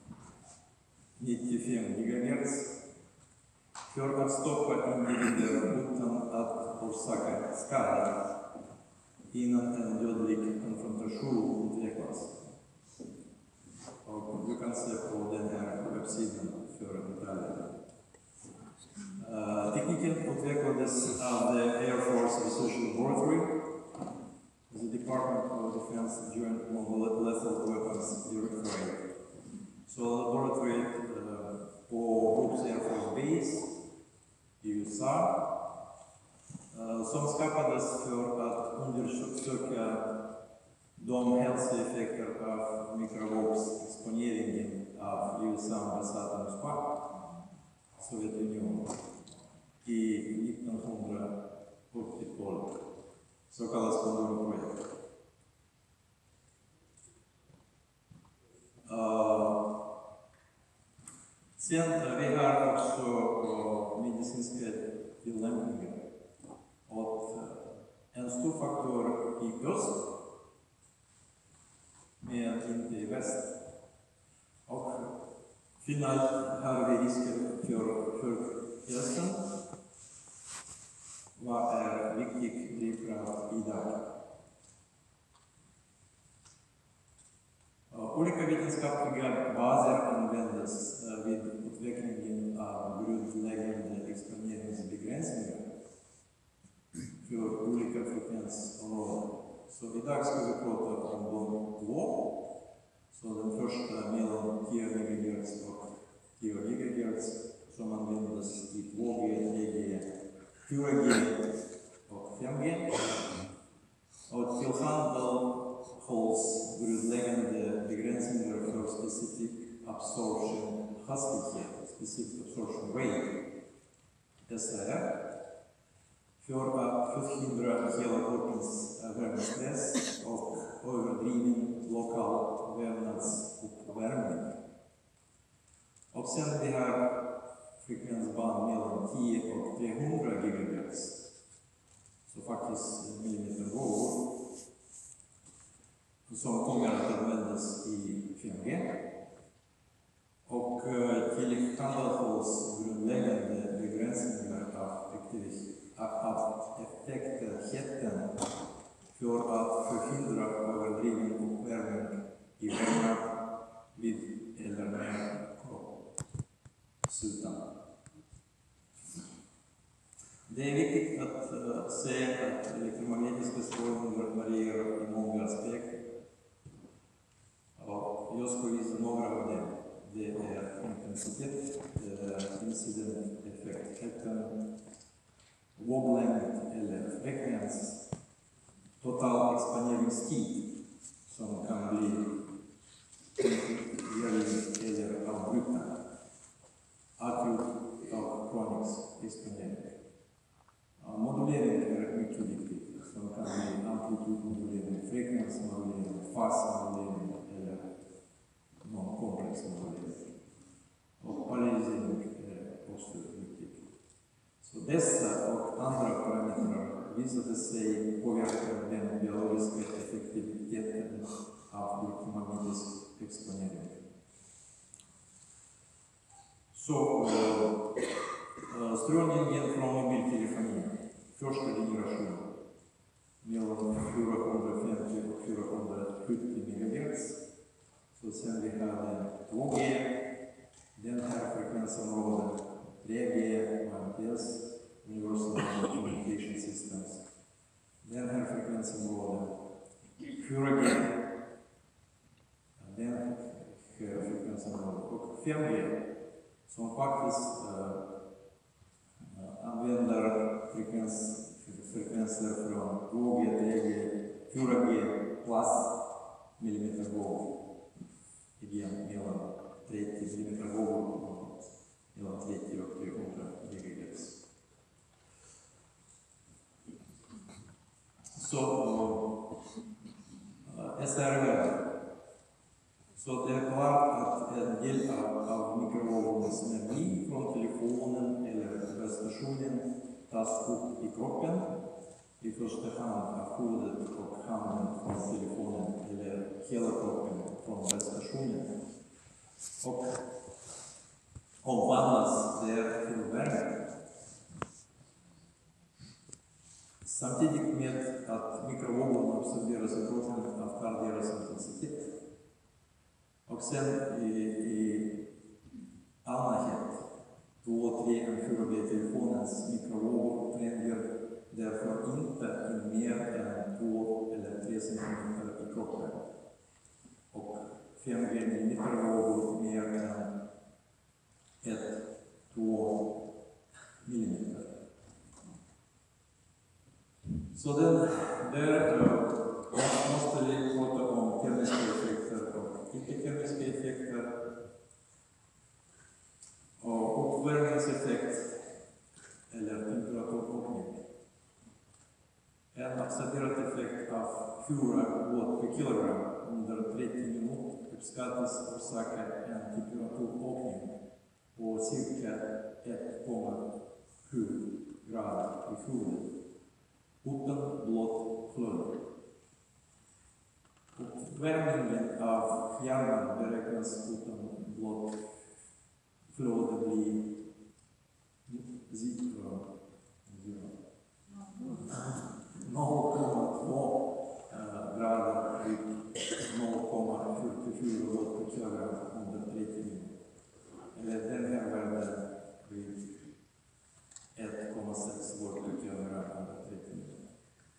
95 GHz för att stoppa individer utan att orsaka skada innan en dödlig konfrontation utvecklas. Och du kan se på den här webbsidan för detaljer. Tekniken utvecklades av the Air Force Research Laboratory, the Department of Defense Joint USA som skapades för att undersöka de hälsoeffekter av mikrovågsexponeringen av USA-ambassaden i Moskva, Sovjetunionen, i 1980-talet, så kallas Pandora-projekt. Sen vi har också medicinska tillämpningar. Och en stor faktor i öst, men inte i väst. Och finalt har vi risker för hälsan. Vad är viktig drivkraft idag? Olika vetenskapliga baser användes vid utvecklingen av grundläggande exponeringsbegränsningar för olika frekvensområden. Så idag ska vi prata om de två. Så den första mellan 10 MHz och 10 GHz som användes i 2G, 3G, 4G och 5G. Och tillhandahålls grundläggande begränsningar för specifik absorption hastighet, specific absorption rate, SAR, för att förhindra hela kroppens värmestress och överdriven lokal vävnadsuppvärmning. Och sen vi har frekvensband mellan 10 och 300 GHz, så faktiskt millimetervågor, som kommer att användas i 5G. Och tillhandahålls grundläggande begränsningar av effektheten för att förhindra överdriven uppvärmning i väggar vid eller med kroppsytan. Det är viktigt att säga att elektromagnetiska strålningar varierar i många aspekter. Och jag ska visa några av dem. Det är intensitet, incident effektheten, våglängd eller frekvens, total exponeringstid som kan bli kontinuerlig eller avbruten, akut och kronisk exponering. Modulering är mycket viktigt, som kan bli amplitudmodulering, frekvensmodulering, fasmodulering eller non-komplex modulering. Och paralysering är också viktigt. Så dessa och andra parametrar visade sig påverka den biologiska effektiviteten av elektromagnetisk exponering. Så strålningen från mobiltelefoni, första generation, mellan 450 och 470 MHz. Så sen vi hade 2G, den här frekvensområdet, 3G, UMTS, Universal Communication Systems. Den här frekvensområdet, 4G, den här frekvensområdet, och 5G, som faktiskt använder frekvenser från 2G, 3G, 4G plus millimetervåg. Igen mellan 30 millimetervågor och mellan 30 och 300 GHz. Så SR-värden. Så det är klart att en del av mikrovågornas energi från telefonen eller stationen tas upp i kroppen, i första hand av huvudet och handen från telefonen eller hela kroppen från stationen. Och omvandlas där till värme. Samtidigt med att mikrovågorna absorberas i kroppen avtar deras intensitet. Och sen i allmänhet 2, 3 och 4G-telefonens mikrovågor tränger därför inte in mer än 2 eller 3 centimeter i kroppen. Och 5G millimetervågor mer än 1-2 millimeter. Så där måste vi prata om kemiska effekter och icke-kemiska effekter. Och uppvärmningseffekt eller temperaturökning. En observerad effekt av 4 watt per kilogram under 30 minuter uppskattas orsaka en temperaturökning på cirka 1,7 grader i floden utan blott flöde. Uppvärmningen av fjärran beräknas utan blott flöde bli 0,2 grader vid 0,44 watt per kilogram under 30 minuter. Eller den här värden vid 1,6 watt per kilogram under 30 minuter.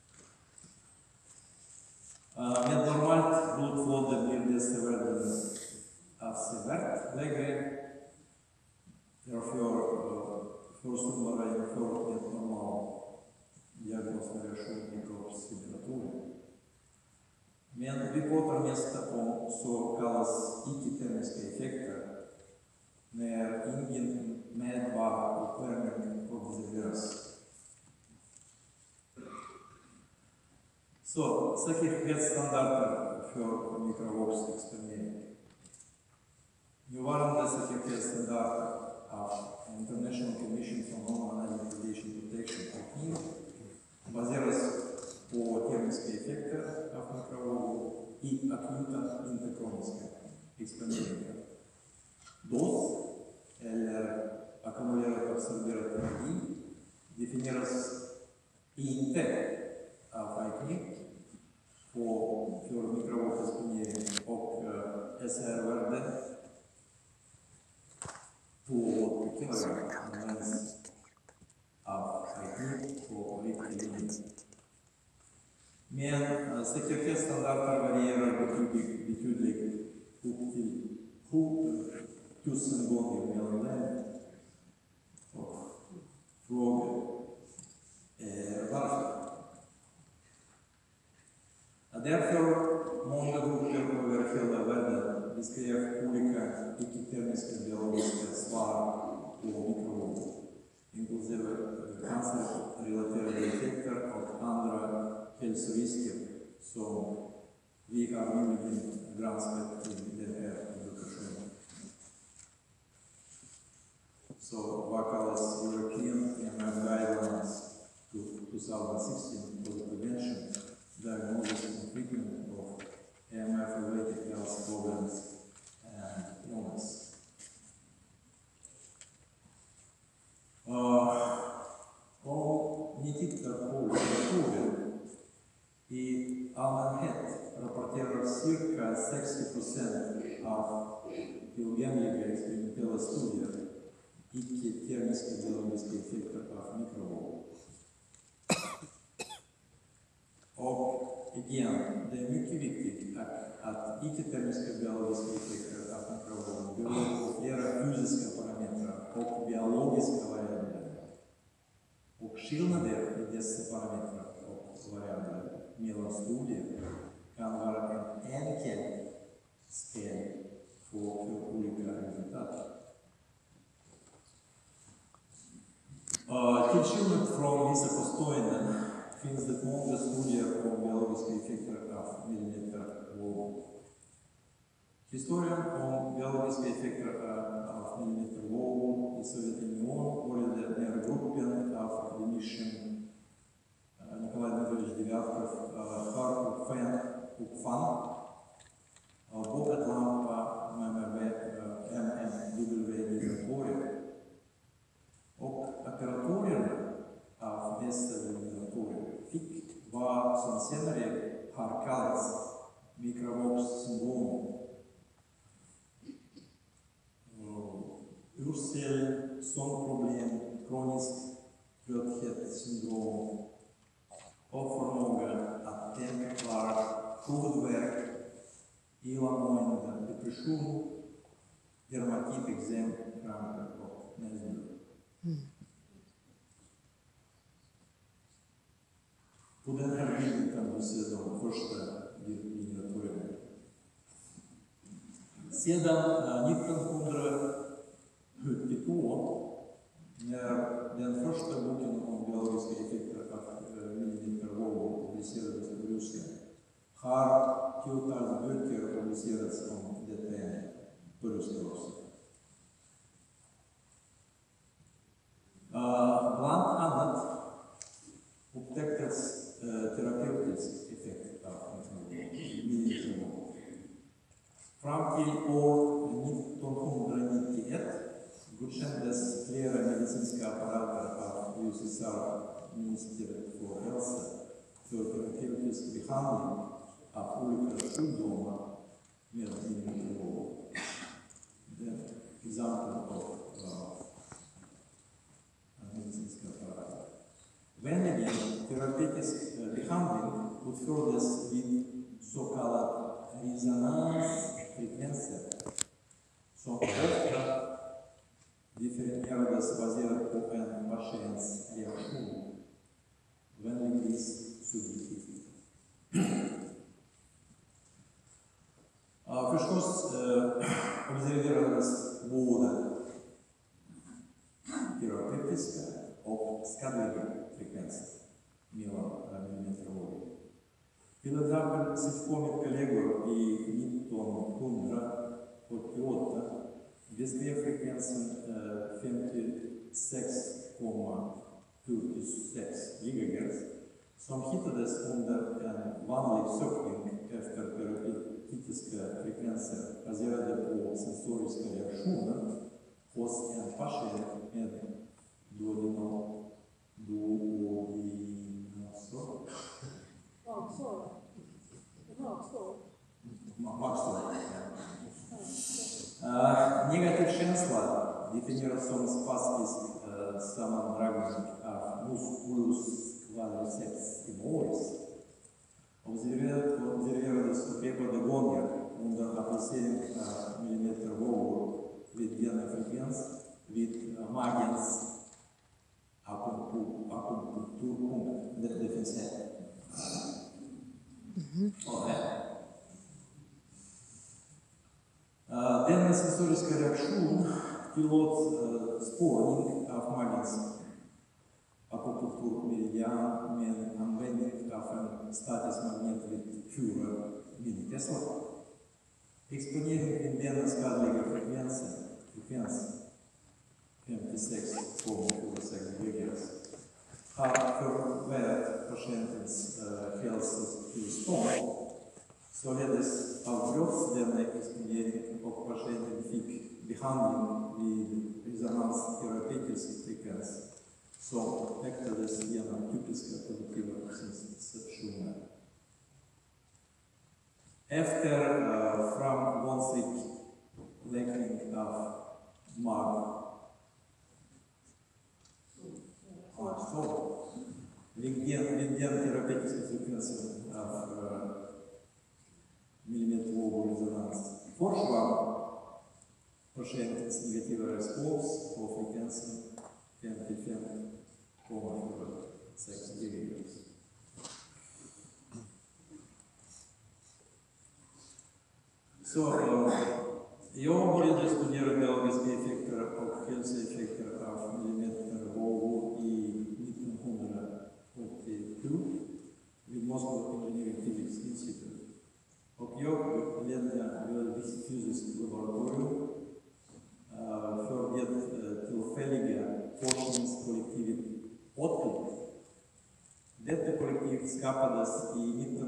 Med normalt blodflöde blir dessa värden avsevärt lägre. Därför förestår jämfört med normal diagnosvariation i kroppstemperaturen. Men vi pratar mest om så kallas icke-termiska effekter när ingen mätbar uppvärmning observeras. Så, säkerhetsstandarder för mikrovågsexponering. Nuvarande säkerhetsstandarder av International Commission for Non-Analytic Radiation Protection baseras på kemiska effekter av mikrovågor i akuta interkroniska exponeringar. Dos eller ackumulerad observerad energi definieras inte av IQ för mikrovågsexponering och SR-värde på kilogram används av IQ på riktlinjer. Men säkerhetsstandarder varierar betydligt upp till 1000 gånger mellan länder. Och frågan är varför? Därför många grupper över hela världen beskrev olika icke-termiska biologiska svar på mikrovågor, inklusive cancerrelaterade effekter och andra hälsorisker som vi har nyligen granskat i den här publikationen. Så vad kallas European AMR Guidelines 2016 for the prevention, diagnosis and treatment of AMR-related health problems and illness. Om ni tittar på litteraturen, i allmänhet rapporterar cirka 60% av tillgängliga experimentella studier icke-termiska biologiska effekter av mikrovågor. Och igen, det är mycket viktigt att icke-termiska biologiska effekter av mikrovågor beror på flera fysiska parametrar och biologiska variabler. Och skillnader i dessa parametrar och variabler mellan studier kan vara en enkel spel för olika resultat. Till skillnad från vissa påståenden finns det många studier om biologiska effekter av millimetervågor. Historien om biologiska effekter av millimetervågor i Sovjetunionen började när gruppen av akademician Nikolaj Dmitrievich Devyatov uppfann bubbellampa MMW-vibratorer. Och apparaturerna av dessa vibratorer fick vad som senare har kallats mikrovågssyndrom. Ursel, sömnproblem, kronisk trötthetssyndrom och förmåga att tänka klart, huvudvärk, illamående, depression, dermatit, eksem, kramper och näsblod. På Sedan 1972, när den första boken om biologiska effekter av millimetervågor publicerades i Ryssland, har tiotals böcker publicerats om detta ämne på ryska också. Bland annat upptäcktes terapeutisk effekt av millimetervågor. Fram till år 1991 godkändes flera medicinska apparater av USSR-ministeriet för hälsa för terapeutisk behandling av olika sjukdomar med millimetervågor. Exempel av medicinska apparater. Vanligen terapeutisk behandling utfördes vid så kallad resonansfrekvenser som ofta definierades baserat på en patients reaktion, vanligtvis subjektivt. Förstås observerades både terapeutiska och skadliga frekvenser mellan millimetervågor. Till exempel Sitko med kollegor i 1988 beskrev frekvensen 56,46 GHz som hittades under en vanlig sökning efter terapeutiska frekvenser baserade på sensoriska reaktioner hos en patient med Negativ känsla definieras som spastisk sammandragning av musculus quadriceps femoris. Observerades upprepade gånger under applicering av millimetervågor vid denna frekvens vid magens akupunkturpunkt. Det finns här. Och här. Denna sensoriska reaktion tillåt spårning av magens akupunkturmeridian med användning av en statisk magnet vid 4 millitesla. Exponering till denna skadliga frekvens 56,46 GHz har förvärrat patientens hälsotillstånd. Således avbröts denna exponering och patienten fick behandling vid resonansterapeutisk frekvens som upptäcktes genom typiska produktiva sensationer. Efter framgångsrik läkning av magsår vid den terapeutiska frekvensen av millimetervågor resonans försvann patientens negativa respons på frekvensen 55,46 GHz. Så jag började studera biologiska effekter och hälsoeffekter av millimetervågor i 1987 vid Moscow Engineering Physics Institute. Och jag ledde biofysisk laboratorium för det tillfälliga forskningskollektivet OTLIP. Detta kollektiv skapades i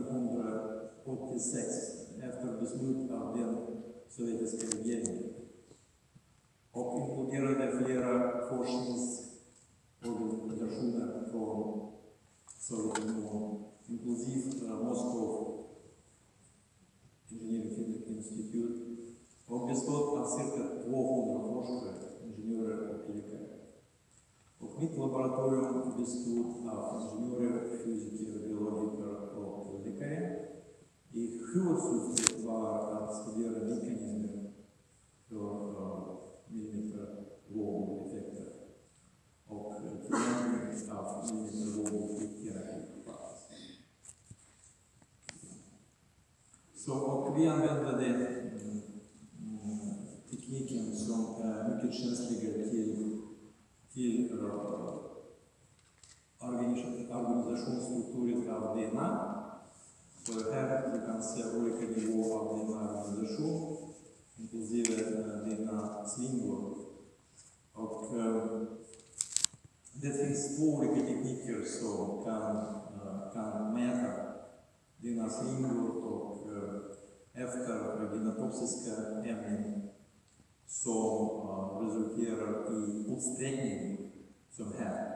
1986 efter beslut av den sovjetiska regeringen och inkluderade flera forskningsorganisationer från Sovjetunionen, inklusive Moscow Engineering Physics Institute, och bestod av cirka 200 forskare, ingenjörer och läkare. Och mitt laboratorium bestod av ingenjörer, fysiker, biologer och läkare. I huvudsyftet var att studera mekanismer för millimetervågeffekter och tillämpning av millimetervågor i terapi. Så, och vi använde det se olika nivåer av din argumentation, inklusive dina slingor. Och det finns två olika tekniker som kan mäta dina slingor och efter dina toxiska ämnen som resulterar i utsträckning som här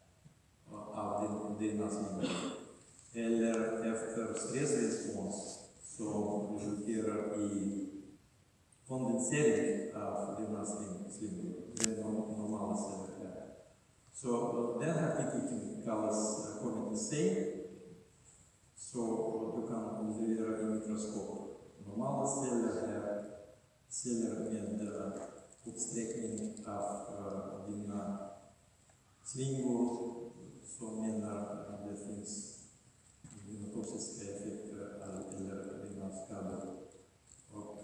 av dina slingor. Eller efter stressrespons som resulterar i kondensering av dina slingor. Det är normala celler här. Så den här tekniken kallas Comet-Save. Så du kan observera i mikroskop normala celler här, celler med utsträckning av dina slingor som menar att det finns dina toxiska effekter eller dina skador. Och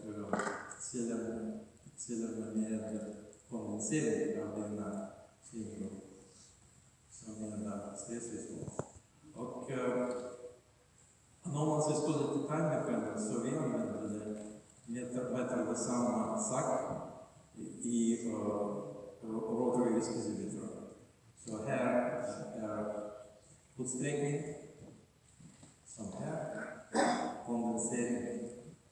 cellerna med kondensering av dina slingor som menar stressrespons. Och anomalse studiet timer så vi använder mäter samma sak i rotary viscosimeter. Så här är utsträckning som här, kondensering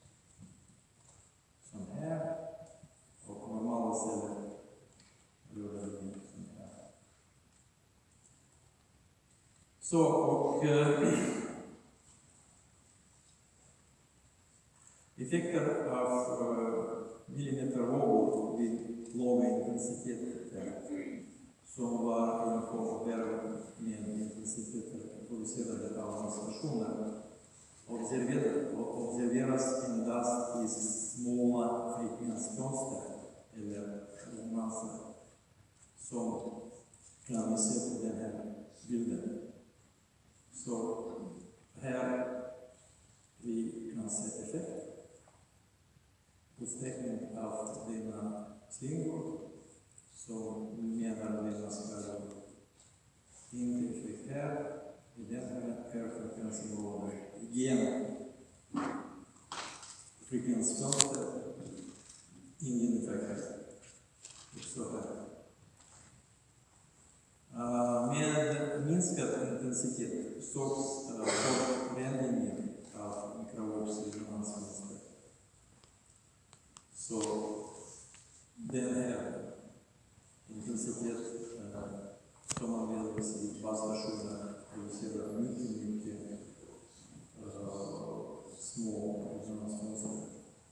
som här och normala celler gör det som här. Så och effekter av millimetervågor vid låga intensiteter som var infravärden med intensiteter producerade av transmissioner observeras endast i små frekvensfönster eller resonanser som kan vi se på den här bilden. Så här vi kan se effekt. Utsträckning av dina slingor som menar dina skador. Inte effekt här, i den här frekvensområdet, genom frekvensfönster, ingen effekt här. Så här. Med minskad intensitet sågs förändringen av mikrovågsresonansmönster. Så den här intensitet som används i basstationer producerar mycket små resonansmönster.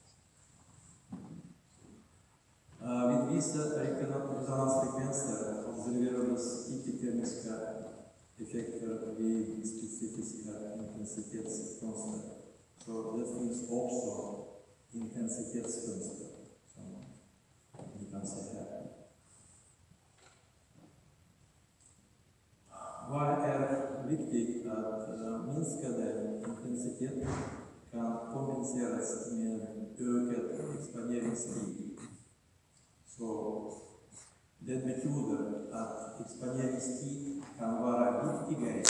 Vid vissa resonansfrekvenser observerades icke-kemiska effekter vid specifiska intensitetsfönster. Så det finns också intensitetsfönster som ni kan se här. Vad är viktigt att minskade intensitet kan kompenseras med ökad exponeringstid. Så det betyder att exponeringstid kan vara viktigare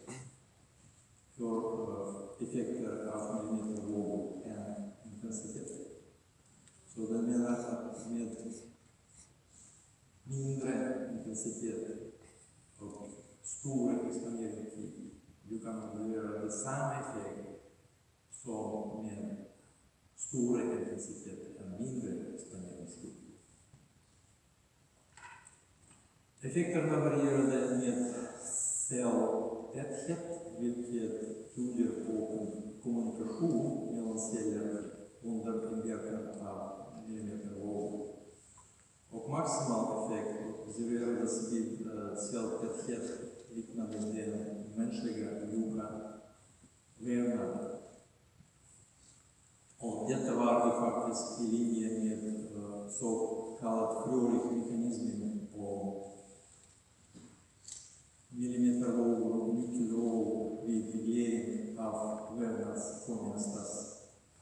för effekter av millimetervågor än intensitet. Så det menar att med mindre intensitet och stor exponeringstid du kan göra samma effekt som med stor intensitet än mindre exponeringstid. Effekterna varierade med celltäthet, vilket tyder på kommunikation mellan celler under inverkan av millimetervågor. Och maximal effekt observerades vid celltäthet liknande den mänskliga mjuka vävnaden. Och detta var faktiskt i linje med så kallad Frölich-mekanismen och millimetervågor och nyckelvågor vid reglering av vävnadshomeostas.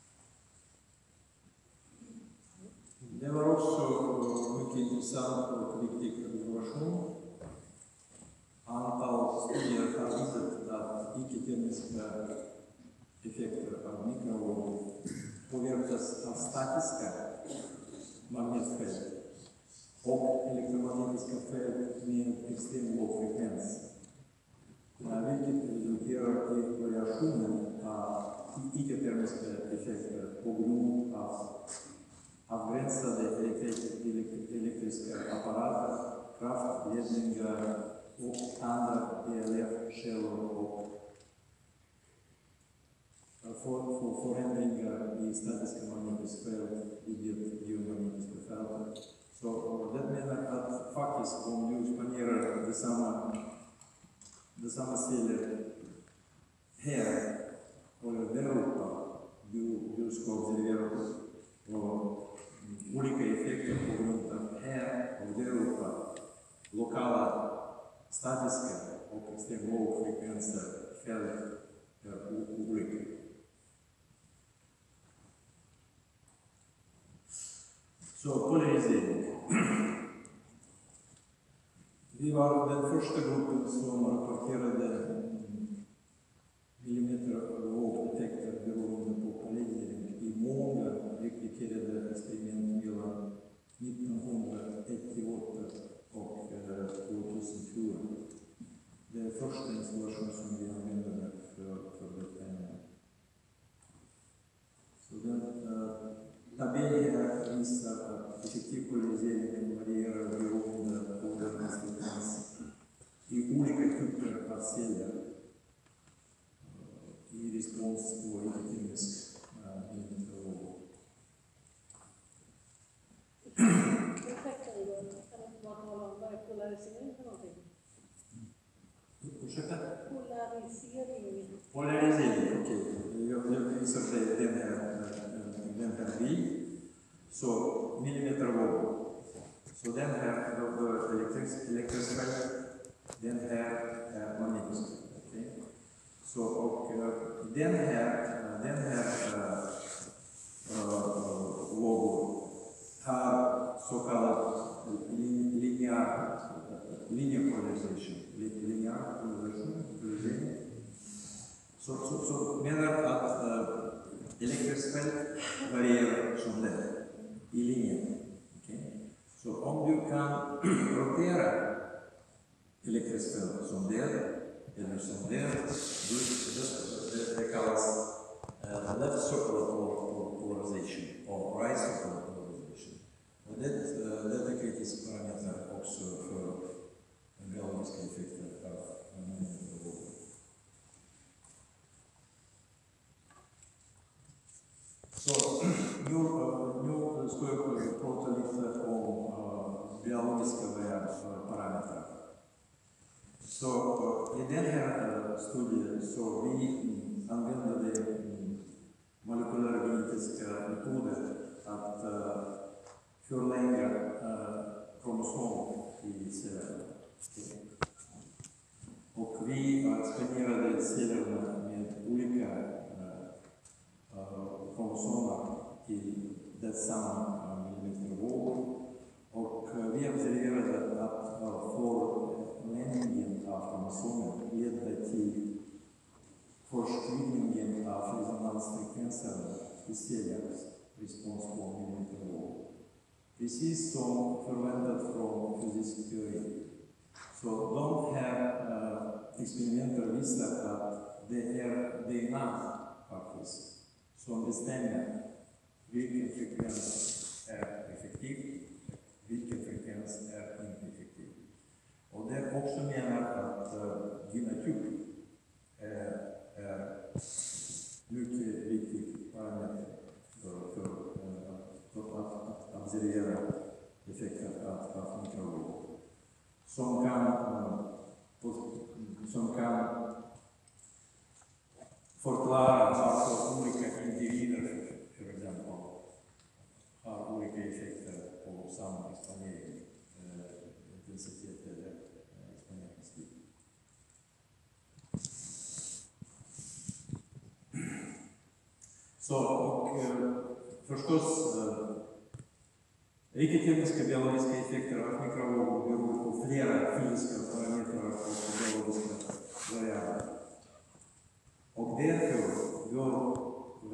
Det var också mycket intressant och viktig observation. Antal studier har visat att icke-kemiska effekter av mikrovågor påverkas av statiska magnetfält och elektromagnetiska fält med extrem låg frekvens, vilket resulterar i variationen av icke-termiska effekter på grund av avgränsade elektriska apparater, kraftledningar och andra ELF-källor och förändringar i statiska magnetiska fält i det geomagnetiska fältet. Så det menar att faktiskt om du exponerar detsamma celler här eller där uppe, du ska observera olika effekter på grund av här och där uppe, lokala statiska och extremt lågfrekvenser fält är olika. Så polarisering. Vi var den första gruppen som rapporterade millimetervågeffekter beroende på polarisering i många replikerade experiment mellan 1988 och 2004. Det är första installation som vi använder för detta ämne. Så den tabellen här visar att effektiv polarisering varierar beroende på organens frekvens i olika typer av celler i respons på icke-kemisk millimetervåg. Ursäkta mig då, kan du inte bara tala om vad är polarisering för någonting? Ursäkta? Polarisering. Polarisering, okej. Jag visar dig den här bild. Så millimetervåg. Så den här är elektrisk fält, den här är magnetisk. Okay. Så och den här vågor har så kallad linjär polarisation. Så menar att elektriskt fält varierar som det i linjen. Okay. Så om du kan rotera elektriskt fält som det eller som det kallas left circular polarization och right circular polarization. Och det är kritisk parameter också för biologiska effekter av millimetervågor. Så nu ska jag prata lite om biologiska parametrar. Så i den här studien så vi använde molekylärgenetiska metoder att förlänga kromosom i cellerna. Och vi exponerade cellerna med olika kromosomer till detsamma millimetervågor. Och vi observerade att förlängningen av kromosomen ledde till förskjutningen av resonansfrekvenserna i cellers respons på millimetervågor. Precis som förväntat från fysisk teori. Så de här experimenten visar att det är DNA faktiskt som bestämmer vilken frekvens är effektiv, vilken frekvens är inte effektiv. Och det också menar att genotyp är mycket viktig parameter för att observera effekter av mikrovågor. Som kan förklara varför olika individer, för exempel, har olika effekter på samma exponering, intensitet eller exponeringstid. Så, och förstås, icke-kemiska biologiska effekter av mikrovågor beror på flera fysiska parametrar och biologiska variabler. Och därför bör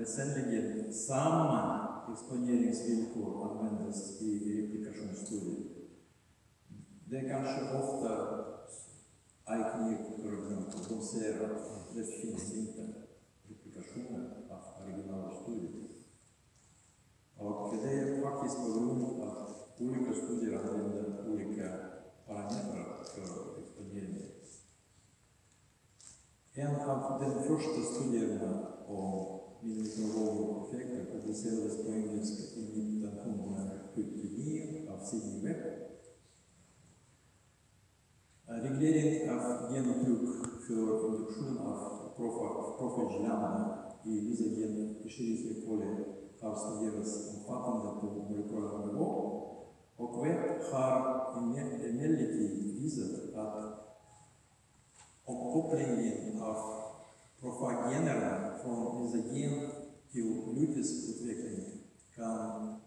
väsentligen samma exponeringsvillkor användes i replikationsstudier. Det är kanske ofta IQ-programmet, de säger att det finns inte replikationer av originalstudier. Och det är faktiskt på grund av att olika studier använder olika parametrar för exponering. En av de första studierna om mikrovågeffekter publicerades på engelska i 1979 av Sidney Webb. Reglering av genuttryck för induktion av profilgelanda i vissa gen Escherichia coli har studerats omfattande på molekylär nivå, och Webb har emellertid visat att uppkopplingen av profagenerna från mesogen till lytisk utveckling kan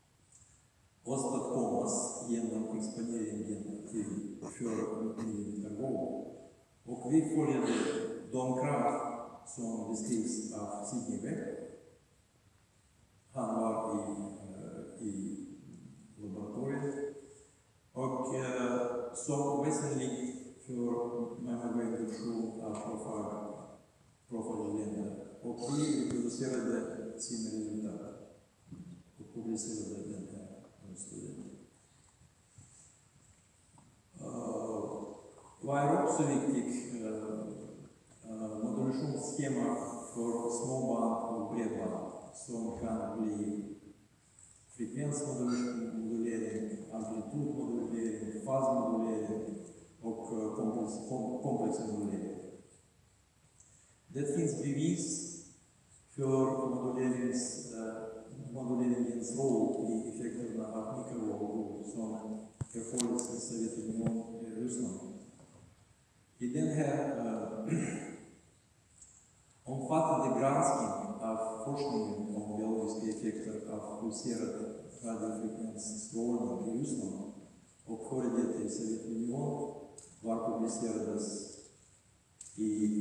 åstadkommas genom exponeringen till 4 mm-vågor. Och vi följde de krav som beskrivs av Sidney Webb. Han var i laboratoriet, och som väsentligt för mammografiinduktion av profilgelanda. Och vi reproducerade sina resultat och publicerade den här studien. Var också viktigt modulationsschema för småband och bredband som kan bli frekvensmodulering, amplitudmodulering, fasmodulering och komplexmodulering. Det finns bevis för moduleringens roll i effekterna av mikrovågor som erhålls i Sovjetunionen och Ryssland. I den här omfattande granskning av forskningen om biologiska effekter av pulserad radiofrekvensstrålning i Ryssland och före detta i Sovjetunionen var publicerades i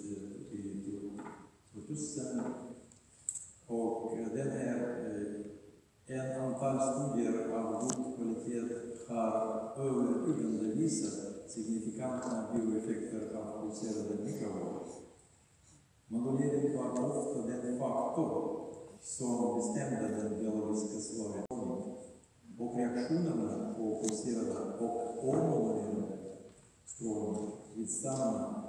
2000, och den här en antal studier av god kvalitet har övertygande visat signifikanta bioeffekter av pulserade mikrovågor. Modulering var ofta den faktor som bestämde den biologiska svaret, och reaktionerna på pulserade och omodulerade strålning vid samma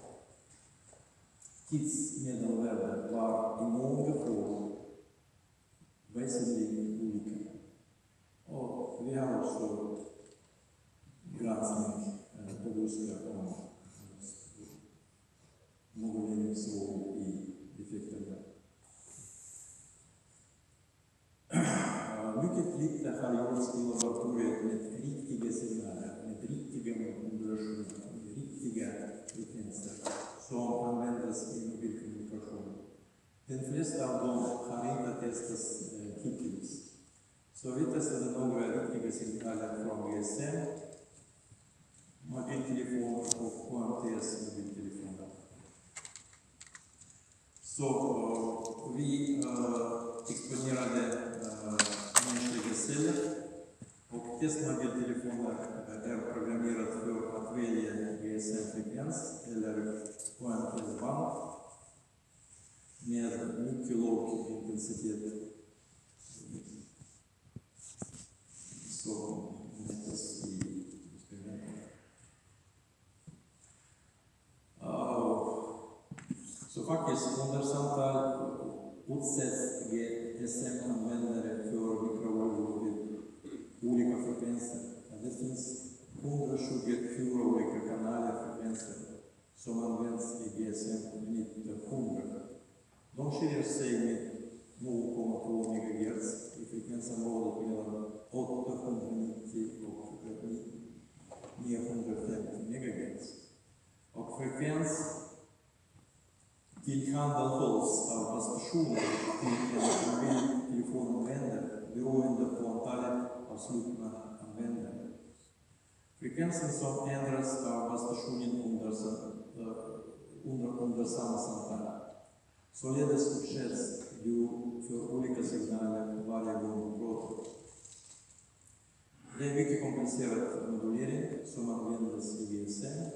tidsmedelvärde var i många fall väsentligt olika. Och vi har också granskning på ryska om moduleringsroll i effekterna. Mycket lite har gjorts i laboratoriet med riktiga signaler, med riktiga modulationer, med riktiga frekvenser som används i mobilkommunikation. De flesta av dem har inte testats hittills. Så vi testade några riktiga signaler från GSM, mobiltelefon och QMTS mobiltelefoner. Så vi exponerade mänskliga celler, och testmobiltelefoner är programmerade för att välja GSM-frekvens eller QMTS-band med mycket låg intensitet. Så mättes i experimenten. Så faktiskt under samtal utsätts GSM-användare för mikrovågor vid olika frekvenser. Det finns 124 olika kanaler-frekvenser som används i GSM 1900. De skiljer sig med 0,2 MHz i frekvensområdet mellan 890 och 950 MHz. Och frekvens tillhandahålls av basstationer till en mobiltelefonanvändare beroende på antalet avslutna användare. Frekvensen som ändras av basstationen under samma samtal. Således utsätts du för olika signaler varje gång du pratar. Det är mycket komplicerad modulering som används i GSM.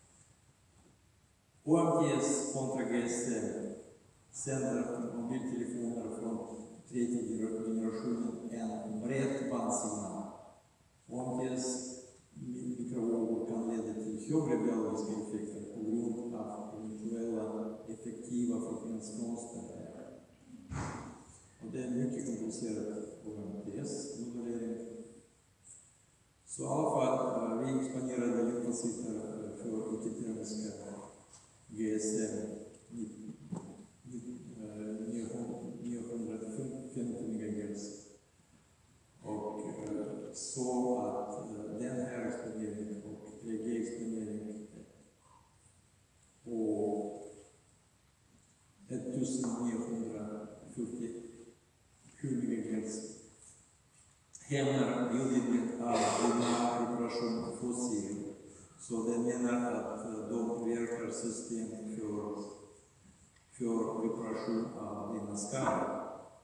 UMTS kontra GSM sänder mobiltelefoner från tredje generationen en bredbandssignal. UMTS mikrovågor kan leda till högre biologiska effekter på grund av eventuella effektiva frekvensmönster. Och det är mycket komplicerat UMTS-modulering. Så i alla fall, vi exponerade lymfocyter för icke-termiska GSM 950 MHz. Och så att den här exponeringen och EG-exponering på 1947 MHz hämmar bildningen av DNA-reparation fossil. Så det menar att de verkar system för reparation av DNA-skador.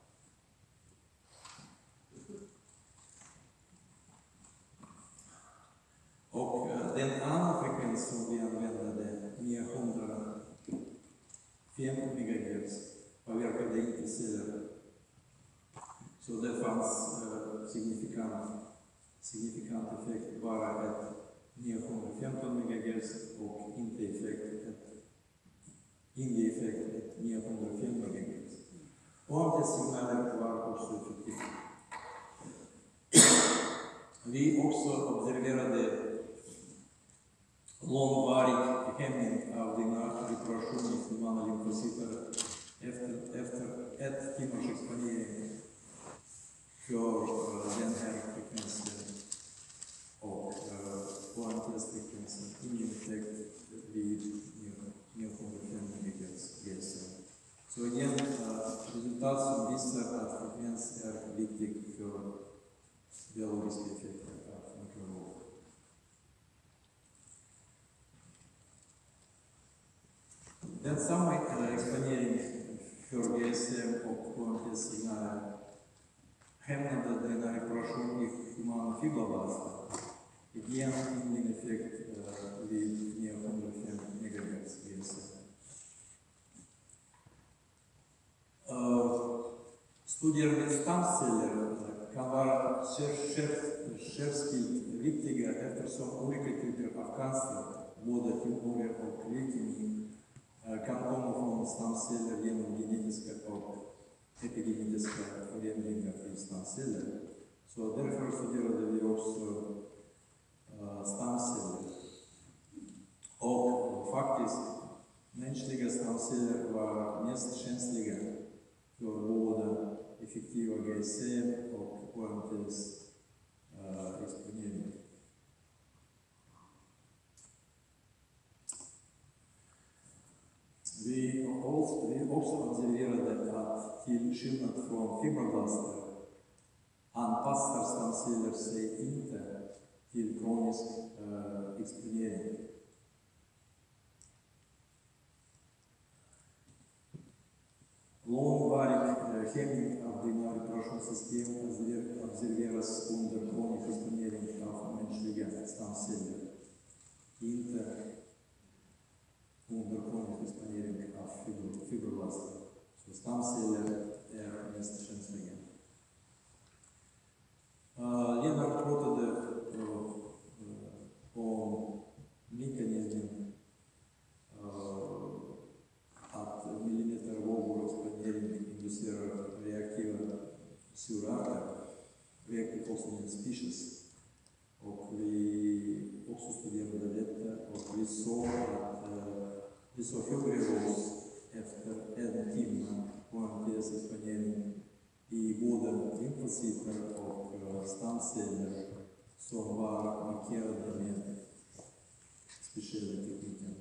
Och den andra frekvens som vi använde, 905 MHz, påverkade inte celler. Så det fanns signifikant effekt bara ett 915 MHz och inte effekt ett 905 MHz. Och dessa signaler var också effektiva. Vi också observerade långvarig hämning av DNA-reparation i humana lymfocyter efter 1 timmars exponering för den här frekvensen och UMTS-frekvensen, ingen effekt vid 905 MHz GSM. Så igen, resultat som visar att frekvens är viktig för biologiska effekter av mikrovågor. Den samma exponering för GSM och UMTS-signaler hämmade denna reparation i humana fibroblaster. Igen ingen effekt vid 905 MHz GSM. Studier med stamceller kan vara särskilt viktiga eftersom olika typer av cancer, både tumörer och leukemi, kan komma från stamceller genom genetiska och epigenetiska förändringar i stamceller. Så därför studerade vi också stamceller. Och faktiskt, mänskliga stamceller var mest känsliga för både effektiva GSM och UMTS exponering. Vi också observerade att till skillnad från fibroblaster anpassar stamceller sig inte till kronisk exponering. Långvarig hämning av DNA-reparationssystem observeras under kronisk exponering av mänskliga stamceller, inte under kronisk exponering av fibroblaster. Så stamceller är mest känsliga. Lennart pratade om mekanismen att millimetervågor exponering inducerar reaktiva surarter, reactive oxygen species. Och vi också studerade detta och vi såg att vi såg högre ros efter 1 timme på UMTS-exponering i både lymfocyter och stamceller som var markerade med speciella tekniker.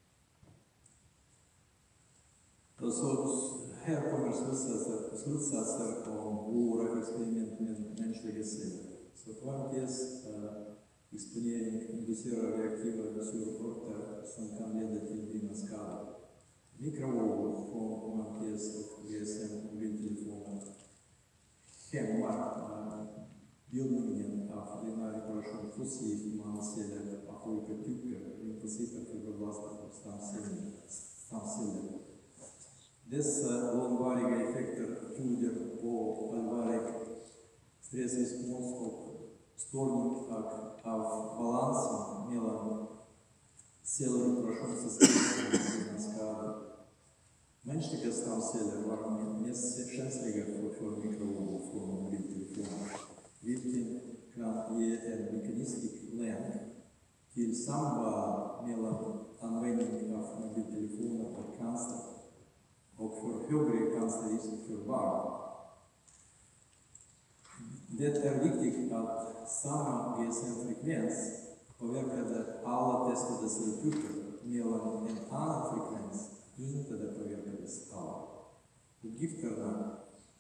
Så här kommer slutsatser om våra experiment med mänskliga celler. Så UMTS-exponering inducerar reaktiva surarter som kan leda till DNA-skador. Mikrovågor från UMTS och GSM mobiltelefoner hämmar bildningen av denna reparation fossilt manceller av olika typer, inklusive fibroblaster och stamceller. Dessa långvariga effekter tyder på allvarlig stressrespons och störning av balansen mellan cellreparationssystemet och sina skador. Mänskliga stamceller var mest känsliga för mikrovågor från mobiltelefoner, vilket kan ge en mekanistisk länk till samband mellan användning av mobiltelefoner och cancer och för högre cancerrisk för barn. Det är viktigt att samma GSM-frekvens påverkade alla testade celltyper, medan en annan frekvens inte påverkades alla. Uppgifterna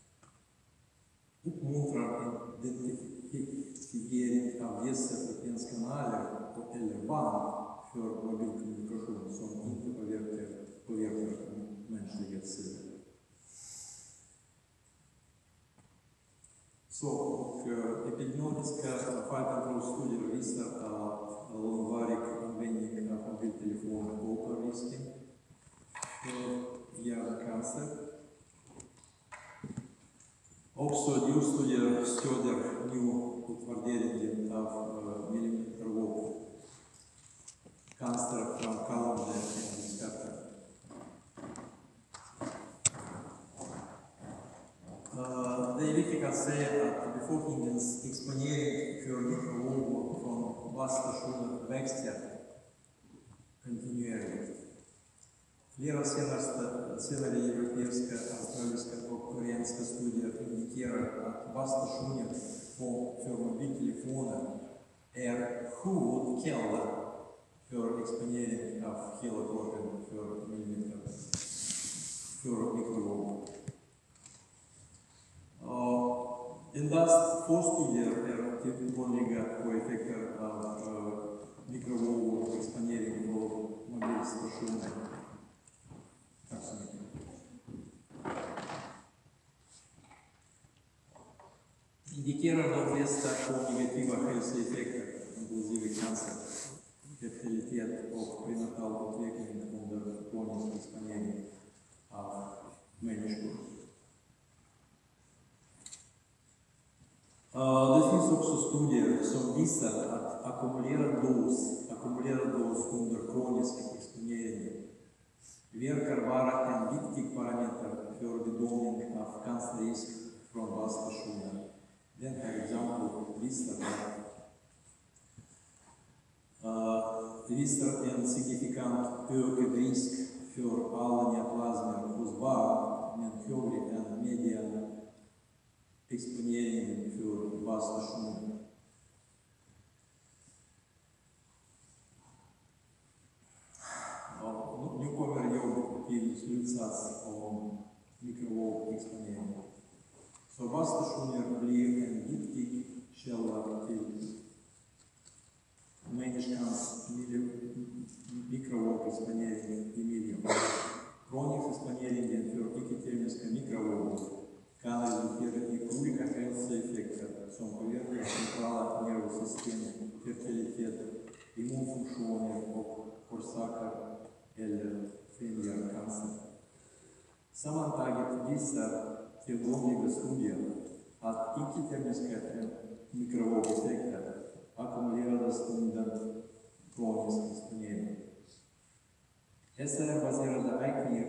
uppmuntrar en identifiering av dessa frekvenskanaler eller band för mobilkommunikation som inte påverkar mänskliga celler. Epidemiologiska fallkontrollstudier visar att långvarig användning av mobiltelefoner ökar risken för hjärncancer. Också djurstudier stöder nu utvärderingen av millimetervåg cancerframkallande egenskaper. Det är viktigt att säga att befolkningens exponering för mikrovågor från basstationer växer kontinuerligt. Flera senare europeiska, australiska och koreanska studier indikerar att basstationer för mobiltelefoner är huvudkälla för exponering av hela kroppen för mikrovågor. Endast få studier är tillgängliga på effekter av mikrovågor och exponering på mobilstationer. Tack så mycket. Indikerar de flesta på negativa hälsoeffekter, inklusive cancer, fertilitet och prenatal utveckling under kronisk exponering av människor. Det finns också studier som visar att ackumulerad dos under kronisk exponering verkar vara en viktig parameter för bedömning av cancerrisk från basstationer. Den här exempel visar en signifikant ökad risk för alla neoplasmer hos barn, men högre än median exponeringen för basstationer. Nu kommer jag till slutsats om mikrovågexponering. Så basstationer blir en viktig källa till människans mikrovågexponering i miljön. Kronisk exponering för icke-termiska mikrovågor kan resultera i olika hälsoeffekter som påverkar centrala nervsystemet, fertilitet, immunfunktioner och orsakar eller främjar cancer. Sammantaget visar tillgängliga studier att icke-termiska mikrovågeffekter ackumulerades under kronisk exponering. SR-baserade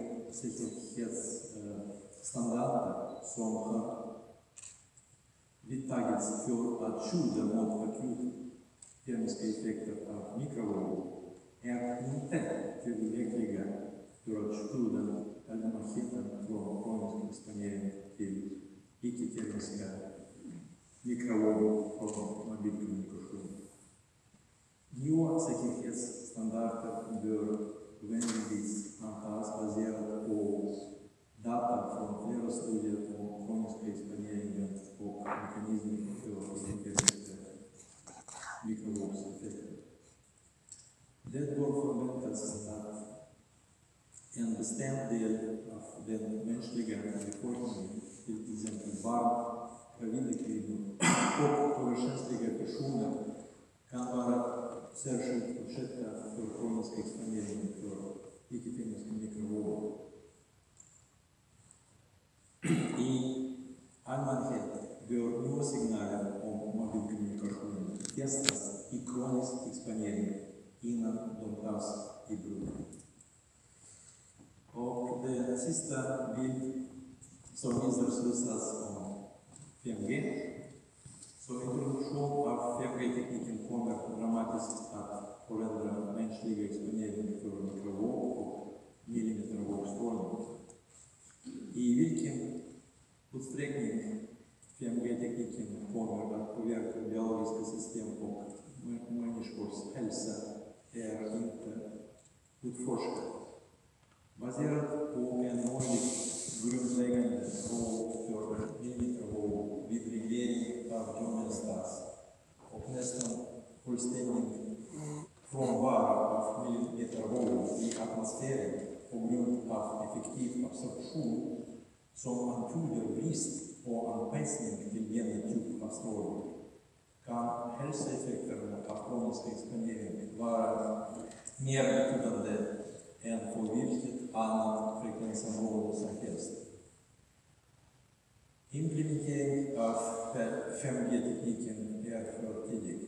säkerhetsstandarder som har vidtagits för att skydda mot akut termiska effekter av mikrovågor är inte tillräckliga för att skydda allmänheten från kronisk exponering till icke-termiska mikrovågor från mobilkommunikation. Nya säkerhetsstandarder bör vanligtvis antas baserat på data från flera studier om kroniska exponeringen och mekanismer för icke-termiska mikrovågseffekter. Det bör förväntas att en bestämd del av den mänskliga befolkningen till exempel barn, gravida kvinnor och överkänsliga personer kan vara särskilt utsatta för kronisk exponering för icke-kemiska mikrovågor. I allmänhet bör nya signaler om mobilkommunikation testas i kronisk exponering innan de tas i bruk. Och den sista bild som visar slutsats om 5G. Så introduktion av 5G-tekniken kommer dramatiskt att förändra mänsklig exponering för mikrovåg och millimetervågstrålning. I vilken utsträckning 5G-tekniken kommer att påverka biologiska system och människors hälsa är inte utforskat. Baserat på en möjlig grundläggande roll för millimetervåg vid reglering av jordens och nästan fullständig frånvaro av millimetervåg i atmosfären på grund av effektiv absorption som antyder brist på anpassning till denna typ av strålning kan hälsoeffekterna av kronisk exponering vara mer betydande än för vilket annat frekvensområde som helst. Implementering av 5G-tekniken är för tidig.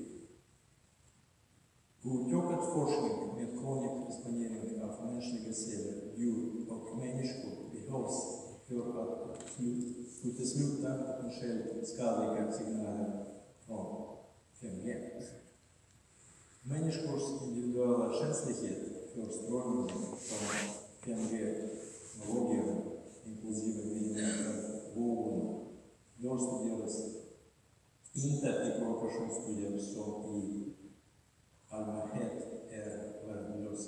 Utökad forskning med kronisk exponering av mänskliga celler, djur och människor behövs för att utesluta potentiellt skadliga signaler från 5G. Människors individuella känslighet för strålning från 5G-teknologierna, inklusive millimetervågorna, bör studeras inte i provokationsstudier som i allmänhet är värdelösa.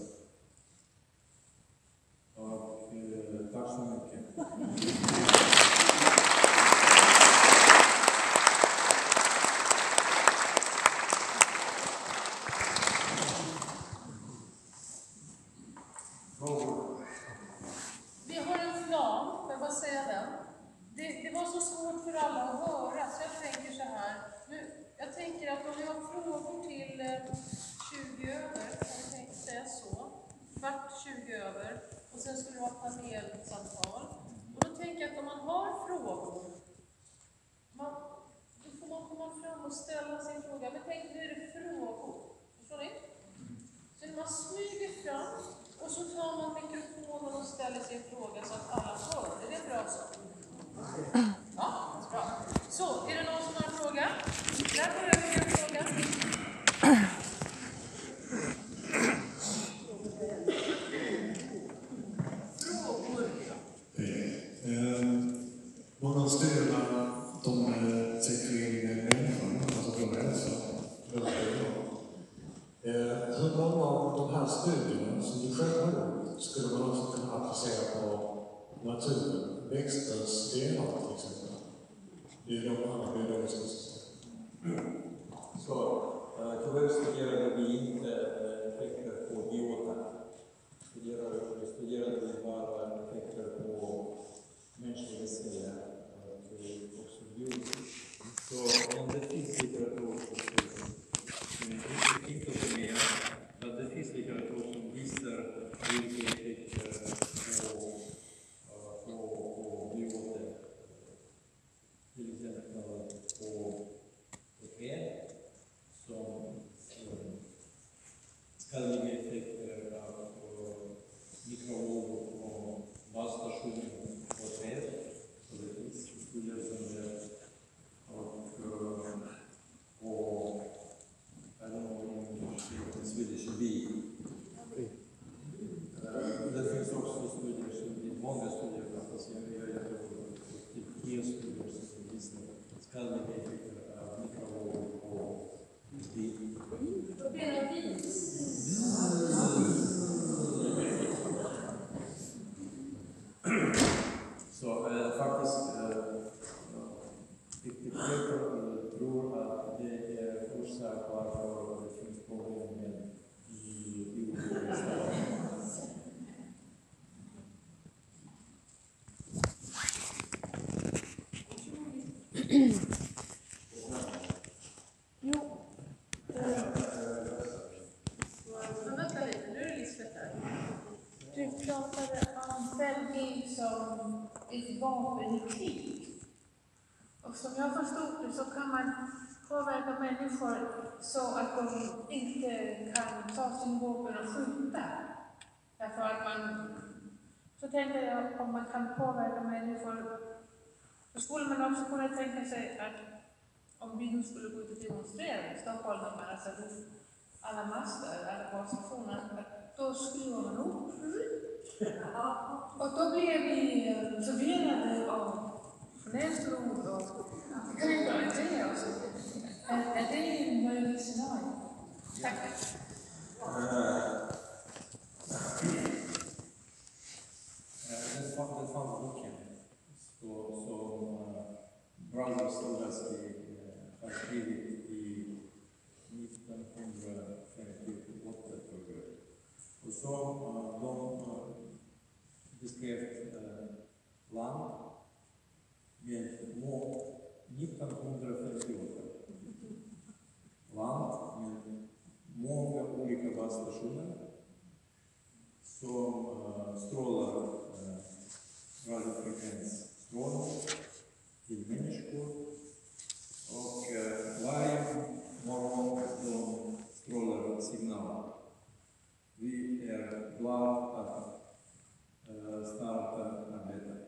Och tack så mycket. Vi har en plan, får jag bara säga den. Det var så svårt för alla att höra, så jag tänker så här. Jag tänker att om vi har frågor till 20 över, jag tänkte säga så, kvart 20 över, och sen skulle det vara panelsamtal. Och då tänker jag att om man har frågor, då får man komma fram och ställa sin fråga. Men tänk, nu är det frågor. Förstår ni? Så man smyger fram och så tar man mikrofonen och ställer sin fråga så att alla hör. Är det bra så? Ja, bra. Så, är det någon som har en fråga? Där börjar vi med en fråga. Frågor. Många av studierna, de täcker in människan, alltså vår hälsa. Hur många av de här studierna som du själv har gjort skulle man också kunna applicera på naturen, växters DNA till exempel? I de andra biologiska systemen. Så tyvärr studerade vi inte effekter på biota. Vi studerade bara effekter på mänskliga celler och också djur. Så om det finns litteratur inte för mer, men det finns litteratur som visar vilka effekter på biota, till exempel på träd, som skadliga effekter av mikrovågor från basstationen på träd. Så det finns studier som det och I don't know in Swedish bee. Det finns också studier, många studier, fast jag tror till studier som visar skadliga effekter av mikrovågor på bi. pratade om 5G som ett vapen i krig. Och som jag förstod det så kan man påverka människor så att de inte kan ta sin vapen och skjuta. Därför att så tänker jag, om man kan påverka människor, då skulle man också kunna tänka sig att om vi nu skulle gå ut och demonstrera i Stockholm, där man alltså alla master, alla basstationer, då skriver man upp. Och då blir vi förvirrade av näsord och kan inte orientera oss. Är det en möjlig scenario? Tack. Den fanns boken som Brother Stolbergsky har skrivit i 1958, tror jag. Och som de beskrev land med 1958. Land med många olika basstationer som strålar radiofrekvensstrålning till människor. Och varje morgon de strålar signaler. Vi är glada att starta arbetet.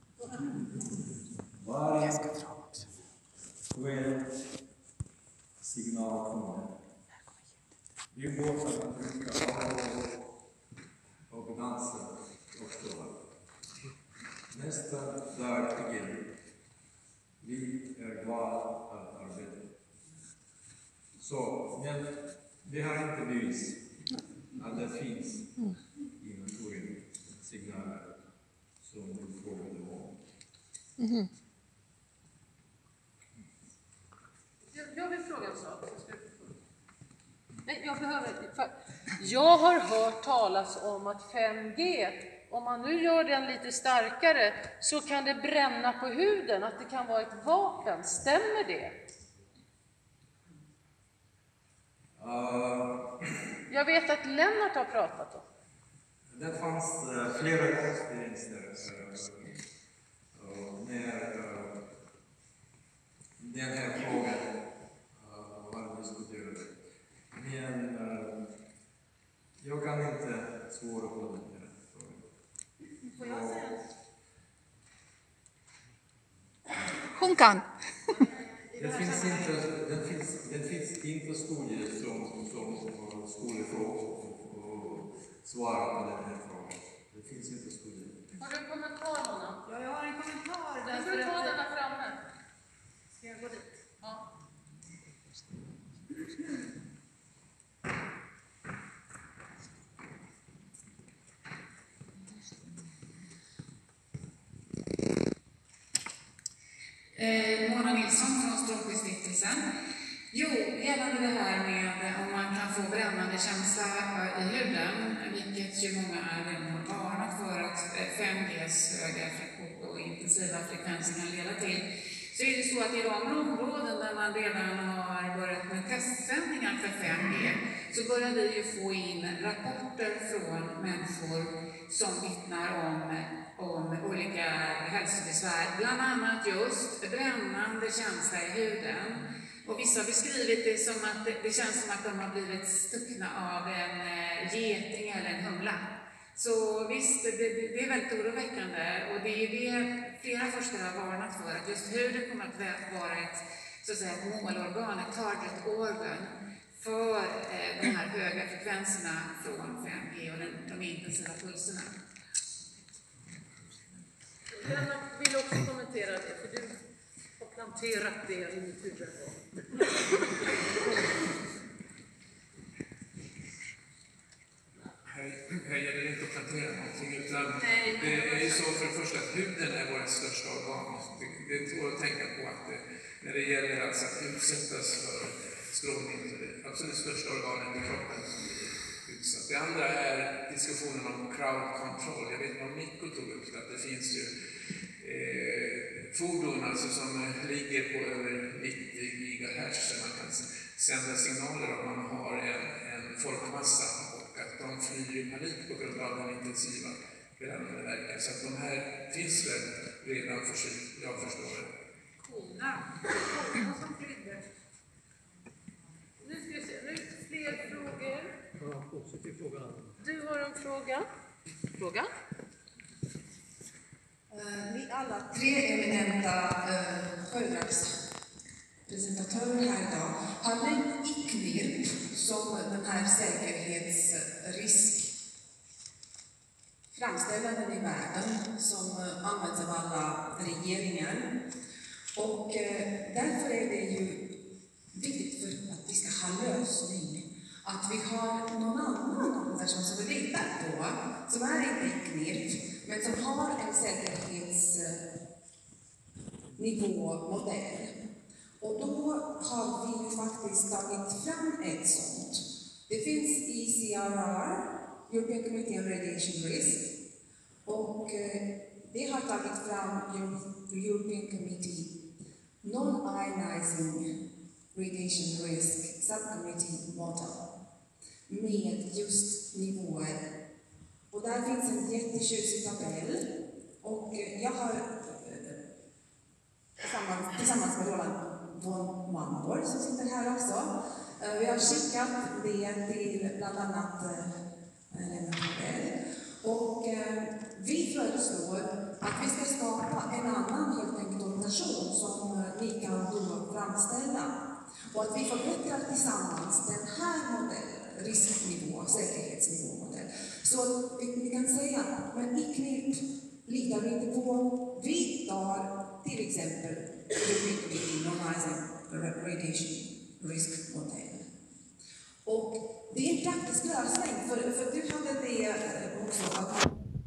Varje kväll signal kommer. Vi går att bruka och dansa och stråla. Nästa dag igen. Vi är glada att arbeta. Så, men vi har inte bevis att det finns i naturen signaler som du frågade om. Jag vill fråga en sak. Nej, jag har hört talas om att 5G, om man nu gör den lite starkare, så kan det bränna på huden, att det kan vara ett vapen. Stämmer det? Jag vet att Lennart har pratat om. Det fanns flera experienser när den här frågan var diskuterad. Men jag kan inte svara på den här frågan. Får jag säga? Hon kan. Det finns inte studier som skulle få svara på den här frågan. Det finns inte studier. Har du en kommentar, Mona? Ja, jag har en kommentar. Du får ta den här framme. Ska jag gå dit? Ja. Mona Nilsson från Strålskyddsstiftelsen. Jo, gällande det här med om man kan få brännande känsla i huden, vilket ju många redan har varnat för att 5Gs höga och intensiva frekvenser kan leda till, så är det så att i de områden där man redan har börjat med testsändningar för 5G så börjar vi ju få in rapporter från människor som vittnar om olika hälsobesvär, bland annat just brännande känsla i huden. Och vissa har beskrivit det som att det känns som att de har blivit stuckna av en geting eller en humla. Så visst, det är väldigt oroväckande, och det är det flera forskare har varnat för, att just huden kommer att vara ett målorgan, ett target organ för de här höga frekvenserna från 5G och de intensiva pulserna. Lennart vill också kommentera det, för du har planterat det i mitt huvud. Här gäller det inte att plantera någonting, utan det är ju så för det första att huden är vårt största organ. Det tål att tänka på att när det gäller alltså att utsättas för strålning så är det absolut största organet i kroppen som blir utsatt. Det andra är diskussionen om crowd control. Jag vet vad Mikko tog upp, att det finns ju fordon alltså som ligger på över 90 GHz där man kan sända signaler om man har en folkmassa och att de flyr i panik på grund av den intensiva brännande verken. Så att de här finns väl redan för sig, jag förstår det. Kona som flydde. Nu ska vi se, nu fler frågor. Ja, positiv fråga. Du har en fråga. Fråga? Ni alla tre eminenta föredragspresentatörer här idag har nämnt ICNIRP som den här säkerhetsrisk framställanden i världen som används av alla regeringar. Och därför är det ju viktigt för att vi ska ha lösning att vi har någon annan organisation som vi litar på, som är inte ICNIRP, men som har en säkerhetsnivåmodell. Och då har vi faktiskt tagit fram ett sånt. Det finns i CRR, European Committee on Radiation Risk, och det har tagit fram European Committee Non-Ionizing Radiation Risk Subcommittee Model med just nivåer. Och där finns en jättetjusig tabell, och jag har tillsammans med Roland von Manborg som sitter här också, vi har skickat det till bland annat Lennart Nobel. Och vi föreslår att vi ska skapa en annan helt enkelt organisation som vi kan då framställa. Och att vi förbättrar tillsammans den här modellen, risknivå, säkerhetsnivåmodell. Så vi kan säga, men ICNIRP litar vi inte på. Vi tar till exempel Non-Ionizing Radiation Risk modell. Och det är en praktisk lösning, för du hade det också att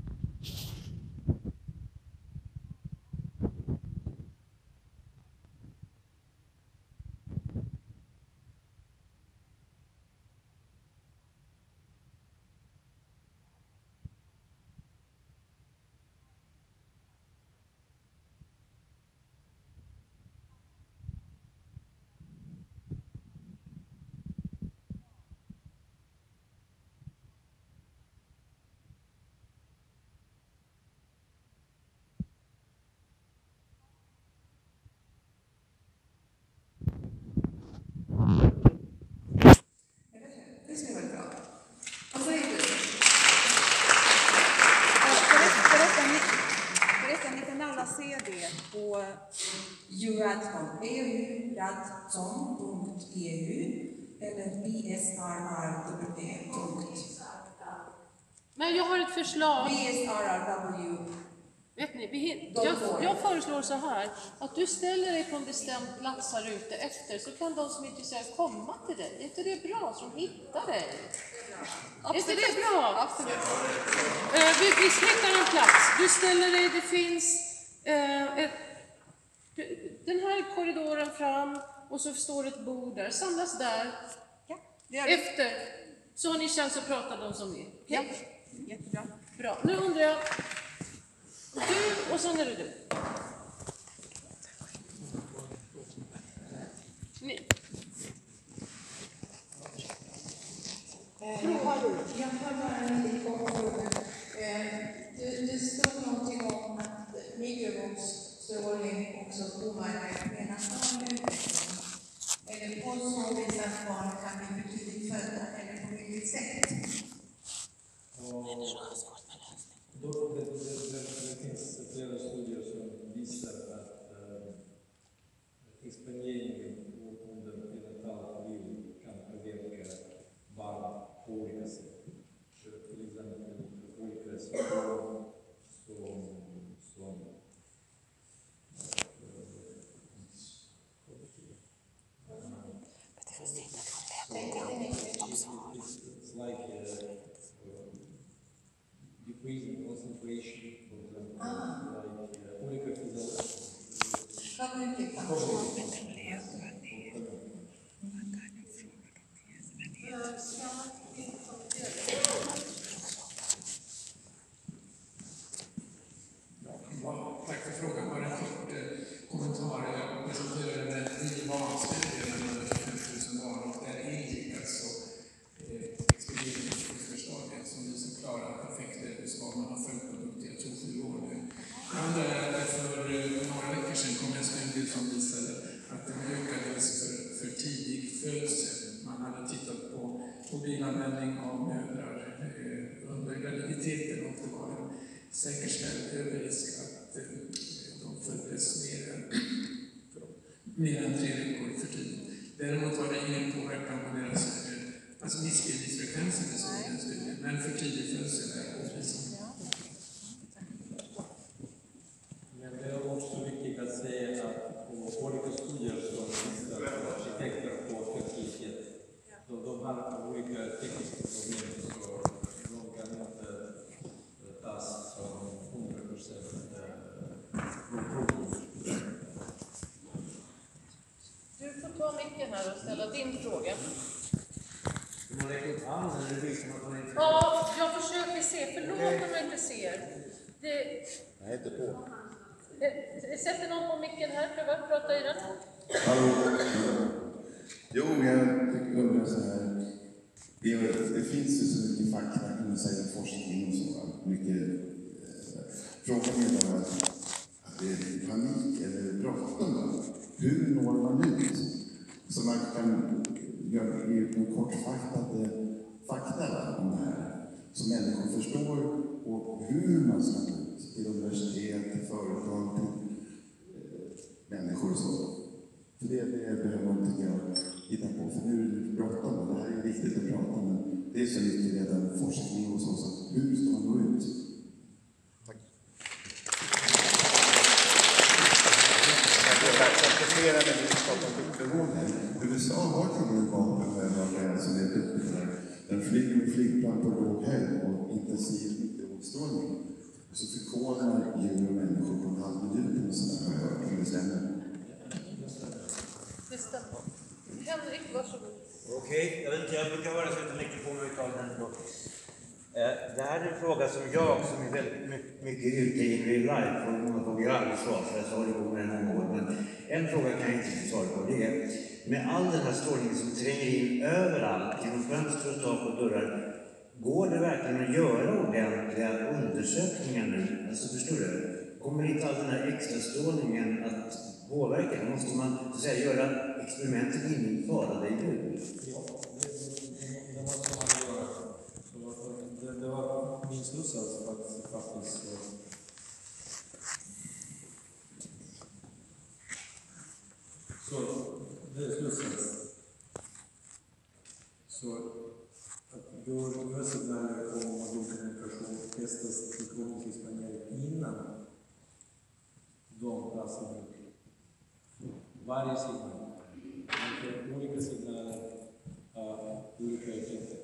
det skulle vara bra. Och så är det. Förresten, ni kan alla se det på euradtom.eu eller bsrrw. Men jag har ett förslag. bsrrw. Vet ni, jag föreslår så här, att du ställer dig på en bestämd plats här ute efter, så kan de som är intresserade komma till dig. Är inte det bra, som hittar dig? Är inte det bra? Absolut. Vi hittar en plats. Du ställer dig, det finns den här korridoren fram, och så står ett bord där. Samlas där. Ja, efter. Så har ni chans att prata de som är. Okay? Ja, jättebra. Bra. Nu undrar jag, du och sen är det du. Ni. Jag har bara en liten kort fråga. Det står någonting om att mikrovågsstrålning också påverkar menastående utveckling. Är det på så vis att barn kan bli betydligt födda, eller på vilket sätt? Det finns flera studier som visar att exponeringen under prenatalt liv kan påverka barn på olika sätt. Till exempel olika symptom som it's like decreasing concentration, for example, like olika Tack för frågan. Bara en kort kommentar. Jag presenterade en ny barnstudie med 125 000 barn, och där ingick alltså expediering i förstadiet som visar klara effekter hos vad man har följt på graviditeten och det var en säkerställd överrisk att de föddes mer än 3 veckor för tidigt. Däremot var det ingen påverkan på deras missbildningsfrekvensen i den studien, men för tidig födsel är otrivsam. Men det är också viktigt att säga att på olika studier som visar att arkitekter på fertilitet, de har olika tekniska problem, så de kan inte tas som 100% Du får ta micken här och ställa din fråga. Ja, jag försöker se. Förlåt om jag inte ser. Nej, inte på. Sätter någon på micken här? Prata i den. Hallå? Jo, jag undrar så här. Det finns ju så mycket fakta, kan man säga, forskning och så. Mycket. Frågan är bara att det är panik eller bråttom. Hur når man ut? Så man kan göra en kortfattad fakta om det här. Så människor förstår och hur man ska nå ut till universitet, till företag, till människor och så. För det behöver man, tycker jag, hitta på. För nu är det bråttom. Det här är viktigt att prata om. Men det är så mycket redan forskning och så. Så hur ska man nå ut? USA har till vapen som är duktiga. Den flyger med flygplan på låg höjd och intensivstrålning. Och så förkonar djur och människor på en halv minut och sådär, har jag hört, om det stämmer. Det stämmer. Henrik, varsågod. Okej, jag vet inte, jag brukar vara så mycket på mig av den frågan. Det här är en fråga som jag, som är väldigt mycket ute i real life, och många frågor jag aldrig svar för, jag sa det på med många år, men en fråga kan jag inte svara på, det är med all den här strålningen som tränger in överallt, genom fönster och tak och dörrar, går det verkligen att göra ordentliga undersökningar nu? Alltså förstår du? Kommer inte all den här extra strålningen att påverka? Då måste man så att säga göra experimentet inne i farade djur. Ja, det måste man göra. Det var min slutsats faktiskt. Så det är slutsats. Så att då signaler om dokumentation testas teknologiskt innan de passar varje signal. Man olika signaler har olika effekter.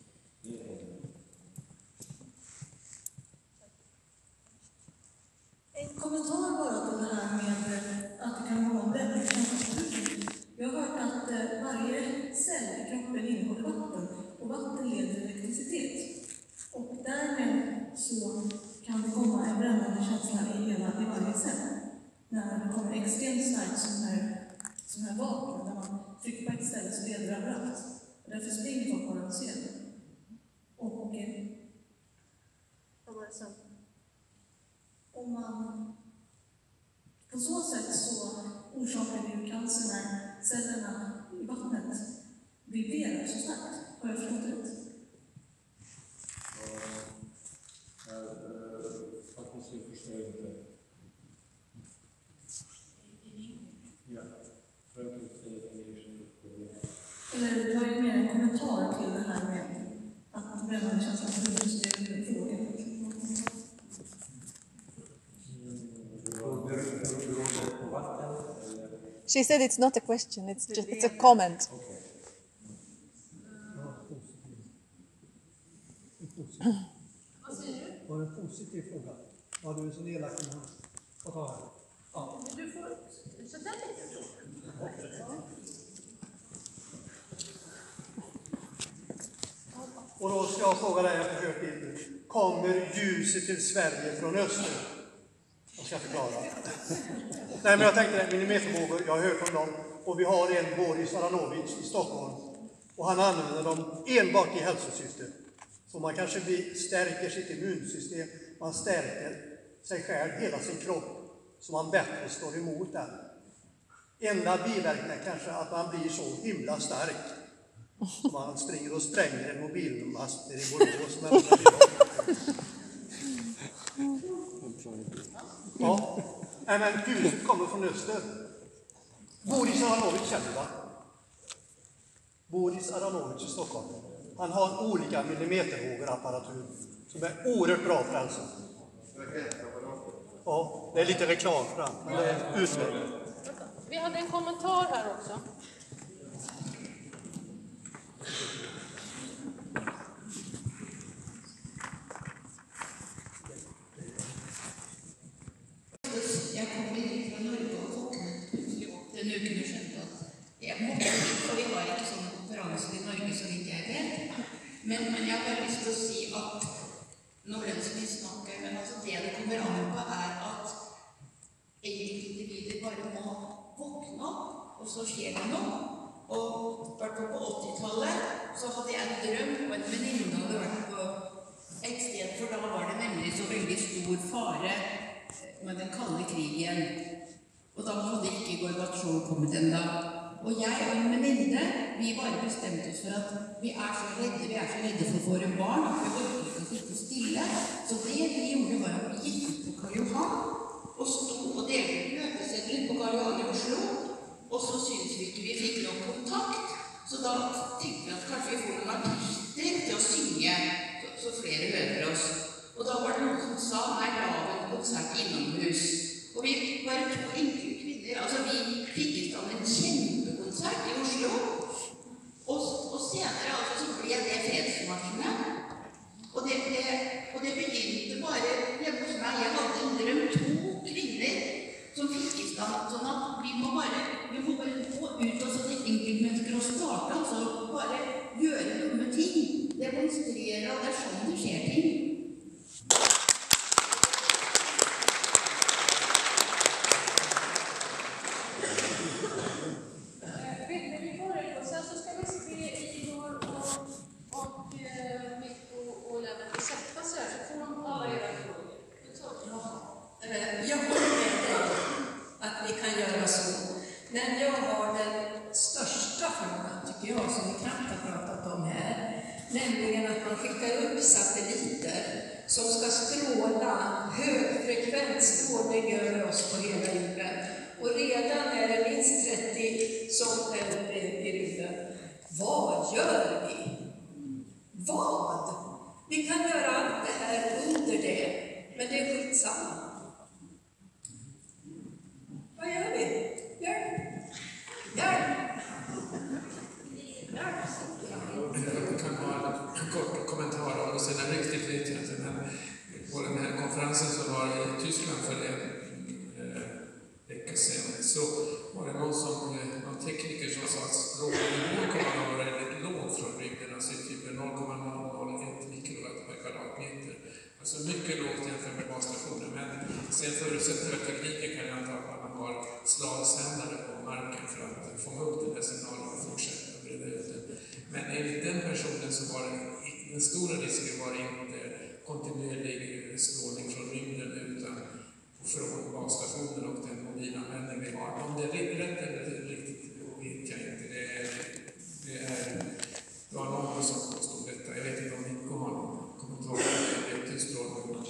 En kommentar bara till det här med att det kan vara väldigt känsligt. Jag har hört att varje cell i kroppen innehåller vatten och vatten leder till elektricitet. Och därmed så kan det komma en brännande känsla i varje cell. När det kommer extremt starkt som här vapen, när man trycker på ett ställe så leder det överallt. Och därför springer folk bara och ser det. Och vad var det sen? Om man på så sätt så orsakar det cancer när cellerna i vattnet vibrerar så starkt. Har jag förstått rätt? Faktiskt jag förstår inte. Ja, för att eller det var ju mer en kommentar till det här med att brännande känslan för just det frågan. She said it's not a question, it's a comment. Var det en positiv fråga? Ja, du är så elak med honom. Vad tar jag? Ja. Du får så där lite fråga. Och då ska jag fråga dig efter högbilden. Kommer ljuset till Sverige från öster? Jag ska förklara. Nej, men jag tänkte millimetervågor, jag har hört om dem. Och vi har en, Boris Aranovic i Stockholm. Och han använder dem enbart i hälsosyfte. Så man kanske stärker sitt immunsystem. Man stärker sig själv, hela sin kropp. Så man bättre står emot den. Enda biverkningen kanske att man blir så himla stark. Man springer och spränger en mobilmast i Borås. Nej, men huset kommer från öster. Boris Aronovic känner va? Boris Aronovic i Stockholm. Han har olika millimetervågerapparatur som är oerhört bra för hälsan. Ja, det är lite reklam för den, men det är utmärkt. Vi hade en kommentar här också. Jag kommer direkt från Norrbotten. Den uken skjønte at jeg måtte dit, for vi har ikke sånn konferanse i Norge så vidt jeg vet. Men jeg har bare lyst til å si at nå ble det så mye snakk, men altså det kommer an på at enkeltindivider bare må våkne opp, og så skjer det noe. Og på 80-tallet så hadde jeg en drøm, og en venninne hadde vært på et sted, for da var det nemlig så veldig stor fare med den kalde krigen. Og da hadde ikke Gorbatsjov kommet enda. Og jeg og en venninne, vi bare bestemte oss for at vi er så redde for våre barn, at vi orker ikke å sitte stille. Så det vi gjorde var at vi gikk ut på Karl Johan, og stod og delte møtesedler på Karl Johan i Oslo, og så syntes vi ikke vi fikk nok kontakt. Så da tenkte vi at kanskje vi får noen artister til å synge, så flere hører oss. Og da var det noen som sa, nei, la en konsert innomhus. Og vi var 2 enkle kvinner, altså vi fikk i stand en kjempekonsert i Oslo. Og senere altså, så ble det fredsmarsjene. Og det begynte bare hjemme hos meg. Jeg hadde en drøm, 2 kvinner som fikk i stand, sånn at vi må bare gå ut og til enkeltmennesker og starte, altså bare gjøre dumme ting, demonstrere, og det er sånn det skjer ting. Sen så ska vi se Igor och Mikko och Lennart sätta sig här, så får de alla era frågor. Jag håller med dig att vi kan göra så. Men jag har den största frågan, tycker jag, som vi knappt har pratat om här. Nämligen att man skickar upp satelliter som ska stråla högfrekvent strålning över oss på hela jorden. Och redan är det minst 30 som är i rymden. Vad gör vi? Vad? Vi kan göra allt det här under det, men det är skitsamma. Vad gör vi? Hjälp! Jag kan ha en kort kommentar om det sen riktigt lite. På den här konferensen som var i Tyskland för en vecka sedan så var det någon tekniker som sa att strålnivån kommer att vara väldigt låg från rymden, alltså typ 0,001 mikrowatt per kvadratmeter. Alltså mycket lågt jämfört med basstationen, men sen förutsätter att tekniken kan jag anta att man har slagsändare på marken för att fånga upp den här signalen och fortsätta att breda ut den. Men enligt den personen så var den stora risken var inte kontinuerlig strålning från rymden utan från basstationen och den mobilanvändning vi har. Om det är rätt eller riktigt vet jag inte. Det var någon som påstod detta. Jag vet inte om Mikko har någon kommentar till strålning.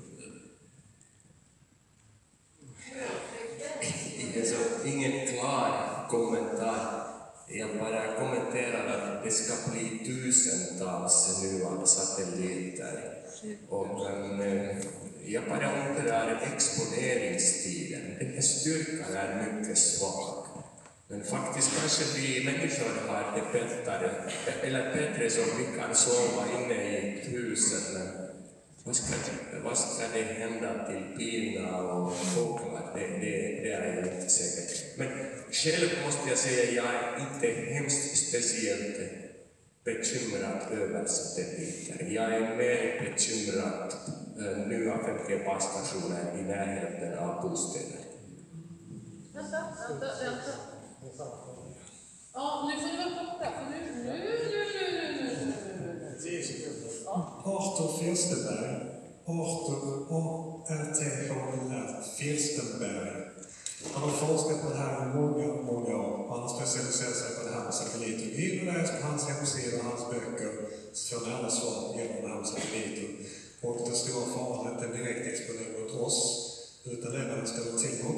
Alltså, ingen klar kommentar. Jag bara kommenterar att det ska bli tusentals nya satelliter. Och jag bara undrar exponeringstiden. Den här styrkan är mycket svag. Men faktiskt kanske vi människor har det bättre som vi kan sova inne i ett hus. Vad ska det hända till bina och fåglar? Det är jag inte säker. Men själv måste jag säga att jag är inte hemskt speciellt bekymrad över satelliter. Jag är mer bekymrad nya 5G-basstationer i närheten av bostäder. Vänta. Ja, nu får du vara borta, för nu. Arthur Fürstenberg. Fürstenberg. Han har forskat på det här i många år. Han har specialiserat sig på det här med satelliter. Vill du läsa på hans hemsida och hans böcker så får ni alla svar genom det här med satelliter. Och den stora faran är inte en direkt exponering mot oss, utan det är när det ställer till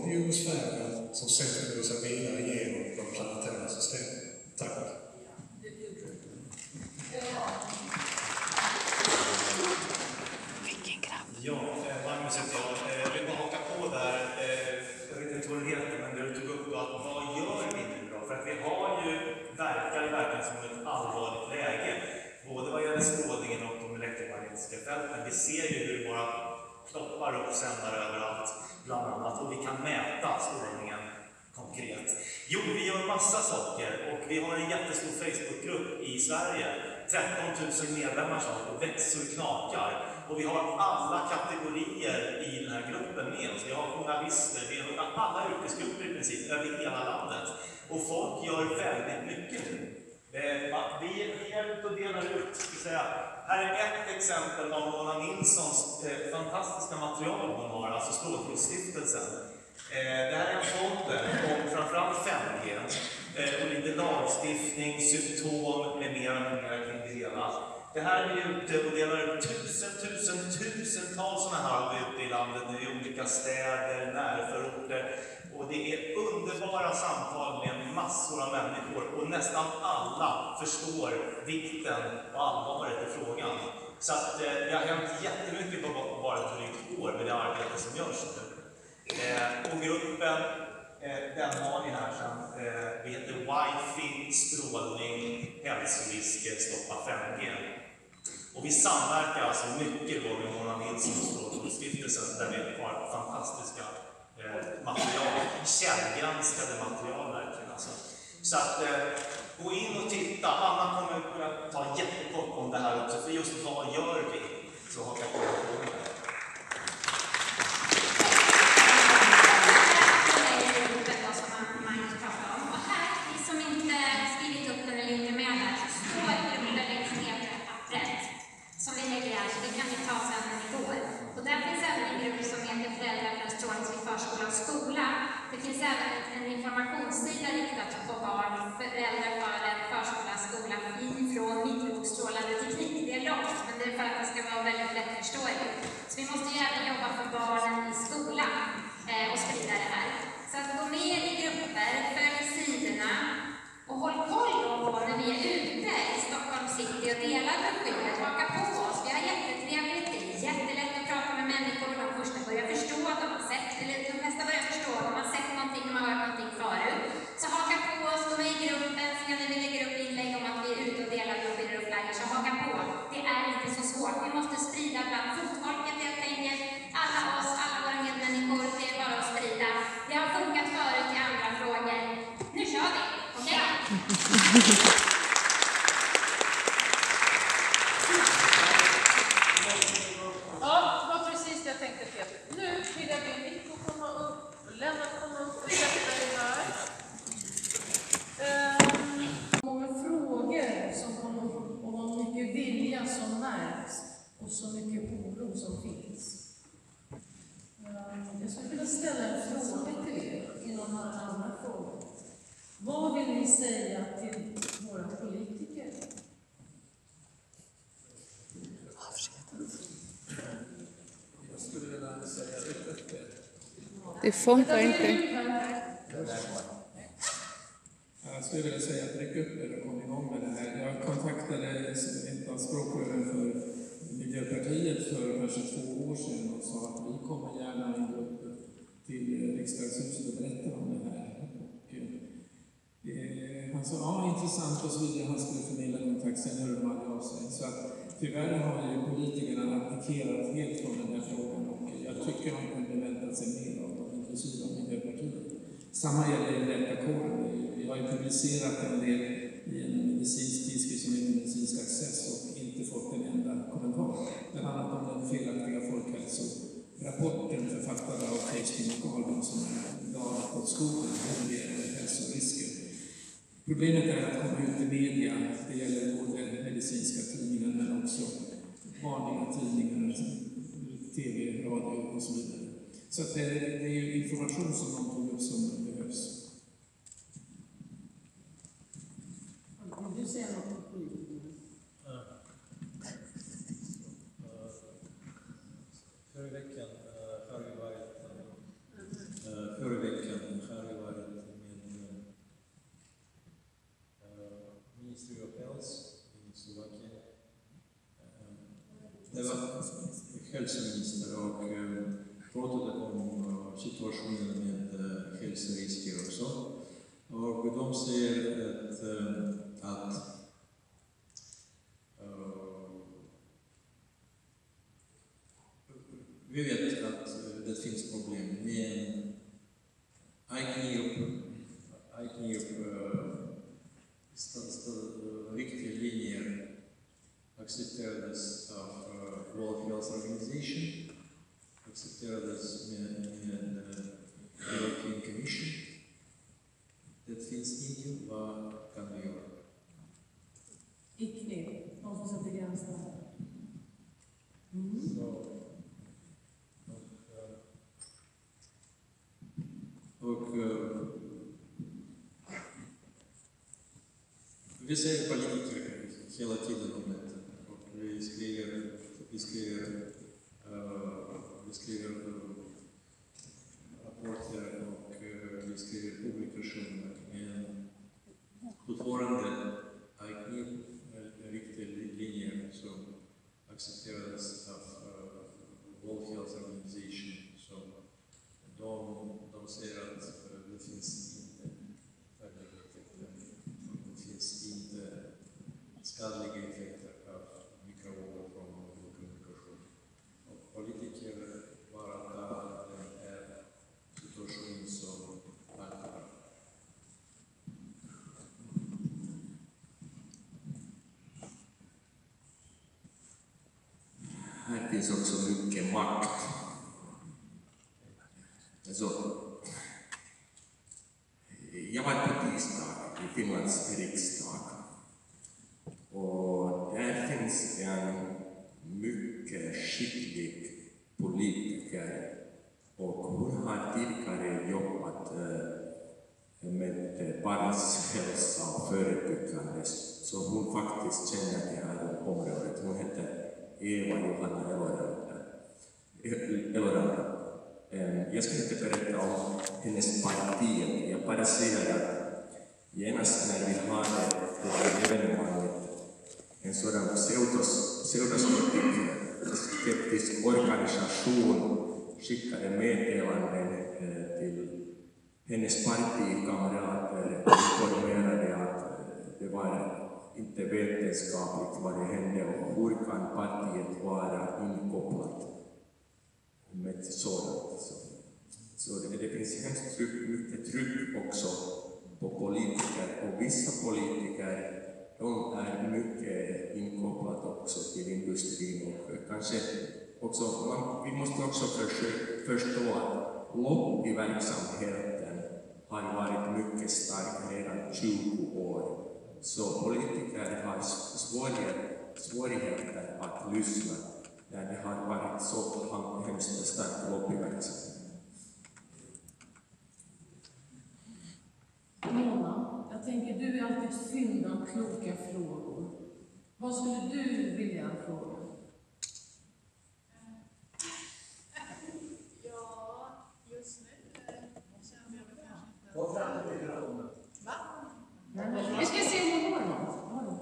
fälten. Vi ser ju hur det bara ploppar upp sändare överallt, bland annat, och vi kan mäta strålningen konkret. Jo, vi gör massa saker och vi har en jättestor Facebookgrupp i Sverige. 13 000 medlemmar som växer och knakar. Och vi har alla kategorier i den här gruppen med oss. Vi har journalister, vi har alla yrkesgrupper i princip över hela landet. Och folk gör väldigt mycket nu. Vi är ute och delar ut. Här är ett exempel av Mona Nilssons fantastiska material hon har, alltså Strålskyddsstiftelsen. Det här är en folder om framförallt 5G och lite lagstiftning, symptom med mera kring det hela. Det här är ute och delar ut tusentals sådana här ute i landet i olika städer, närförorter. Och det är underbara samtal med massor av människor och nästan alla förstår vikten och allvaret i frågan. Så att det har hänt jättemycket på bara ett drygt år med det arbete som görs nu. Och gruppen, den har ni här sen, det heter Wifi, strålning, hälsorisker, stoppa 5G. Och vi samverkar alltså mycket med Mona Nilsson och Strålskyddsstiftelsen där vi har fantastiska material, källgranskade material verkligen alltså. Så att gå in och titta, Anna kommer att ta jättekort om det här också, för just vad gör vi? Så har jag på frågan. Som vi lägger här, så det kan vi ta sen när vi går. Och där finns även en grupp som heter Föräldrar för en strålningsfri förskola och skola. Det finns även en informationssida riktad på barn, föräldrar för en förskola, skola, från mikrostrålande teknik. Det är långt, men det är för att det ska vara väldigt lättförståeligt. Så vi måste ju även jobba för barnen i skolan och sprida det här. Så att gå med i grupper, följ sidorna och håll koll på när vi är ute i Stockholm city och delar broschyrer. Haka på oss, vi har jättetrevligt, det är jättelätt att prata med människor. De första börjar förstå att de har sett, eller de flesta börjar förstå att de har sett någonting, de har hört någonting förut. Så haka på oss, gå med i gruppen, sen när vi lägger upp inlägg om att vi är ute och delar broschyrer och flyers, så haka på. Det är inte så svårt, vi måste sprida bland fotfolket helt enkelt. Alla oss, alla våra medmänniskor, det är bara att sprida. Det har funkat förut i andra frågor. Nu kör vi, okej? Ja, det var precis det jag tänkte, Peter. Nu vill jag be Nico komma upp, Lennart komma upp och sätta dig här. Många frågor som kommer upp och mycket vilja som märks och så mycket oro som finns. Jag skulle vilja ställa en fråga till er innan man har andra frågor. Vad vill ni säga till våra politiker? Jag skulle vilja säga det. Det funkar inte. Jag skulle vilja säga att räck upp er och kom igång med det här. Jag kontaktade ett av språkrören för Miljöpartiet för kanske 2 år sedan och sa att vi kommer gärna in upp till riksdagshuset och berätta om det här. Och han sa, ja, intressant och så vidare. Han skulle förmedla kontakt, sen hörde de aldrig av sig. Så att, tyvärr har ju politikerna abdikerat helt från den här frågan och jag tycker man kunde vänta sig mer av dem, inklusive av Miljöpartiet. Samma gäller läkarkåren. Vi har ju publicerat en del i en medicinsk tidskrift som heter Medicinsk Access och inte fått en enda kommentar. Bland annat om den felaktiga folkhälsorapporten författad av Kerstin Karlman som är galet åt skogen när det gäller hälsorisker. Problemet är att komma ut i media. Det gäller både medicinska tidningar men också vanliga tidningar, tv, radio och så vidare. Så att det är ju information som de tog upp som behövs. Vill du säga något om politikerna? Förra veckan har vi varit med Ministry of Health i Slovakien. Det var hälsominister och pratade om situationen med hälsorisker också. Och de säger att vi vet att det finns problem, men riktiga linjer accepterades av World Health Organization, accepterades med European Commission. Det finns inte, vad kan vi göra? ICNIRP, de som sätter gränserna här. Vi säger politiker hela tiden om detta. Och vi skriver rapporter och vi skriver publikationer. Men fortfarande ICNIRP riktiga linjer som accepterades av World Health Organization. Så de säger att det finns inte färdiga effekter. Det finns inte skadliga effekter av mikrovågor från kommunikation. Och politiker bara tar den här situationen som allvar. Här finns också mycket makt. Alltså, jag var på tisdag i Finlands riksdag och där finns en mycket skicklig politiker och hon har tidigare jobbat med barns hälsa och förebyggande, så hon faktiskt känner det här området. Hon heter Eva Johanna Eloranta. Jag ska inte berätta om hennes parti, jag bara säger att genast när vi har det här evenemanget, en sådan pseudoskeptisk organisation skickade meddelanden till hennes partikamrater och informerade att det var inte vetenskapligt vad det hände och hur kan partiet vara inkopplat med sådant. Så det finns hemskt mycket tryck också på politiker, och vissa politiker de är mycket inkopplade också till industrin och kanske också, vi måste också förstå att lobbyverksamheten har varit mycket stark redan 20 år. Så politiker har svårigheter att lyssna när det har varit så hemskt stark lobbyverksamhet. Mona, jag tänker du är alltid fylld av kloka frågor. Vad skulle du vilja fråga? Ja, just nu känner jag väl kanske inte... Vad fram till mikrofonen? Va? Vi ska se om hon har något.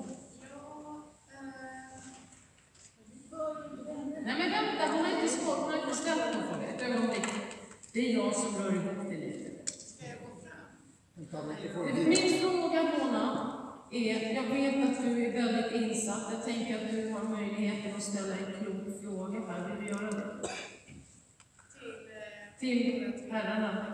Nej men vänta, hon har inte svårt, hon har inte ställt någon fråga. Ett ögonblick. Det är jag som rör ihop det lite. Ska jag gå fram? Min fråga, Mona, är, jag vet att du är väldigt insatt. Jag tänker att du har möjligheten att ställa en klok fråga här. Vill du göra det? Till herrarna.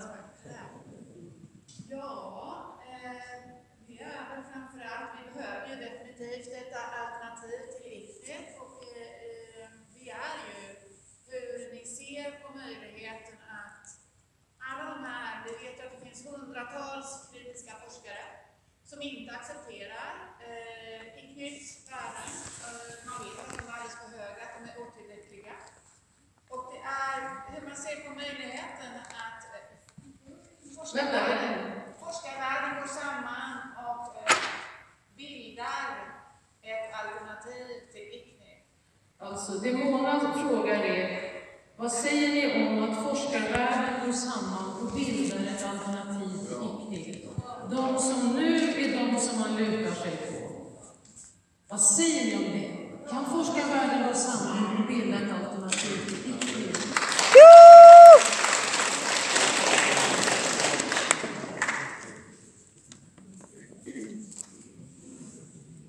Ja, det är väl framförallt, vi behöver ju definitivt ett alternativ till ICNIRP och det är ju hur ni ser på möjligheten att alla de här, vi vet att det finns hundratals kritiska forskare som inte accepterar ICNIRPs värden. Man vet att de är alldeles för höga, att de är otillräckliga. Och det är hur man ser på möjligheten att forskarvärlden går samman och bildar ett alternativ till ICNIRP. Alltså, det Mona frågar är, vad säger ni om att forskarvärlden går samman och bildar ett alternativ till ICNIRP? De som nu är de som man lutar sig på. Vad säger ni om det? Kan forskarvärlden gå samman och bilda ett alternativ till ICNIRP?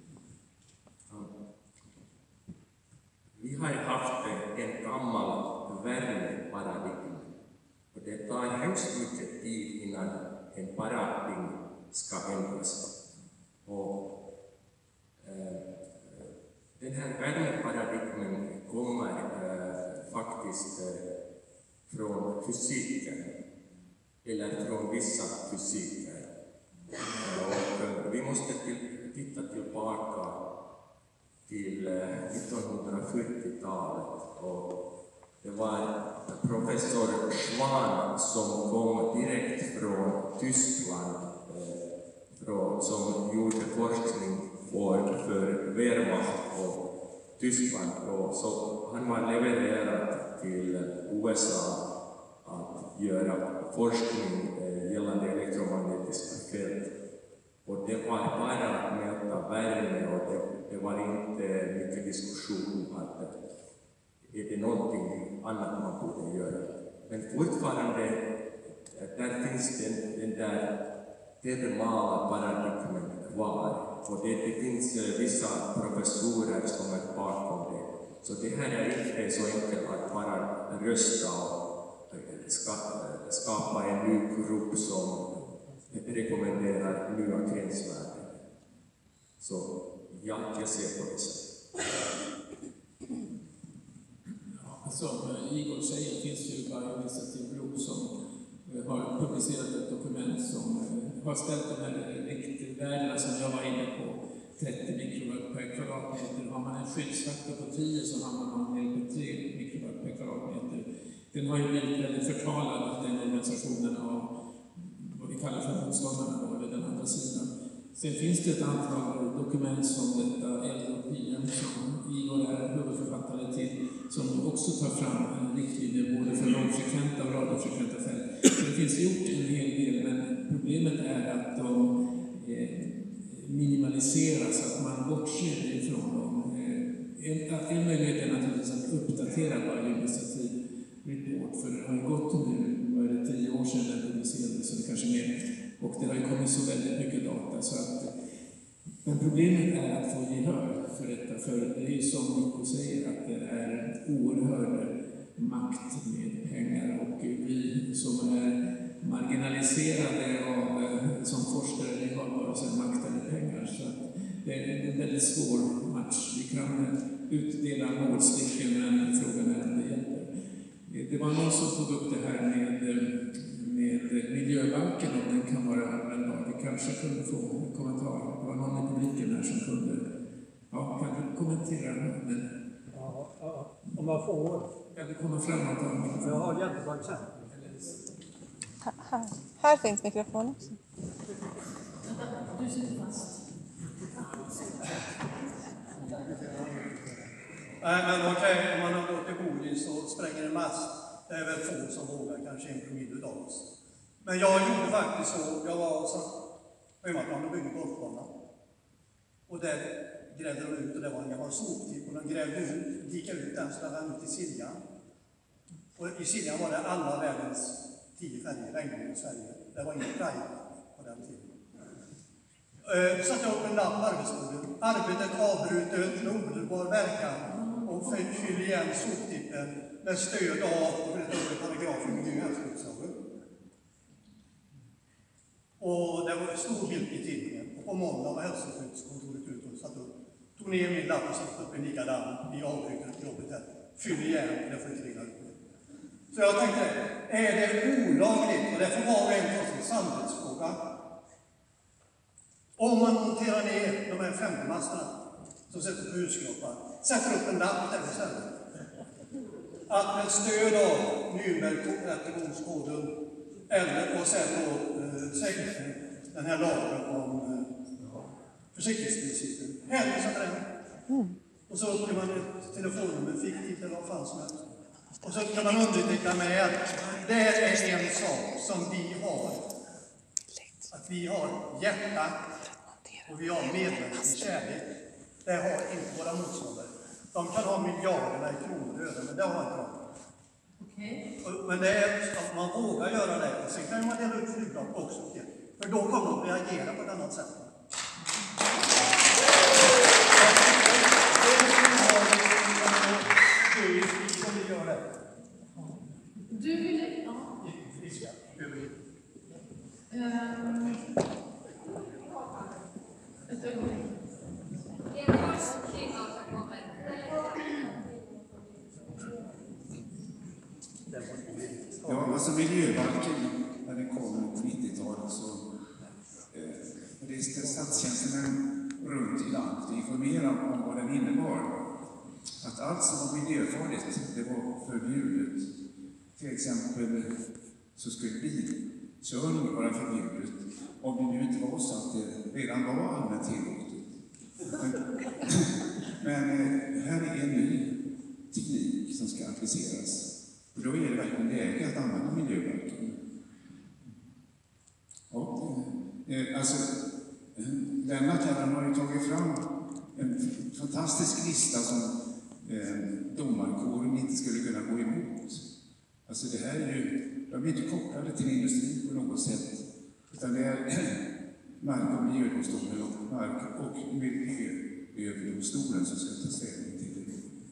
Vi har haft en gammal värmeparadigm. Och det tar hemskt mycket tid innan en paradigm ska ändras. Och den här värmeparadigmen kommer faktiskt från fysiken, eller från vissa fysiker. Och vi måste titta tillbaka till 1940-talet. Och det var professor Schwann som kom direkt från Tyskland, som gjorde forskning för Wehrmacht och Tyskland. Och så han var levererad till USA att göra forskning gällande elektromagnetiska fält. Och det var bara att mäta värme och det var inte mycket diskussion att är det någonting annat man borde göra. Men fortfarande, där finns den där termala paradigmen kvar. Och det finns vissa professorer som är bakom det. Så det här är inte så enkelt att bara rösta och skapa en ny grupp som rekommenderar nya gränsvärden. Så jag ser på det så. Som Igor säger finns ju Bioinitiative Group som har publicerat ett dokument som har ställt de här riktvärdena som jag var inne på, 30 mikrowatt per kvadratmeter. Har man en skyddsfaktor på 10 så har man ner på 3 mikrowatt per kvadratmeter. Den har ju blivit väldigt förtalad, den organisationen, av vad vi kallar för motståndarna, eller den andra sidan. Sen finns det ett antal dokument som detta LOPM som Igor är huvudförfattare till, som också tar fram riktlinjer både för lågfrekventa och radiofrekventa fält. Så det finns gjort en hel del, men problemet är att de minimaliseras, att man bortser ifrån dem. En möjlighet är naturligtvis att uppdatera Bioinitiative Report, för det har ju gått nu, 10 år sedan den publicerades, så det kanske mer. Och det har ju kommit så väldigt mycket data. Så att, men problemet är att få gehör för detta. För det är ju som Nico säger, att det är oerhörd makt med pengar. Och vi som är marginaliserade som forskare, vi har vare sig makt eller pengar. Så det är en väldigt svår match. Vi kan utdela nålsticken, men frågan är om det hjälper. Det var någon som tog upp det här med miljöbanken, och den kan vara användbar. Vi kanske kunde få en kommentar. Det var någon i publiken här som kunde... Ja, kan du kommentera det? Ja, om man får... Kan du komma fram och ta en mikrofon? Jag har jättebra exempel. Här finns mikrofonen också. Du sitter fast. Nej, men okej, om man har gått till Bodis och spränger en mast, det är väl få som vågar, kanske 1 promille av oss. Men jag gjorde faktiskt så, jag var på hemmaplan och byggde golfbana. Och där grävde de ut, och det var en gammal soptipp, och de grävde ut, dikade ut den så den rann ut i Siljan. Och i Siljan var det alla världens 10 färger, regnbågen i Sverige. Det var inte Pride på den tiden. Satte jag upp en lapp på arbetsbordet. Arbetet avbrutet med omedelbar verkan och fyll igen soptippen med stöd av paragrafen i miljö- och hälsoskyddslagen. Och det var stor bild i tidningen. Och på måndag var hälsoskyddskontoret ut och satt upp. Tog ner min lapp och satt upp en likadan. Vi avbryter jobbet här. Fyll igen, det får inte rinna ut. Så jag tänkte, är det olagligt? Och det får var och en ta sin samhällsfråga. Om man monterar ner de här 50-masterna som sätter på huskroppar, sätter upp en lapp där istället. Att med stöd av Nürnberg-rättegångskoden eller och sen då den här lagen om försiktighetsprincipen, hänvisar till den. Och så uppger man ett telefonnummer, fiktivt eller vad fan som helst. Och så kan man underteckna med att det är en sak som vi har. Att vi har hjärta och vi har medmänsklig kärlek. Det har inte våra motståndare. De kan ha miljarderna i kronor och öre, men det har inte de. Men det är att man vågar göra det. Och sen kan man dela ut flygplan också. För då kommer de reagera på ett annat sätt. Du vill... Ja. Friska. Ett ögonblick. Ja, alltså miljöbalken, när den kom på 90-talet så reste statstjänstemän runt i landet och informerade om vad den innebar. Att allt som var miljöfarligt, det var förbjudet. Till exempel så skulle bilkörning vara förbjudet om det nu inte var så att det redan var allmänt tillåtet. Men här är en ny teknik som ska appliceras. Och då är det verkligen läge att använda miljöbalken. Och, Lennart här har ju tagit fram en fantastisk lista som domarkåren inte skulle kunna gå emot. Alltså det här är ju, de är inte kopplade till industrin på något sätt, utan det är mark- och miljödomstolen och mark- och miljööverdomstolen som ska ta ställning till det.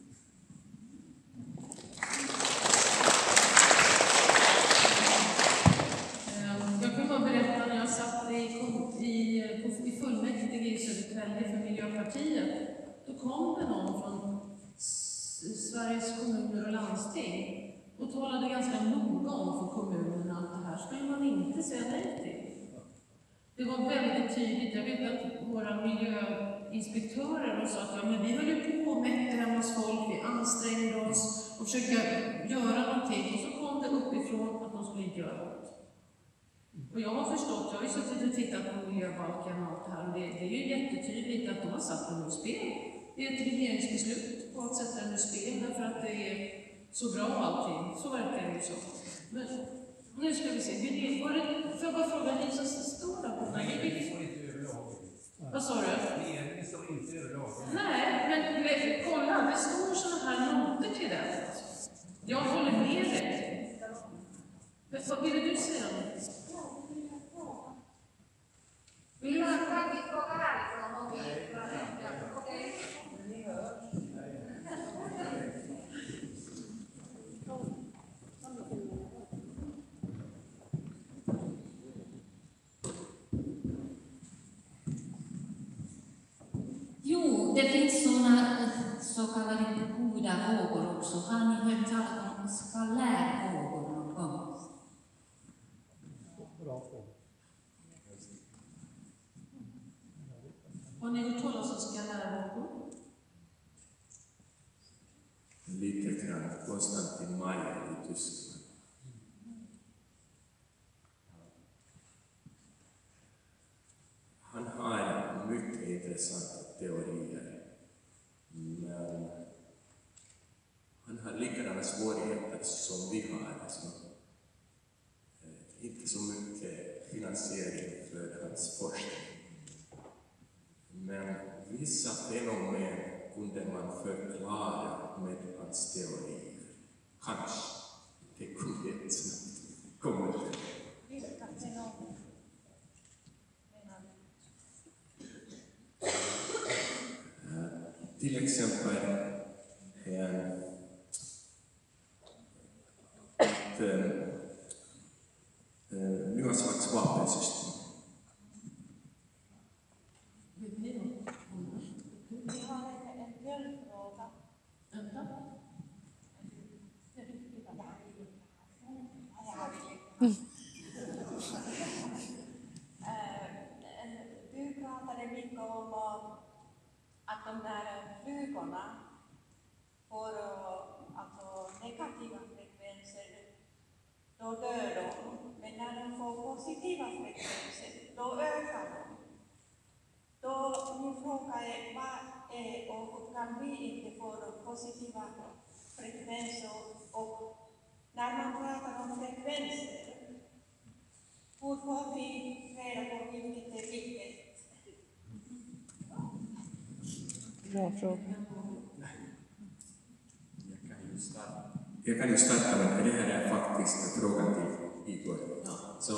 Jag kan bara berätta när jag satt i fullmäktige i Södertälje för Miljöpartiet. Då kom det någon från Sveriges kommuner och landsting och talade ganska noga om för kommunerna att det här skulle man inte säga nej till. Det var väldigt tydligt. Jag vet att våra miljöinspektörer sa att men vi höll ju på och mätte hemma hos folk, vi ansträngde oss och försökte göra någonting. Och så kom det uppifrån att de skulle inte göra något. Och jag har förstått, jag har ju suttit och tittat på miljöbalken och allt det här, och det är ju jättetydligt att de har satt den ur spel. Det är ett regeringsbeslut på att sätta den ur spel därför att det är så bra allting. Så verkar det ju så. Men nu ska vi se. Får jag bara fråga, ni som står där på vad sa du? Regeringen står inte över lagen. Nej, men kolla, det står såna här noter till den. Jag håller med dig. Vad ville du säga? Vill du Jo, det finns sådana så kallade goda vågor också. Har ni hört talas om skalärvågor någon gång? Har ni hört talas om skalärvågor? Lite grann Konstantin Meyer i Tyskland. Han har mycket intressanta teorier, men han har likadana svårigheter som vi har. Alltså, inte så mycket finansiering för hans forskning. Men vissa fenomen kunde man förklara med hans teorier. Kanske. Det kunde inte snabbt komma till. Till exempel nya slags vapensystem. Vi har en följdfråga. Du pratade mycket om att de där flugorna får alltså negativa frekvenser, då dör de. Men när de får positiva frekvenser, då ökar de. Då min fråga är, vad är och kan vi inte få positiva frekvenser? Och när man pratar om frekvenser, hur får vi reda på vilket är vilket? Bra fråga. Jag kan ju starta med det här är faktiskt frågan till Igor. Så,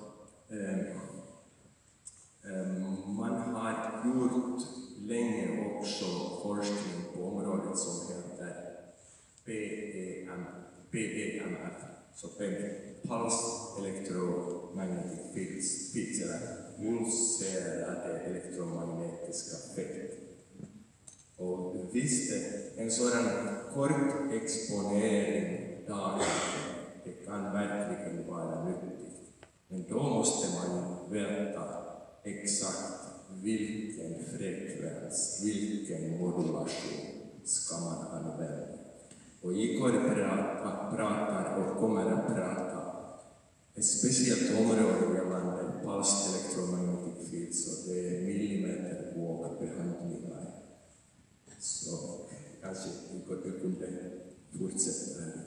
man har gjort länge också forskning på området som heter PEMF, Så pulse electromagnetic fields eller pulserade elektromagnetiska fält. Och visst, en sådan kort exponering dagligen, det kan verkligen vara nyttigt. Men då måste man veta exakt vilken frekvens, vilken modulation ska man använda. Och Igor pratar och kommer att prata ett speciellt område gällande pulse electromagnetic fields, och det är millimetervågbehandlingar. Så kanske Igor kunde fortsätta här.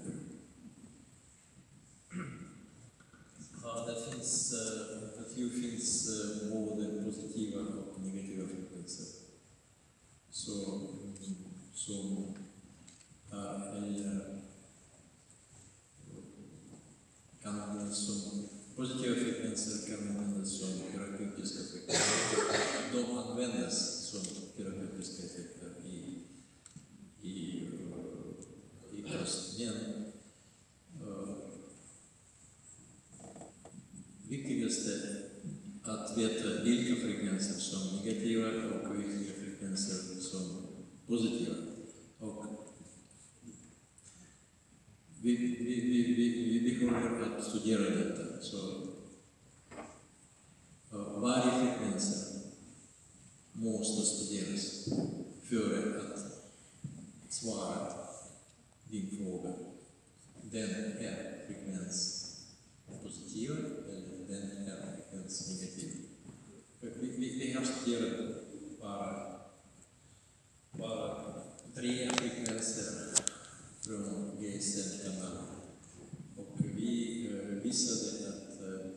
Ja, det finns både positiva och negativa frekvenser. Som kan användas som positiva frekvenser, kan användas som terapeutiska frekvenser. De används som terapeutiska effekter i kost. Men viktigast är att veta vilka frekvenser som negativa och vilka frekvenser som positiva. Och vi kommer att studera detta. Så varje frekvens måste studeras för att svara din fråga. Den är frekvens positiv eller den är frekvens negativ. Vi har studerat bara 3 frekvenser från GSM-kanalen. Och vi visade att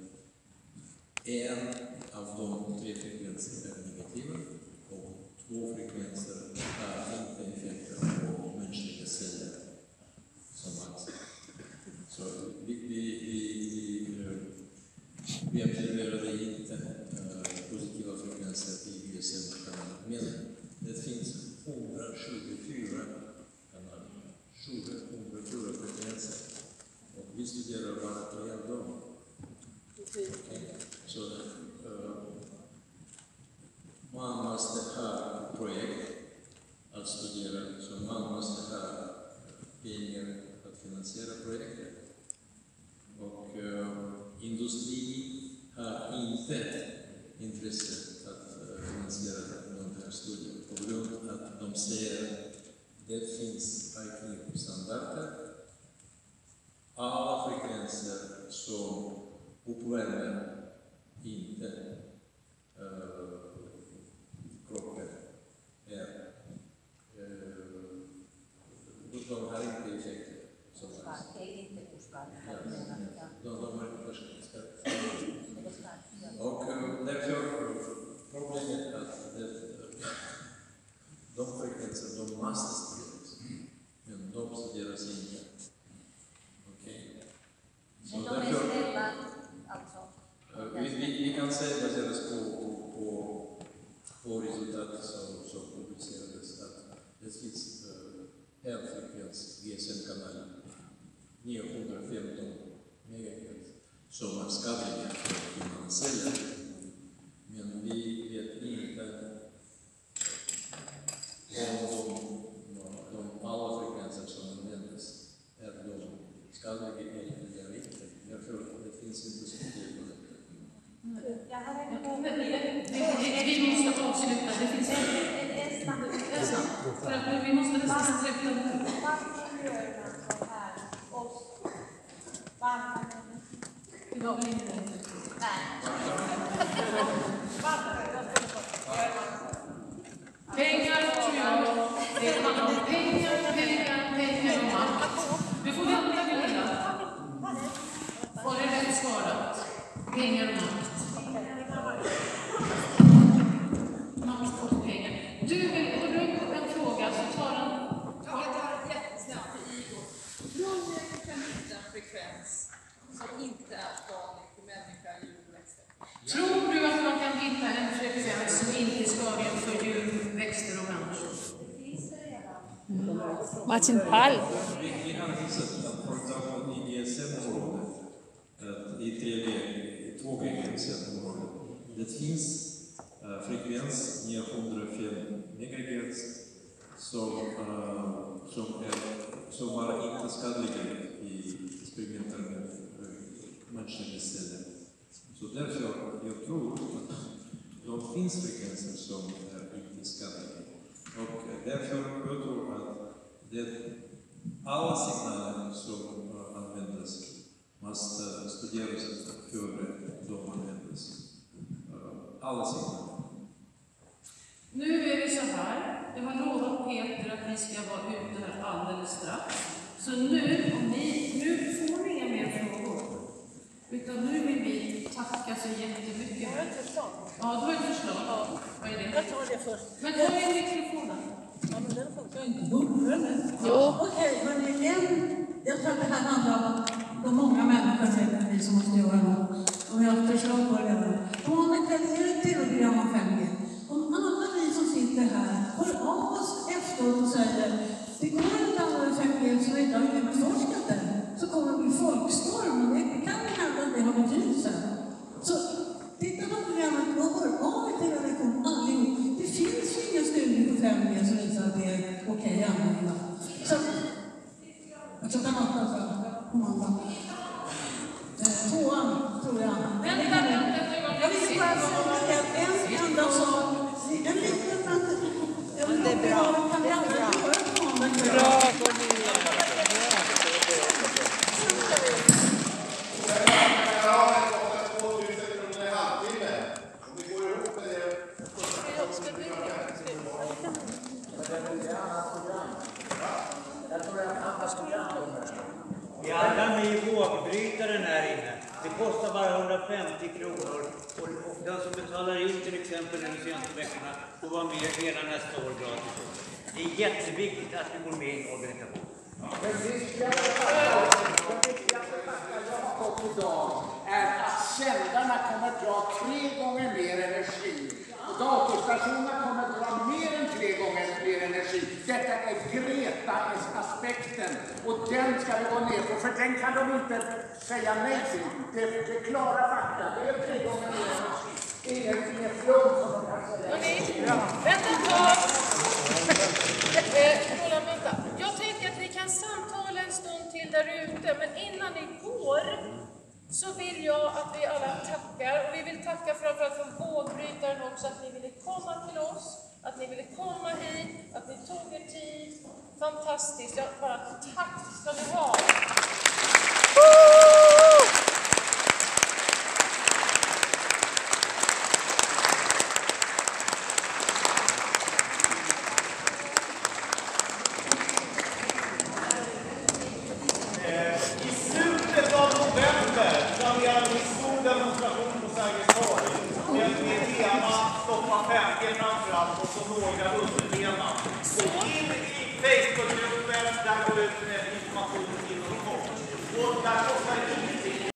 en av de 3 frekvenser är negativa och 2 frekvenser har inte effekter på mänskliga celler som alls. Så vi observerade inte positiva frekvenser i GSM-kanalen, men det finns 124 kanaler, 124 frekvenser, och vi studerar bara 3 av dem. Så man måste ha ett projekt att studera, så man måste ha pengar att finansiera projektet. Och industrin har inte intresse att finansiera de här studierna på grund av att de säger att det finns IQ-standarder. Alla frekvenser som uppvärmer inte kroppen är de har inte effekter som helst. De har inte forskningsskatt. Och därför problemet är att de frekvenser de måste studeras, men de studeras inte. Okej? Men de är snälla, alltså? Vi kan säga baseras på resultat som publicerades att det finns en frekvens GSM-kanal 915 MHz som är skadliga för humanceller. Men vi vet inte om alla frekvenser som används är de skadliga eller inte. Därför det finns inte så mycket på det. Vi måste avsluta. Det finns för att vi måste nästan släppa. Varför gör man så här oss? Varför? Det var väl inte det? Nej. Pengar tror jag. Det handlar om pengar och makt. Du får vänta, Gunilla. Var det rätt svarat? Pengar och makt. Makt och pengar. Har du en fråga så tar den. Ja, jag tar jättesnabbt till Igor. Någon kan hitta en frekvens som inte är vanlig för människa, djur och växter. Tror du att man kan hitta en frekvens som inte är skadlig för djur, växter och människor? Martin Pall. Vi har visat att för example i GSM-området det finns frekvens 905 MHz som bara inte skadliga i experimenter med mänskliga celler. Så därför jag tror att det finns frekvenser som är inte skadliga. Och därför jag tror att alla signaler som används måste studeras före de används. Alla signaler. Nu är vi så här. Jag har lovat Peter att vi ska vara ute här alldeles strax. Så nu får ni inga mer frågor. Utan nu vill vi tacka så jättemycket. Jag har ett förslag. Ja, du har ett förslag. Ja. Vad är det? Jag tar det först. Men ta in mikrofonen. Ja, men den funkar inte. Jo. Okej, hörni. Jag tror att det här handlar om de många människor vi som måste göra något. Och vi har förslag på det redan. Om man har kvalificerat ett TV-program om 5G. Om alla vi som sitter här hör av oss efteråt och säger det går inte att använda 5G så vi inte har utforskat det. Så kommer det bli folkstorm och det kan hända att det har betydelse. Så titta på programmet och hör av er till relation allihop. Det finns ju inga studier på 5G som visar att det är okej att använda. Så jag tror att man kan säga på måndag. Tvåan, tror jag. Jag vill bara säga en enda sak. En liten... Det är bra. Det är bra. Bra, Cornelia. Vi alla med vågbrytaren här inne. Det kostar bara 150 kronor. Och den som betalar in till exempel de senaste veckorna får vara med hela nästa år gratis. Det är jätteviktigt att vi går med i en organisation. Den viktigaste fakta jag har fått idag är att sändarna kommer att dra 3 gånger mer energi. Och datorstationerna kommer att dra mer än 3 gånger mer energi. Detta är Greta-aspekten. Och den ska vi gå ner på, för den kan de inte säga nej till. Det är klara fakta. Det är 3 gånger mer energi. Ingen flum som de kan säga. Vänta ett tag! Vänta. Jag tänker att vi kan samtala en stund till där ute, men innan ni går så vill jag att vi alla tackar, och vi vill tacka framförallt för vågbrytaren också, att ni ville komma till oss, att ni ville komma hit, att ni tog er tid. Fantastiskt, jag bara tack ska ni ha. Några underteman. Och in i Facebookgruppen, där går ut med information inom kort. Och där